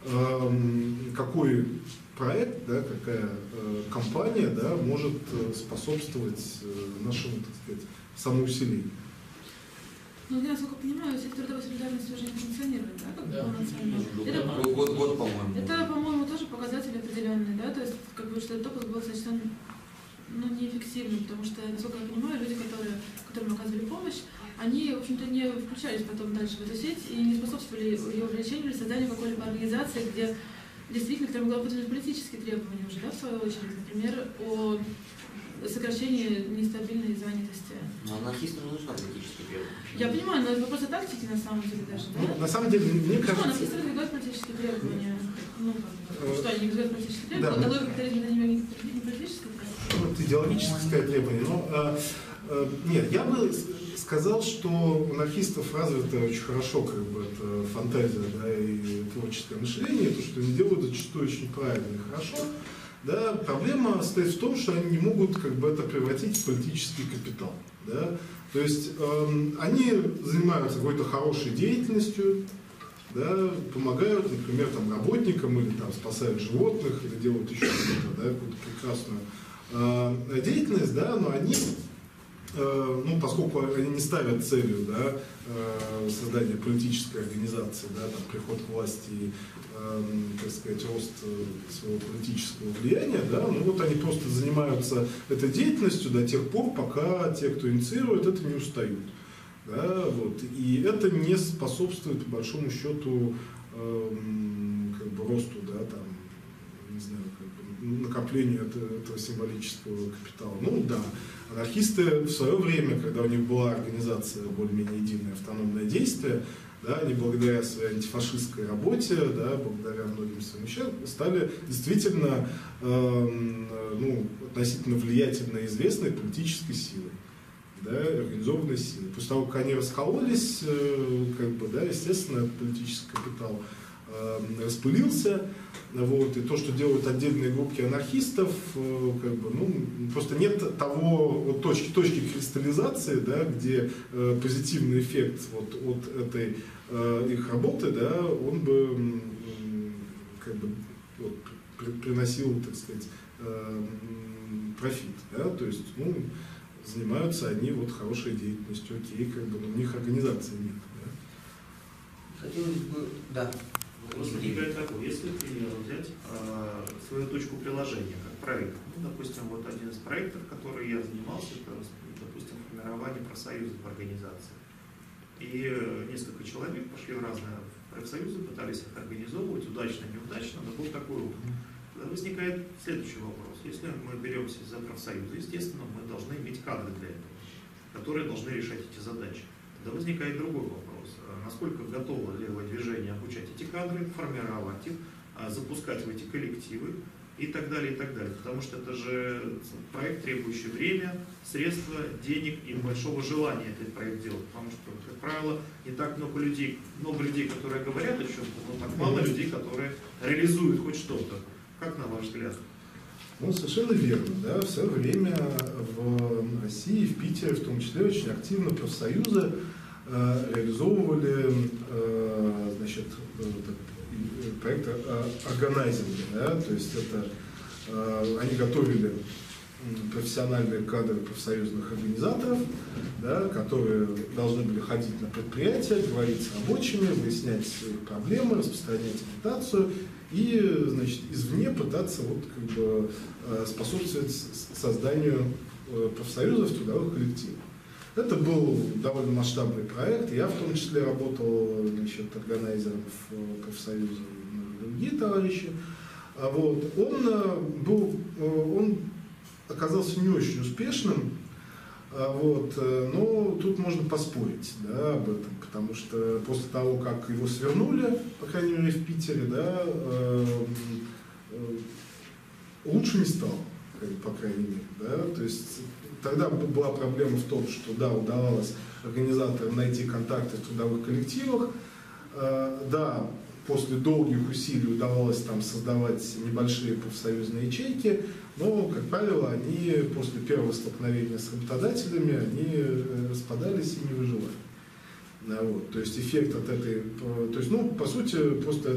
какой проект, да, какая компания, да, может способствовать нашему, так сказать, самоусилению. Ну, я, насколько понимаю, сектор трудовой солидарности уже не функционирует, да, как да. полноценно. Это, год, год, по-моему. Это, по-моему, тоже показатель определенный, да, то есть, как бы, что этот опыт был достаточно, ну, неэффективным, потому что, насколько я понимаю, люди, которые, которым оказывали помощь, они, в общем-то, не включались потом дальше в эту сеть и не способствовали ее увлечению или созданию какой-либо организации, где действительно, которая могла выдвинуть политические требования уже, да, в свою очередь, например, о сокращении нестабильной занятости. Но анархистам не нужна политическая требования. Я понимаю, но это вопрос о тактике на самом деле даже, да? Ну, на самом деле, мне ну, кажется... Что, анархисты выдвигают политические требования? Ну, как, что, они выдвигают политические требования? Да. Долой капитализм для них не политическое требование? Вот идеологическое требование. Но, а, а, нет, я бы сказал, что у анархистов развита очень хорошо как бы, это фантазия, да, и творческое мышление, то, что они делают, зачастую очень правильно и хорошо. Да, проблема стоит в том, что они не могут как бы, это превратить в политический капитал. Да? То есть эм, они занимаются какой-то хорошей деятельностью, да, помогают, например, там, работникам или там, спасают животных, или делают еще что-то, да, какую-то прекрасную э, деятельность, да, но они, э, ну, поскольку они не ставят целью да, э, создания политической организации, да, там, приход к власти и так сказать, рост своего политического влияния, да, ну вот они просто занимаются этой деятельностью до тех пор, пока те, кто инициирует, это не устают. Да, вот. И это не способствует, по большому счету, эм, как бы росту, да, там, не знаю, как бы, накоплению этого, этого символического капитала. Ну да, анархисты в свое время, когда у них была организация более-менее единое автономное действие, да, они благодаря своей антифашистской работе, да, благодаря многим своим вещам, стали действительно э, ну, относительно влиятельной и известной политической силой. да, организованной силы. После того, как они раскололись, как бы, да, естественно, политический капитал распылился, вот, и то, что делают отдельные группки анархистов, как бы, ну, просто нет того вот, точки, точки кристаллизации, да, где э, позитивный эффект вот, от этой э, их работы, да, он бы, как бы вот, при, приносил, так сказать, э, профит, да, то есть, ну, занимаются они вот хорошей деятельностью, окей, как бы, но у них организации нет. Да. Хотелось бы, да. Вопрос возникает такой, если, к примеру, взять э, свою точку приложения как проект, ну, допустим, вот один из проектов, который я занимался, это, допустим, формирование профсоюзов в организации. И э, несколько человек пошли в разные профсоюзы, пытались их организовывать, удачно, неудачно, но был такой опыт. Тогда возникает следующий вопрос. Если мы беремся за профсоюзы, естественно, мы должны иметь кадры для этого, которые должны решать эти задачи. Тогда возникает другой вопрос. Насколько готово левое движение обучать эти кадры, формировать их, запускать в эти коллективы и так далее, и так далее. Потому что это же проект, требующий время, средства, денег и большого желания этот проект делать. Потому что, как правило, не так много людей, много людей, которые говорят о чем-то, но так мало людей, которые реализуют хоть что-то. Как на ваш взгляд? Ну, совершенно верно. Да? В свое время в России, в Питере, в том числе, очень активно профсоюзы э, реализовывали э, значит, э, проект органайзинга. Да? То есть это, э, они готовили профессиональные кадры профсоюзных организаторов, да, которые должны были ходить на предприятия, говорить с рабочими, выяснять их проблемы, распространять агитацию и, значит, извне пытаться вот, как бы, способствовать созданию профсоюзов, трудовых коллективов. Это был довольно масштабный проект. Я в том числе работал, значит, органайзером в профсоюзе, другие товарищи. Вот. Он был, он оказался не очень успешным, вот, но тут можно поспорить, да, об этом, потому что после того, как его свернули, по крайней мере в Питере, да, э, э, лучше не стал, по крайней мере, да, то есть тогда была проблема в том, что, да, удавалось организаторам найти контакты в трудовых коллективах, э, да, после долгих усилий удавалось там создавать небольшие профсоюзные ячейки, но, как правило, они после первого столкновения с работодателями, они распадались и не выживали. Вот. То есть эффект от этой, то есть, ну, по сути, просто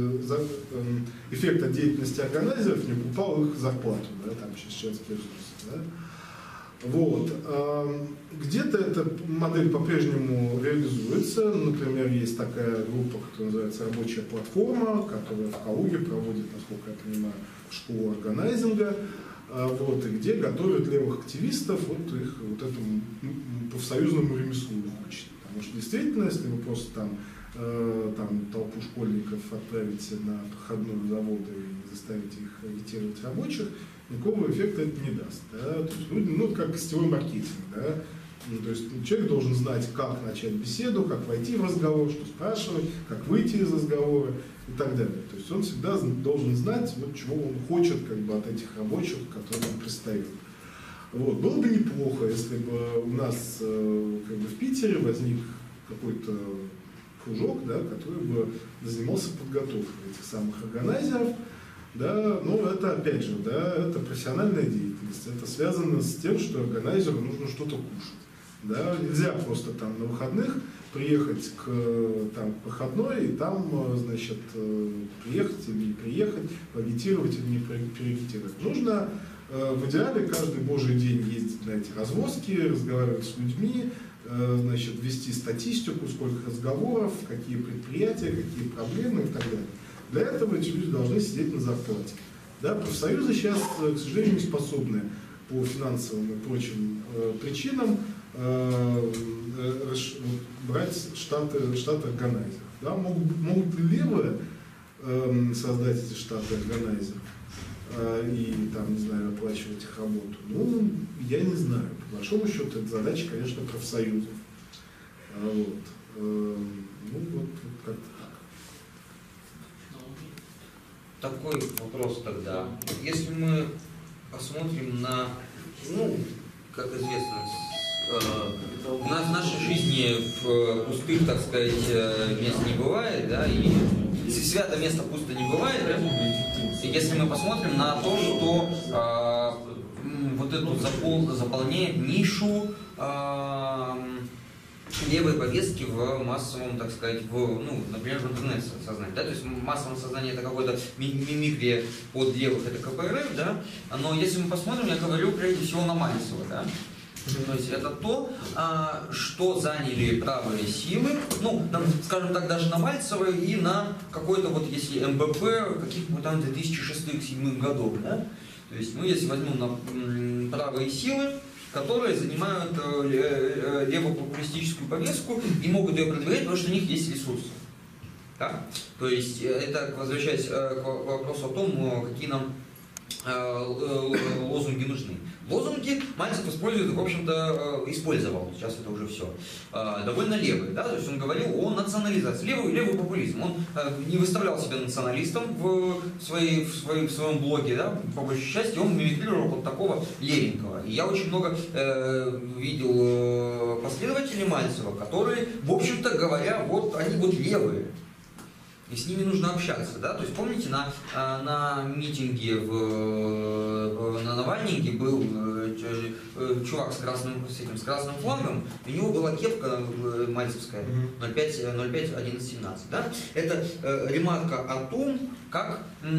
эффект от деятельности органайзеров не окупал их зарплату, да, там, через человеческие ресурсы. Да. Вот. Где-то эта модель по-прежнему реализуется. Например, есть такая группа, которая называется «Рабочая платформа», которая в Калуге проводит, насколько я понимаю, школу органайзинга, вот, и где готовят левых активистов вот, их вот этому профсоюзному ремеслу учат. Потому что действительно, если вы просто там, э, там толпу школьников отправите на проходные заводы и заставите их агитировать рабочих, никакого эффекта это не даст. Да? То есть, ну, как гостевой маркетинг. Да? Ну, то есть человек должен знать, как начать беседу, как войти в разговор, что спрашивать, как выйти из разговора и так далее. То есть он всегда должен знать, вот, чего он хочет как бы, от этих рабочих, которые он пристает. Вот. Было бы неплохо, если бы у нас как бы, в Питере возник какой-то кружок, да, который бы занимался подготовкой этих самых органайзеров. Да, но это, опять же, да, это профессиональная деятельность. Это связано с тем, что органайзеру нужно что-то кушать. Да. Нельзя просто там на выходных приехать к, там, к выходной и там, значит, приехать или не приехать, агитировать или не переагитировать. Нужно в идеале каждый божий день ездить на эти развозки, разговаривать с людьми, значит, вести статистику, сколько разговоров, какие предприятия, какие проблемы и так далее. Для этого эти люди должны сидеть на зарплате. Да, профсоюзы сейчас, к сожалению, не способны по финансовым и прочим э, причинам э, э, брать штаты, штаты органайзеров. Да, могут, могут ли левые э, создать эти штаты органайзеров э, и там, не знаю, оплачивать их работу? Ну, я не знаю. По большому счету, это задача, конечно, профсоюзов. А вот. Э, ну, вот, вот как-то. Такой вопрос тогда. Если мы посмотрим на, ну, как известно, э, у нас в нашей жизни в пустых, так сказать, мест не бывает, да, и свято место пусто не бывает, да? И если мы посмотрим на то, что э, вот эту запол, заполняет нишу э, левой повестки в массовом, так сказать, в, ну, например, в интернет-сознании, да, то есть в массовом сознании это какое-то мимикрия под левых, это ка пэ эр эф, да, но если мы посмотрим, я говорю прежде всего на Мальцева, да, то есть это то, что заняли правые силы, ну, скажем так, даже на Мальцева и на какой-то вот, если эм бэ пэ каких-то там две тысячи шестых — две тысячи седьмых годов, да, то есть, ну, если возьмем на правые силы, которые занимают левопопулистическую повестку и могут ее продвигать, потому что у них есть ресурсы. Да? То есть это, возвращаясь к вопросу о том, какие нам лозунги нужны. Лозунги Мальцев использует, в общем-то, использовал, сейчас это уже все, довольно левые, да, то есть он говорил о национализации, левый, левый популизм, он не выставлял себя националистом в, своей, в, своей, в своем блоге, да, по большей части он мимикрировал под такого левенького. И я очень много э, видел последователей Мальцева, которые, в общем-то говоря, вот они вот левые. И с ними нужно общаться, да, то есть помните, на, на митинге в, на Навальнике был чувак с красным, с этим, с красным флагом, у него была кепка мальцевская ноль пять одиннадцать семнадцать, да, это ремарка о том, как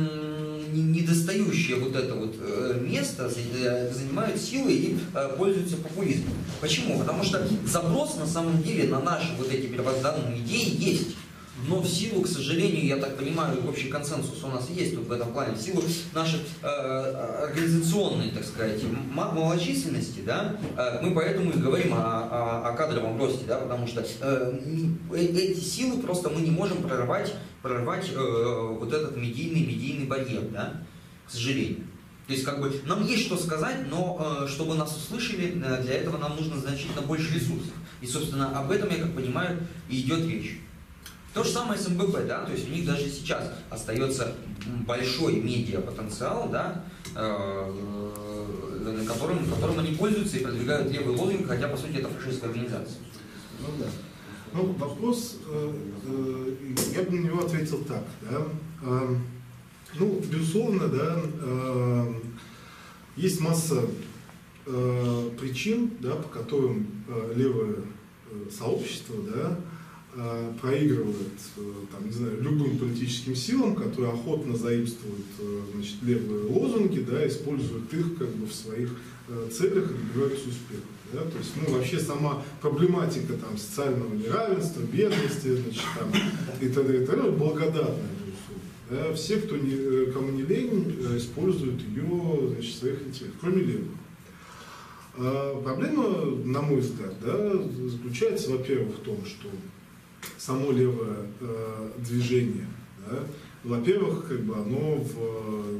недостающее вот это вот место занимают силы и пользуются популизмом. Почему? Потому что запрос на самом деле на наши вот эти первозданные идеи есть. Но в силу, к сожалению, я так понимаю, общий консенсус у нас есть вот в этом плане, в силу нашей э, организационной, так сказать, малочисленности, да, э, мы поэтому и говорим о, о, о кадровом росте, да, потому что э, эти силы просто мы не можем прорвать, прорвать э, вот этот медийный, медийный барьер, да, к сожалению. То есть, как бы, нам есть что сказать, но э, чтобы нас услышали, э, для этого нам нужно значительно больше ресурсов. И, собственно, об этом, я как понимаю, и идет речь. То же самое с эм бэ пэ, да, то есть у них даже сейчас остается большой медиапотенциал, да, э, которым, которым они пользуются и продвигают левый лозунг, хотя по сути это фашистская организация. Ну да. Ну, вопрос, э, э, я бы на него ответил так, да. Э, ну, безусловно, да, э, есть масса э, причин, да, по которым э, левое э, сообщество, да, проигрывает, там, не знаю, любым политическим силам, которые охотно заимствуют, значит, левые лозунги, да, используют их как бы в своих целях и добиваются успеха. Да? То есть, ну, вообще сама проблематика там, социального неравенства, бедности, значит, там, и т.д. и т.д. благодатная. Да? Все, кто не, кому не лень, используют ее, значит, в своих интересах, кроме левых. А проблема, на мой взгляд, да, заключается, во-первых, в том, что само левое э, движение, да, во-первых, как бы оно в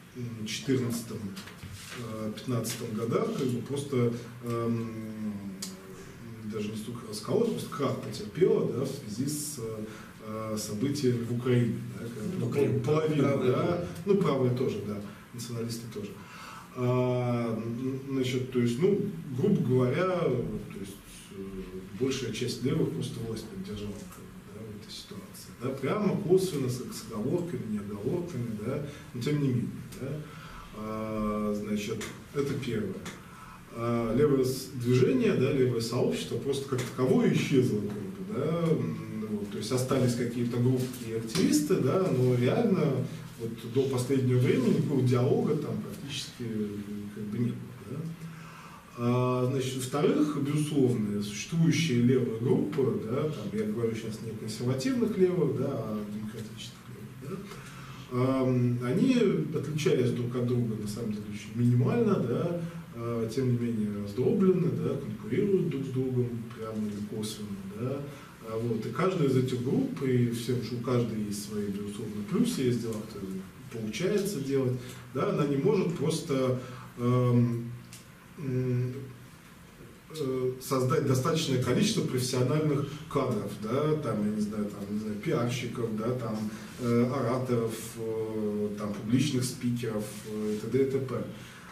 четырнадцатом-пятнадцатом годах как бы просто э, даже не столько раскололось, просто крах потерпело, да, в связи с э, событиями в Украине, да, когда половина, да, ну правые тоже, да, националисты тоже. А, значит, то есть, ну, грубо говоря, то есть, большая часть левых просто власть поддержала, да, в этой ситуации. Да, прямо, косвенно, с оговорками, не оговорками, да, но тем не менее. Да. А, значит, это первое. А, левое движение, да, левое сообщество просто как таковое исчезло, как бы, да, вот, то есть остались какие-то группки активисты, да, но реально вот до последнего времени никакого диалога там практически как бы не было. Да. А, значит, во-вторых, безусловно, существующие левые группы, да, там, я говорю сейчас не о консервативных левых, да, а о демократических левых, да, а, они отличались друг от друга, на самом деле, очень минимально, да, а, тем не менее раздроблены, да, конкурируют друг с другом прямо или косвенно, да. Вот. И каждая из этих групп, и всем, что у каждой есть свои, безусловно, плюсы, есть дела, которые получается делать, да, она не может просто эм, э, создать достаточное количество профессиональных кадров, да, там, я не знаю, там, не знаю, пиарщиков, да, там, э, ораторов, э, там, публичных спикеров, э, и т.д. и т.п.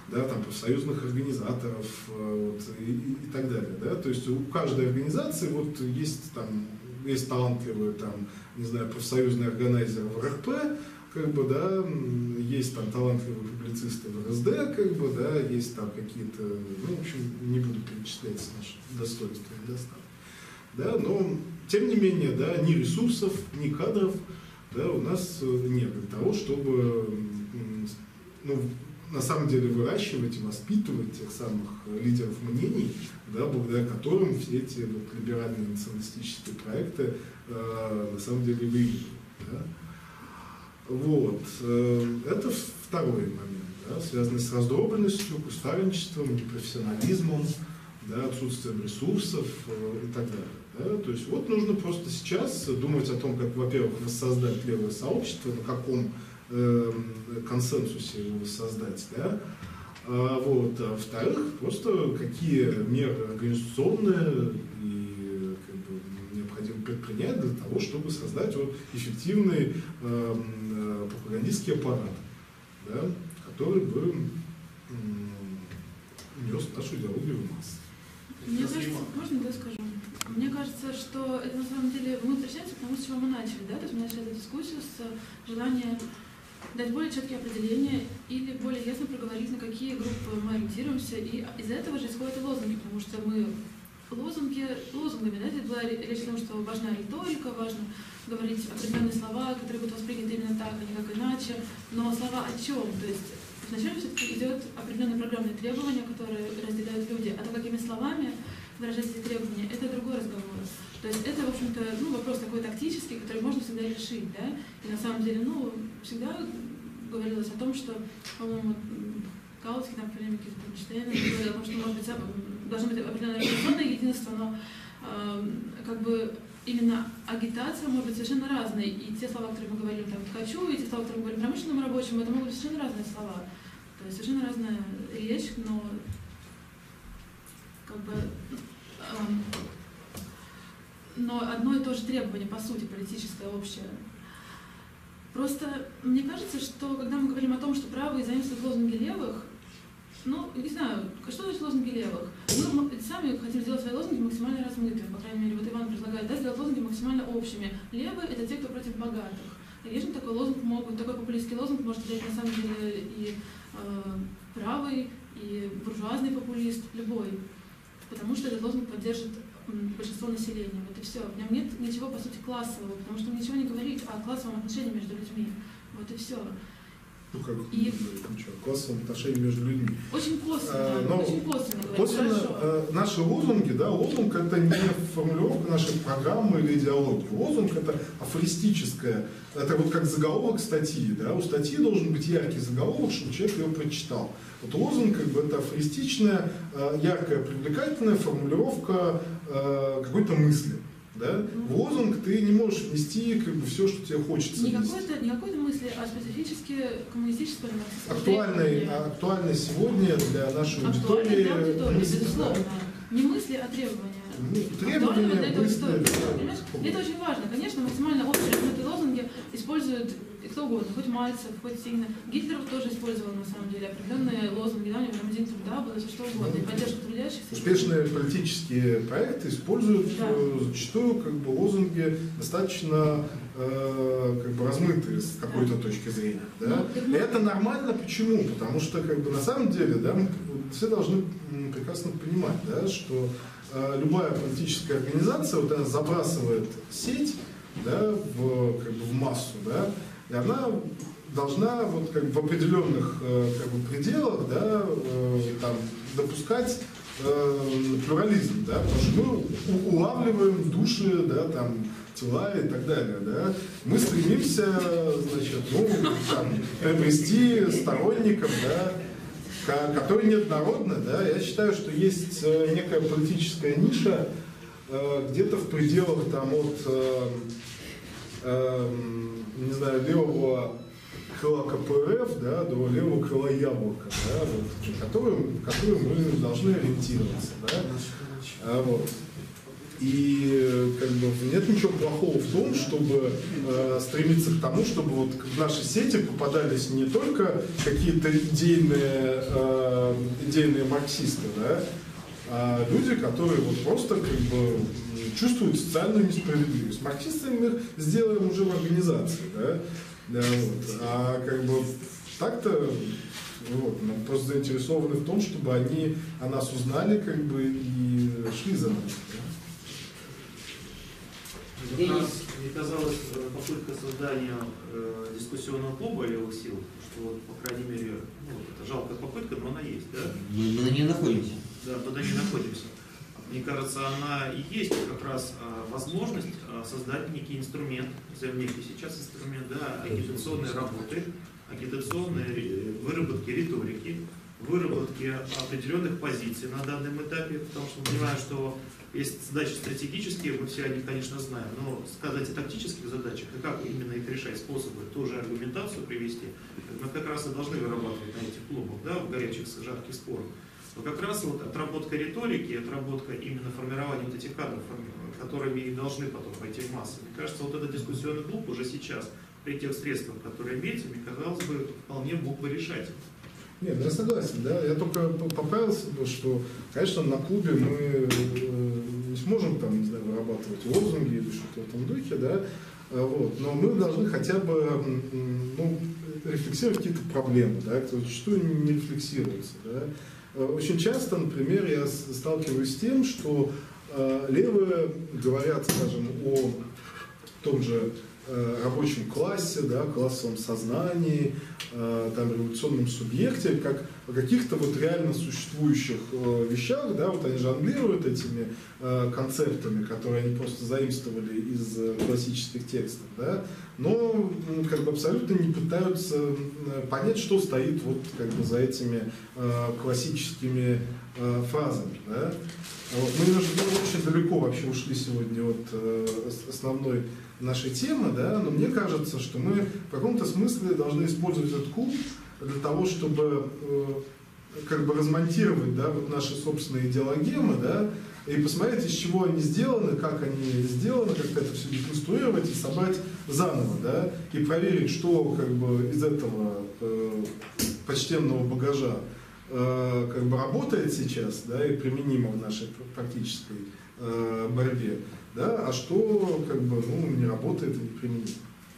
да, там, профсоюзных организаторов вот, и, и так далее. Да? То есть у каждой организации вот, есть, там, есть талантливые там, не знаю, профсоюзные органайзеры в эр эр пэ, как бы, да, есть там талантливые публицисты в эр эс дэ, как бы, да, есть там какие-то, ну, в общем, не буду перечислять наши достоинства и недостатки. Да, но, тем не менее, да, ни ресурсов, ни кадров, да, у нас нет для того, чтобы, ну, на самом деле выращивать и воспитывать тех самых лидеров мнений, да, благодаря которым все эти вот, либеральные националистические проекты э, на самом деле выигрывают. Да. Вот. Это второй момент, да, связанный с раздробленностью, кустарничеством, непрофессионализмом, да, отсутствием ресурсов и так далее. Да. То есть вот нужно просто сейчас думать о том, как, во-первых, воссоздать левое сообщество, на каком э, консенсусе его воссоздать, да. А, вот. А во-вторых, просто какие меры организационные и как бы, необходимо предпринять для того, чтобы создать вот, эффективный э, пропагандистский аппарат, да, который бы нес нашу идеологию в массы. Мне кажется, можно я скажу? Мне кажется, что это на самом деле мы возвращаемся к тому, с чего мы начали, да, то есть мы начали эту дискуссию с желания дать более четкие определения или более ясно проговорить, на какие группы мы ориентируемся, и из этого же исходят и лозунги, потому что мы лозунги, лозунгами, да, здесь была речь о том, что важна риторика, важно говорить определенные слова, которые будут восприняты именно так, а не как иначе, но слова о чем? То есть вначале все-таки идет определенные программные требования, которые разделяют люди, а то, какими словами выражать эти требования, это другой разговор. То есть это, в общем-то, ну, вопрос такой тактический, который можно всегда решить, да, и на самом деле, ну, всегда говорилось о том, что, по-моему, Каутский, там, полемики с Эйнштейном, говорил о том, что, может быть, должно быть определенное революционное единство, но э, как бы именно агитация может быть совершенно разной. И те слова, которые мы говорим там «хочу», и те слова, которые мы говорим промышленным рабочим, это могут быть совершенно разные слова. То есть совершенно разная речь, но как бы э, но одно и то же требование, по сути, политическое, общее. Просто мне кажется, что когда мы говорим о том, что правые заимствуют лозунги левых, ну, не знаю, что значит лозунги левых? Мы сами хотим сделать свои лозунги максимально размытыми, по крайней мере, вот Иван предлагает, да, сделать лозунги максимально общими. Левые — это те, кто против богатых. Конечно, такой лозунг могут, такой популистский лозунг может взять на самом деле и э, правый, и буржуазный популист, любой. Потому что этот лозунг поддержит большинство населения. Вот и все. В нем нет ничего, по сути, классового, потому что он ничего не говорит о классовом отношении между людьми. Вот и все. Ну, как и... классовом отношении между людьми. Очень косвенно, а, но очень косвенно говорит. Косвенно, а, наши лозунги, да, лозунг — это не формулировка нашей программы или идеологии. Лозунг — это афористическое, это вот как заголовок статьи, да, у статьи должен быть яркий заголовок, чтобы человек его прочитал. Вот лозунг, как бы, это афористичная, яркая, привлекательная формулировка э, какой-то мысли. Да? В лозунг ты не можешь внести как бы, все, что тебе хочется. Не какой-то, не какой-то мысли, а специфически коммунистического или актуальной, актуальной сегодня для нашей аудитории. Для аудитории, мысли, безусловно. Да. Не мысли, а требования. Ну, требования, для мысли. Да. Это очень важно. Конечно, максимально общие размытые лозунги используют кто угодно, хоть Мальцев, хоть Сигна. Гитлер тоже использовал, на самом деле, определенные лозунги, да, у него там один труда было, все что угодно, и поддержка трудящихся. Успешные политические проекты используют да. зачастую как бы, лозунги достаточно э, как бы, размытые с какой-то да. точки зрения. Да? Ну, и это нормально. Почему? Потому что как бы, на самом деле да, мы все должны прекрасно понимать, да, что э, любая политическая организация вот, она забрасывает сеть да, в, как бы, в массу, да, и она должна вот, как бы, в определенных как бы, пределах да, там, допускать э, плюрализм, да, потому что мы улавливаем души, да, там, тела и так далее. Да. Мы стремимся значит, ну, там, приобрести сторонников, да, которые неоднородны. Да. Я считаю, что есть некая политическая ниша э, где-то в пределах там, от э, э, не знаю, левого крыла ка пэ эр эф да, до левого крыла яблока, да, вот, которым, которым мы должны ориентироваться. Да. А, вот. И как бы нет ничего плохого в том, чтобы э, стремиться к тому, чтобы вот в наши сети попадались не только какие-то идейные, э, идейные марксисты, да, а люди, которые вот просто как бы чувствуют социальную несправедливость. Марксистами мы их сделаем уже в организации, да, да, вот. А как бы так-то вот, мы просто заинтересованы в том, чтобы они о нас узнали как бы и шли за нами. Да? Мне казалось, попытка создания э, дискуссионного клуба левых сил, что вот, по крайней мере, ну, это жалкая попытка, но она есть, да? Мы, мы на ней находимся. Да, туда не находимся. Мне кажется, она и есть как раз а, возможность а, создать некий инструмент, назовем некий сейчас инструмент, да, агитационной работы, агитационной выработки риторики, выработки определенных позиций на данном этапе, потому что мы понимаем, что есть задачи стратегические, мы все о них, конечно, знаем, но сказать о тактических задачах и как именно их решать, способы, тоже аргументацию привести, мы как раз и должны вырабатывать на этих клубах, да, в горячих, жарких спорах. Но как раз вот отработка риторики, отработка именно формирования вот этих кадров, которыми и должны потом пойти в массы. Мне кажется, вот этот дискуссионный клуб уже сейчас, при тех средствах, которые имеются, мне казалось бы, вполне мог бы решать. Нет, я согласен, да. Я только поправился, что, конечно, на клубе мы не сможем там, не знаю, вырабатывать лозунги или что-то в этом духе, да. Вот. Но мы должны хотя бы ну, рефлексировать какие-то проблемы, да, которые зачастую не рефлексируются, да. Очень часто, например, я сталкиваюсь с тем, что э, левые говорят, скажем, о том же э, рабочем классе, да, классовом сознании, э, там, революционном субъекте, как о каких-то вот реально существующих э, вещах, да, вот они жонглируют этими э, концептами, которые они просто заимствовали из э, классических текстов, да, но как бы абсолютно не пытаются понять, что стоит вот как бы за этими э, классическими э, фразами, да. Вот. Мы немножко очень далеко вообще ушли сегодня от э, основной нашей темы, да, но мне кажется, что мы в каком-то смысле должны использовать этот клуб для того, чтобы э, как бы размонтировать, да, вот наши собственные идеологемы, да, и посмотреть, из чего они сделаны, как они сделаны, как это все деконструировать и собрать заново, да, и проверить, что как бы из этого э, почтенного багажа э, как бы работает сейчас, да, и применимо в нашей практической э, борьбе, да, а что как бы ну, не работает и не применимо.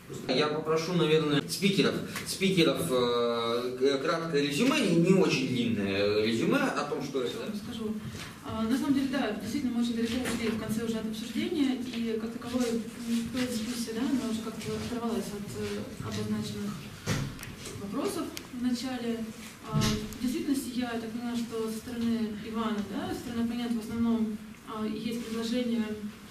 Я попрошу, наверное, спикеров, спикеров э, краткое резюме, не, не очень длинное резюме о том, что это. Скажу. На самом деле, да, действительно, мы очень далеко ушли в конце уже от обсуждения, и как таковой дискуссия, да, она уже как-то оторвалась от обозначенных вопросов в начале. В действительности, я так поняла, что со стороны Ивана, да, со стороны оппонента в основном есть предложение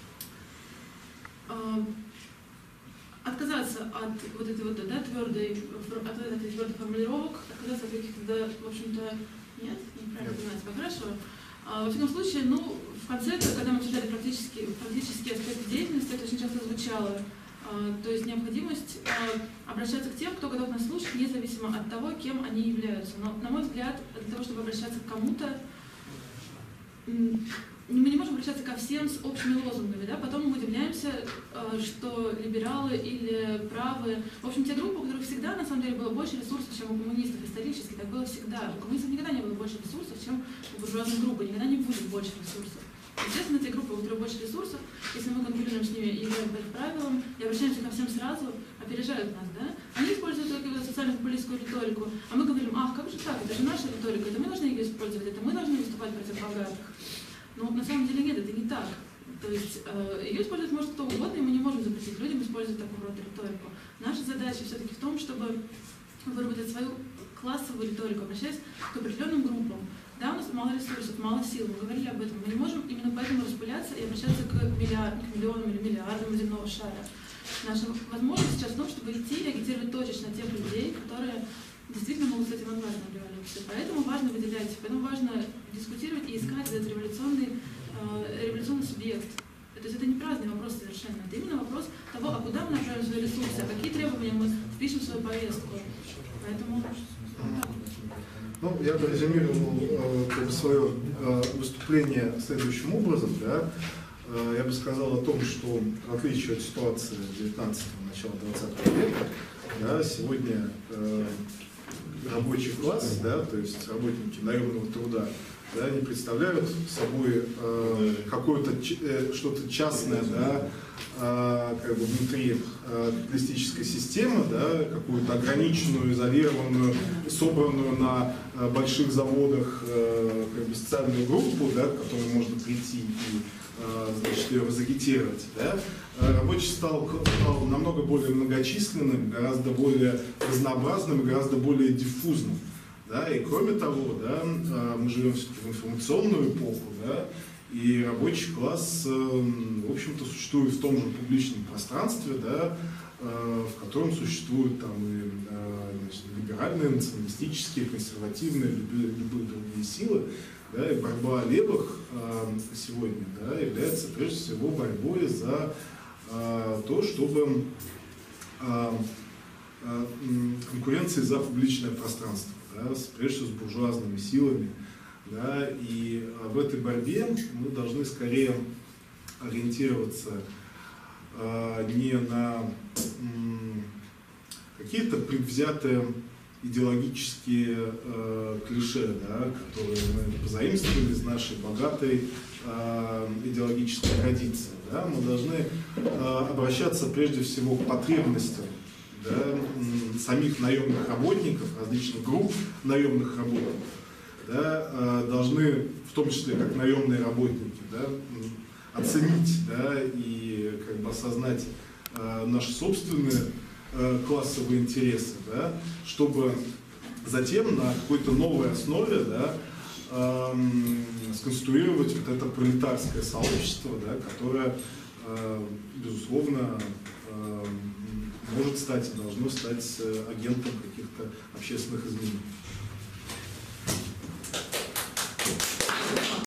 отказаться от вот этой вот, да, твердой, от этой твердой формулировок, отказаться от каких-то, да, в общем-то, нет, неправильно понимаете, хорошо. А, во всяком случае, ну, в конце, когда мы обсуждали практически, практические аспекты деятельности, это очень часто звучало. А, то есть необходимость а, обращаться к тем, кто готов нас слушать, независимо от того, кем они являются. Но, на мой взгляд, для того, чтобы обращаться к кому-то, мы не можем обращаться ко всем с общими лозунгами, да? Потом мы удивляемся, что либералы или правые, в общем, те группы, у которых всегда, на самом деле, было больше ресурсов, чем у коммунистов, исторически, так было всегда. У коммунистов никогда не было больше ресурсов, чем у буржуазной группы, никогда не будет больше ресурсов. Естественно, те группы, у которых больше ресурсов, если мы конкурируем с ними и играем по их правилам, и обращаемся ко всем сразу, опережают нас, да? Они используют только социально-популистскую риторику, а мы говорим, ах, как же так, это же наша риторика, это мы должны ее использовать, это мы должны выступать против богатых. Но на самом деле нет, это не так. То есть э, ее использовать может кто угодно, и мы не можем запретить людям использовать такого рода риторику. Наша задача все-таки в том, чтобы выработать свою классовую риторику, обращаясь к определенным группам. Да, у нас мало ресурсов, мало сил, мы говорили об этом. Мы не можем именно поэтому распыляться и обращаться к, миллиард, к миллионам или миллиардам земного шара. Наша возможность сейчас в том, чтобы идти и агитировать точечно тех людей, которые действительно могут стать авангардом революции. Поэтому важно выделять, поэтому важно дискутировать и искать этот революционный, э, революционный субъект. То есть это не праздный вопрос совершенно, это именно вопрос того, а куда мы направим свои ресурсы, а какие требования мы впишем в свою повестку. Поэтому... Ну, я бы резюмировал э, свое э, выступление следующим образом. Да. я бы сказал о том, что в отличие от ситуации девятнадцатого, начала двадцатого века, да, сегодня э, рабочий класс, да, то есть работники наемного труда, да, не представляют собой э, какое-то э, что-то частное, да, э, как бы внутри э, капиталистической системы, да, какую-то ограниченную, изолированную, собранную на э, больших заводах э, как бы социальную группу, да, к которой можно прийти и э, значит, ее разагитировать. Да. Рабочий стал, стал намного более многочисленным, гораздо более разнообразным, гораздо более диффузным. Да, и кроме того, да, мы живем все-таки в информационную эпоху, да, и рабочий класс, в общем-то, существует в том же публичном пространстве, да, в котором существуют там и, значит, либеральные, националистические, консервативные, любые, любые другие силы. Да, и борьба левых сегодня, да, является прежде всего борьбой за то, чтобы конкуренции за публичное пространство. Да, прежде всего с буржуазными силами. Да, и в этой борьбе мы должны скорее ориентироваться э, не на м, какие-то предвзятые идеологические э, клише, да, которые мы позаимствовали из нашей богатой э, идеологической традиции. Да. Мы должны э, обращаться прежде всего к потребностям, да, самих наемных работников, различных групп наемных работников, да, должны, в том числе как наемные работники, да, оценить, да, и как бы осознать э, наши собственные э, классовые интересы, да, чтобы затем на какой-то новой основе, да, э, сконструировать вот это пролетарское сообщество, да, которое, э, безусловно, э, может стать и должно стать агентом каких-то общественных изменений.